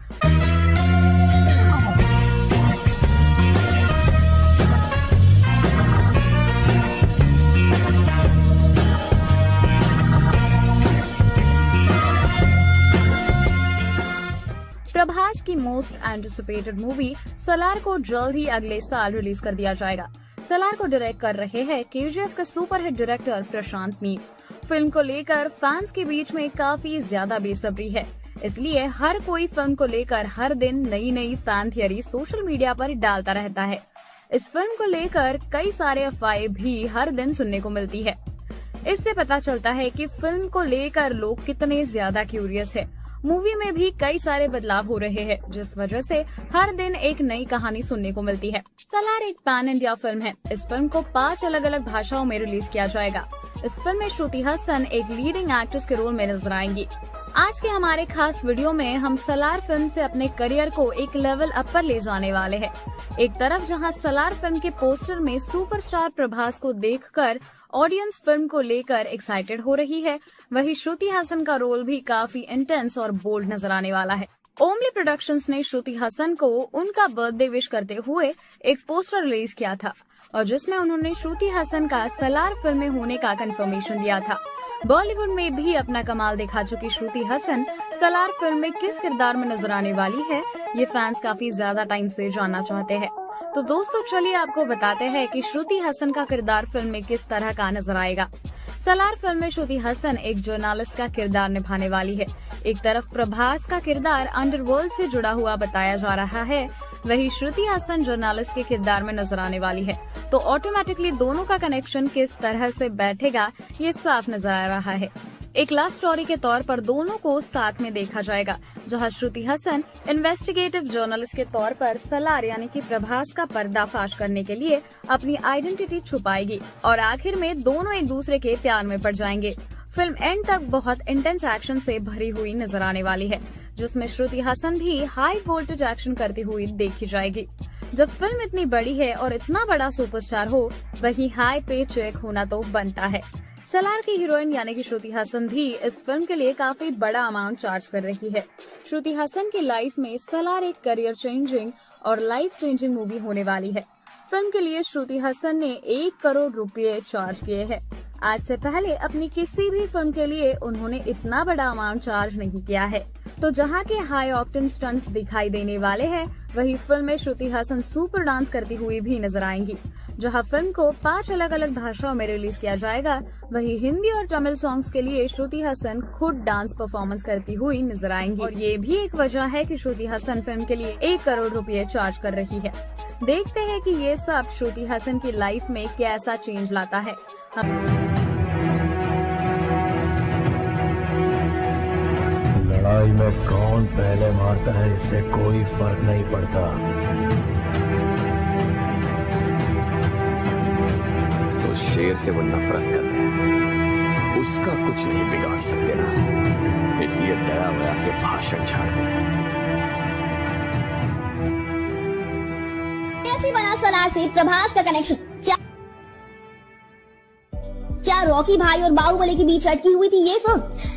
Prabhas की मोस्ट एंटिसिपेटेड मूवी सलार को जल्द ही अगले साल रिलीज कर दिया जाएगा। सलार को डायरेक्ट कर रहे हैं केजीएफ के superhit director Prashanth Neel. Film को लेकर फैंस के बीच में काफी ज्यादा बेसब्री है, इसलिए हर कोई फिल्म को लेकर हर दिन नई नई फैन थियरी सोशल मीडिया पर डालता रहता है। इस फिल्म को लेकर कई सारे अफवाहें भी हर दिन सुनने को मिलती है। इससे पता चलता है कि फिल्म को लेकर लोग कितने ज्यादा क्यूरियस है। मूवी में भी कई सारे बदलाव हो रहे हैं, जिस वजह से हर दिन एक नई कहानी सुनने को मिलती है। सलार एक पैन इंडिया फिल्म है। इस फिल्म को पांच अलग अलग भाषाओं में रिलीज किया जाएगा। इस फिल्म में श्रुति हसन एक लीडिंग एक्ट्रेस के रोल में नजर आएंगी। आज के हमारे खास वीडियो में हम सलार फिल्म से अपने करियर को एक लेवल अप पर ले जाने वाले हैं। एक तरफ जहां सलार फिल्म के पोस्टर में सुपरस्टार प्रभास को देखकर ऑडियंस फिल्म को लेकर एक्साइटेड हो रही है, वहीं श्रुति हसन का रोल भी काफी इंटेंस और बोल्ड नजर आने वाला है। ओमली प्रोडक्शंस ने श्रुति हसन को उनका बर्थडे विश करते हुए एक पोस्टर रिलीज किया था, और जिसमें उन्होंने श्रुति हसन का सलार फिल्म में होने का कंफर्मेशन दिया था। बॉलीवुड में भी अपना कमाल दिखा चुकी श्रुति हसन सलार फिल्म में किस किरदार में नजर आने वाली है, ये फैंस काफी ज्यादा टाइम से जानना चाहते हैं। तो दोस्तों चलिए आपको बताते हैं कि श्रुति हसन का किरदार फिल्म में किस तरह का नजर आएगा। सलार फिल्म में श्रुति हसन एक जर्नलिस्ट का किरदार निभाने वाली है। एक तरफ प्रभास का किरदार अंडरवर्ल्ड से जुड़ा हुआ बताया जा रहा है, वहीं श्रुति हसन जर्नलिस्ट के किरदार में नजर आने वाली है। तो ऑटोमेटिकली दोनों का कनेक्शन किस तरह से बैठेगा ये साफ नजर आ रहा है। एक लव स्टोरी के तौर पर दोनों को साथ में देखा जाएगा, जहां श्रुति हसन इन्वेस्टिगेटिव जर्नलिस्ट के तौर पर सलार यानी कि प्रभास का पर्दाफाश करने के लिए अपनी आइडेंटिटी छुपाएगी और आखिर में दोनों एक दूसरे के प्यार में पड़ जाएंगे। फिल्म एंड तक बहुत इंटेंस एक्शन से भरी हुई नजर आने वाली है, जिसमें श्रुति हसन भी हाई वोल्टेज एक्शन करती हुई देखी जाएगी। जब फिल्म इतनी बड़ी है और इतना बड़ा सुपरस्टार हो, वही हाई पे चेक होना तो बनता है। सलार की हीरोइन यानी कि श्रुति हसन भी इस फिल्म के लिए काफी बड़ा अमाउंट चार्ज कर रही है। श्रुति हसन की लाइफ में सलार एक करियर चेंजिंग और लाइफ चेंजिंग मूवी होने वाली है। फिल्म के लिए श्रुति हसन ने एक करोड़ रुपए चार्ज किए हैं। आज से पहले अपनी किसी भी फिल्म के लिए उन्होंने इतना बड़ा अमाउंट चार्ज नहीं किया है। तो जहां के हाई ऑक्टेन स्टंट्स दिखाई देने वाले हैं, वही फिल्म में श्रुति हसन सुपर डांस करती हुई भी नजर आएंगी। जहां फिल्म को पांच अलग अलग भाषाओं में रिलीज किया जाएगा, वही हिंदी और तमिल सॉन्ग्स के लिए श्रुति हसन खुद डांस परफॉर्मेंस करती हुई नजर आएंगी। और ये भी एक वजह है कि श्रुति हसन फिल्म के लिए एक करोड़ रुपए चार्ज कर रही है। देखते हैं कि ये सब श्रुति हसन की लाइफ में कैसा चेंज लाता है। लड़ाई में कौन पहले मारता है इससे कोई फर्क नहीं पड़ता। तो शेर से वो नफरत करते हैं, उसका कुछ नहीं बिगाड़ सकते ना, इसलिए दया वया के भाषण छाड़ते हैं। कैसे बना सलार से प्रभास का कनेक्शन? क्या क्या रॉकी भाई और बाहुबली के बीच अटकी हुई थी ये फिल्म?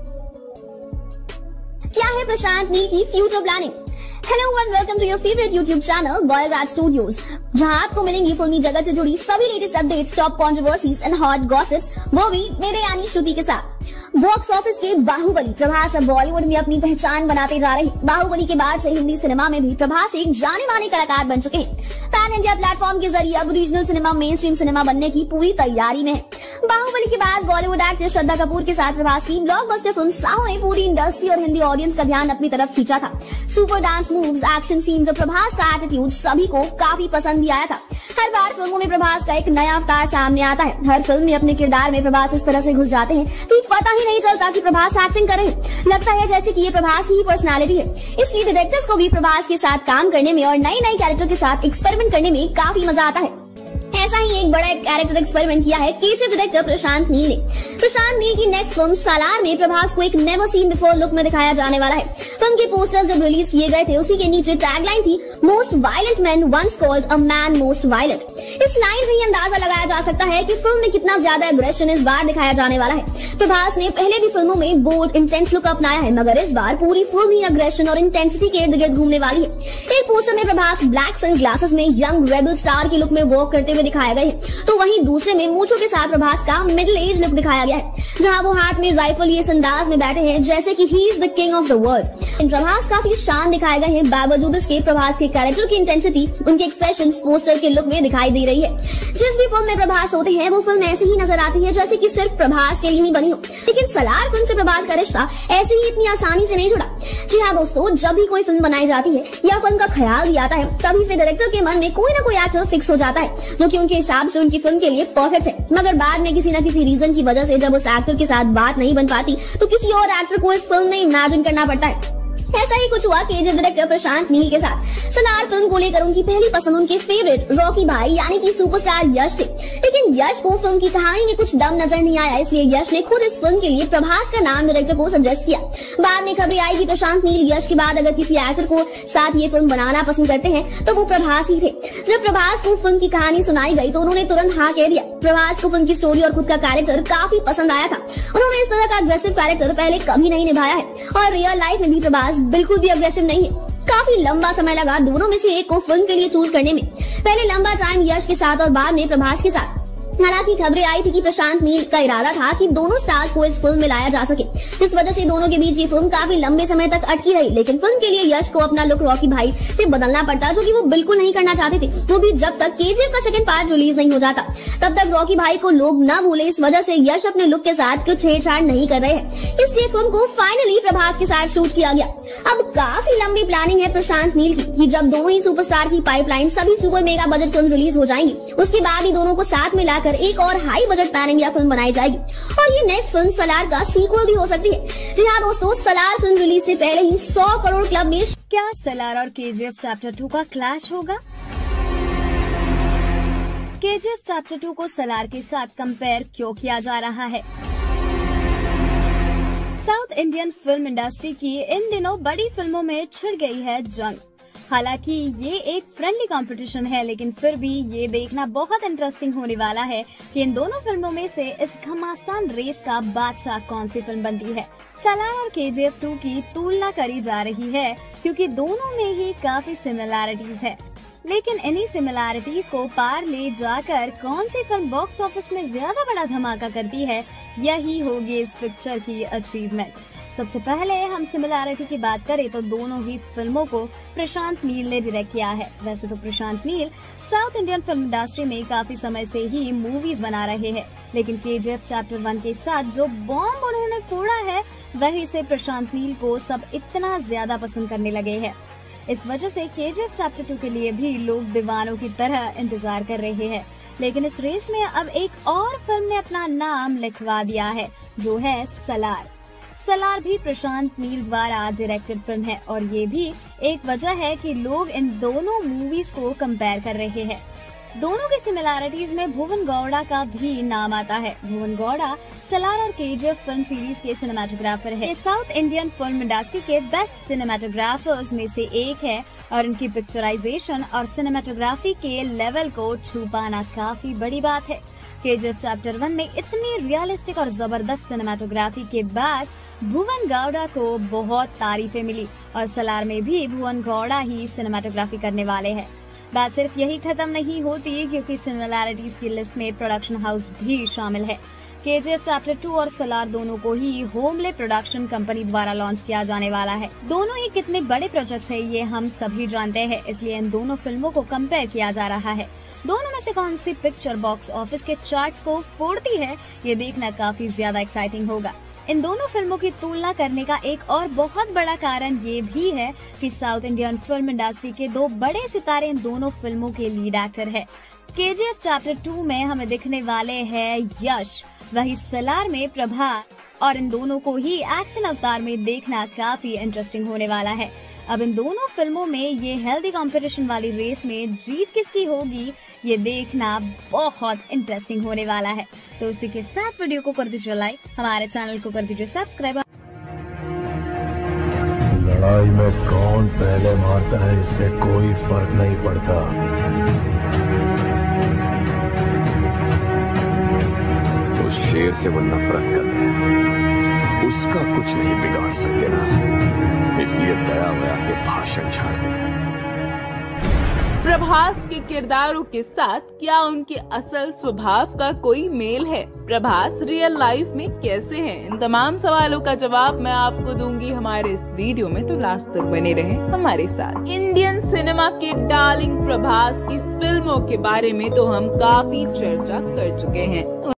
क्या है प्रशांत नील की future planning? Hello and welcome to your favourite YouTube channel बॉलीग्राज Studios, जहां आपको मिलेंगी फिल्मी जगत से जुड़ी सभी latest updates, top controversies and hot gossips, वो भी मेरे यानी श्रुति के साथ। बॉक्स ऑफिस के बाहुबली प्रभास अब बॉलीवुड में अपनी पहचान बनाते जा रहे हैं। बाहुबली के बाद से हिंदी सिनेमा में भी प्रभास एक जाने माने कलाकार बन चुके हैं। पैन इंडिया प्लेटफॉर्म के जरिए अब regional cinema mainstream cinema बनने की पूरी तैयारी में है। बाहुबली के बाद बॉलीवुड एक्ट्रेस श्रद्धा कपूर के साथ प्रभास की ब्लॉकबस्टर फिल्म साहो ने पूरी इंडस्ट्री और हिंदी ऑडियंस का ध्यान अपनी तरफ खींचा था। Super dance moves, action scenes और प्रभास का एटीट्यूड सभी को काफी पसंद भी आया था। हर बार फिल्मों में प्रभास का एक नया अवतार सामने आता है। हर फिल्म में अपने किरदार में प्रभास इस तरह से घुस जाते हैं कि पता ही नहीं चलता कि प्रभास एक्टिंग कर रहे हैं। लगता है जैसे कि ये प्रभास की ही पर्सनालिटी है। इसलिए डायरेक्टर्स को भी प्रभास के साथ काम करने में और नए नए कैरेक्टर के साथ एक्सपेरिमेंट करने में काफी मजा आता है। ऐसा ही एक बड़ा कैरेक्टर एक्सपेरिमेंट किया है केजीएफ डायरेक्टर प्रशांत नील ने। प्रशांत नील की नेक्स्ट फिल्म सालार में प्रभास को एक नेवर सीन बिफोर लुक में दिखाया जाने वाला है। फिल्म के पोस्टर्स जब रिलीज किए गए थे उसी के नीचे टैगलाइन थी most violent man once called a man most violent. इस लाइन से ही अंदाजा लगाया जा सकता है कि फिल्म में कितना ज्यादा एग्रेशन इस बार दिखाया जाने वाला है। प्रभास ने पहले भी फिल्मों में बोल्ड इंटेंस लुक अपनाया है, मगर इस बार पूरी फिल्म ही एग्रेशन और इंटेंसिटी के इर्द गिर्द घूमने वाली है। एक पोस्टर में प्रभास ब्लैक सन ग्लासेस में यंग रेबल स्टार के लुक में वॉक करते हुए दिखाया गया है, तो वहीं दूसरे में मूंछों के साथ प्रभास का मिडिल एज लुक दिखाया गया है, जहां वो हाथ में राइफल लिए इस अंदाज में बैठे हैं जैसे कि he is the king of the world. Prabhas काफी शान दिखाए गए हैं, बावजूद इसके प्रभास के कैरेक्टर की इंटेंसिटी उनके एक्सप्रेशन पोस्टर के लुक में दिखाई दे रही है। जिस भी फिल्म में प्रभास होते हैं वो फिल्म ऐसी ही नजर आती है जैसे कि सिर्फ प्रभास के लिए ही बनी हो, लेकिन सलार फिल्म से प्रभास का रिश्ता ऐसे ही इतनी आसानी से नहीं जुड़ा। जी हाँ दोस्तों, जब भी कोई फिल्म बनाई जाती है या फिल्म का ख्याल भी आता है तभी से डायरेक्टर के मन में कोई ना कोई एक्टर फिक्स हो जाता है जो कि उनके हिसाब से उनकी फिल्म के लिए परफेक्ट है, मगर बाद में किसी न किसी रीजन की वजह से जब उस एक्टर के साथ बात नहीं बन पाती तो किसी और एक्टर को इस फिल्म में इमेजिन करना पड़ता है। ऐसा ही कुछ हुआ केजीएफ डायरेक्टर प्रशांत नील के साथ। सलार फिल्म को लेकर उनकी पहली पसंद उनके फेवरेट रॉकी भाई यानी कि सुपरस्टार यश थे, लेकिन यश को फिल्म की कहानी में कुछ दम नजर नहीं आया, इसलिए यश ने खुद इस फिल्म के लिए प्रभास का नाम डायरेक्टर को सजेस्ट किया। बाद में खबरें आई कि प्रशांत नील यश के बाद अगर किसी एक्टर को साथ ये फिल्म बनाना पसंद करते हैं तो वो प्रभास ही थे। जब प्रभास को फिल्म की कहानी सुनाई गई तो उन्होंने तुरंत हाँ कह दिया। प्रभास को फिल्म की स्टोरी और खुद का कैरेक्टर काफी पसंद आया था। उन्होंने इस तरह का अग्रेसिव कैरेक्टर पहले कभी नहीं निभाया है और रियल लाइफ में भी प्रभास बिल्कुल भी अग्रेसिव नहीं है। काफी लंबा समय लगा दोनों में से एक को फिल्म के लिए चूज करने में, पहले लंबा टाइम यश के साथ और बाद में प्रभास के साथ। हालांकि खबरें आई थी कि प्रशांत नील का इरादा था कि दोनों स्टार्स को इस फिल्म में लाया जा सके, जिस वजह से दोनों के बीच ये फिल्म काफी लंबे समय तक अटकी रही, लेकिन फिल्म के लिए यश को अपना लुक रॉकी भाई से बदलना पड़ता, जो कि वो बिल्कुल नहीं करना चाहते थे, वो भी जब तक केजीएफ का सेकंड पार्ट रिलीज नहीं हो जाता तब तक रॉकी भाई को लोग न भूले। इस वजह से यश अपने लुक के साथ कुछ छेड़छाड़ नहीं कर रहे हैं, इसलिए फिल्म को फाइनली प्रभास के साथ शूट किया गया। अब काफी लंबी प्लानिंग है प्रशांत नील की कि जब दोनों ही सुपरस्टार की पाइपलाइन सभी super mega budget film release हो जाएंगी उसके बाद ही दोनों को साथ मिलाकर एक और high budget pan India film बनाई जाएगी और ये नेक्स्ट फिल्म सलार का सीक्वल भी हो सकती है। जी हाँ दोस्तों, सलार फिल्म रिलीज से पहले ही सौ करोड़ क्लब में। क्या सलार और केजीएफ चैप्टर टू का क्लैश होगा? केजीएफ चैप्टर टू को सलार के साथ कंपेयर क्यों किया जा रहा है? साउथ इंडियन फिल्म इंडस्ट्री की इन दिनों बड़ी फिल्मों में छिड़ गई है जंग। हालांकि ये एक फ्रेंडली कंपटीशन है, लेकिन फिर भी ये देखना बहुत इंटरेस्टिंग होने वाला है कि इन दोनों फिल्मों में से इस घमासान रेस का बादशाह कौन सी फिल्म बनती है। सलार और केजीएफ टू की तुलना करी जा रही है क्योंकि दोनों में ही काफी सिमिलैरिटीज है, लेकिन इन्हीं सिमिलैरिटीज को पार ले जाकर कौन सी फिल्म बॉक्स ऑफिस में ज्यादा बड़ा धमाका करती है, यही होगी इस पिक्चर की अचीवमेंट। सबसे पहले हम सिमिलैरिटी की बात करें तो दोनों ही फिल्मों को प्रशांत नील ने डायरेक्ट किया है। वैसे तो Prashanth Neel south Indian film industry में काफी समय से ही मूवीज बना रहे हैं, लेकिन केजीएफ चैप्टर वन के साथ जो बॉम्ब उन्होंने फोड़ा है वही से प्रशांत नील को सब इतना ज्यादा पसंद करने लगे हैं। इस वजह से केजीएफ चैप्टर टू के लिए भी लोग दीवानों की तरह इंतजार कर रहे हैं। लेकिन इस रेस में अब एक और फिल्म ने अपना नाम लिखवा दिया है, जो है सलार। सलार भी प्रशांत नील द्वारा डायरेक्टेड फिल्म है और ये भी एक वजह है कि लोग इन दोनों मूवीज को कंपेयर कर रहे हैं। दोनों की सिमिलैरिटीज में भुवन गौड़ा का भी नाम आता है। भुवन गौड़ा सलार और केजीएफ फिल्म सीरीज के सिनेमेटोग्राफर है। साउथ इंडियन फिल्म इंडस्ट्री के बेस्ट सिनेमेटोग्राफर्स में से एक है और इनकी पिक्चराइजेशन और सिनेमेटोग्राफी के लेवल को छू पाना काफी बड़ी बात है। केजीएफ चैप्टर वन में इतनी रियलिस्टिक और जबरदस्त सिनेमेटोग्राफी के बाद भुवन गौड़ा को बहुत तारीफें मिली और सलार में भी भुवन गौड़ा ही सिनेमेटोग्राफी करने वाले हैं। बात सिर्फ यही खत्म नहीं होती क्योंकि सिमिलैरिटीज की लिस्ट में प्रोडक्शन हाउस भी शामिल है। केजीएफ चैप्टर टू और सलार दोनों को ही होमले प्रोडक्शन कंपनी द्वारा लॉन्च किया जाने वाला है। दोनों ही कितने बड़े प्रोजेक्ट्स है ये हम सभी जानते हैं, इसलिए इन दोनों फिल्मों को कंपेयर किया जा रहा है। दोनों में से कौन सी पिक्चर बॉक्स ऑफिस के चार्ट्स को फोड़ती है ये देखना काफी ज्यादा एक्साइटिंग होगा। इन दोनों फिल्मों की तुलना करने का एक और बहुत बड़ा कारण ये भी है कि साउथ इंडियन फिल्म इंडस्ट्री के दो बड़े सितारे इन दोनों फिल्मों के लीड एक्टर है। केजीएफ चैप्टर टू में हमें दिखने वाले हैं यश, वही सलार में प्रभास, और इन दोनों को ही एक्शन अवतार में देखना काफी इंटरेस्टिंग होने वाला है। अब इन दोनों फिल्मों में ये हेल्दी कंपटीशन वाली रेस में जीत किसकी होगी ये देखना बहुत इंटरेस्टिंग होने वाला है। तो उसी के साथ वीडियो को कर दीजिए लाइक, हमारे चैनल को कर दीजिए सब्सक्राइब। लड़ाई में कौन पहले मारता है इससे कोई फर्क नहीं पड़ता। उस शेर से वो नफरत करता है, उसका कुछ नहीं बिगाड़ सकते ना, इसलिए दया वया के भाषण झाड़ते हैं। प्रभास के किरदारों के साथ क्या उनके असल स्वभाव का कोई मेल है? प्रभास रियल लाइफ में कैसे हैं? इन तमाम सवालों का जवाब मैं आपको दूंगी हमारे इस वीडियो में, तो लास्ट तक बने रहें हमारे साथ। इंडियन सिनेमा के डार्लिंग प्रभास की फिल्मों के बारे में तो हम काफी चर्चा कर चुके हैं।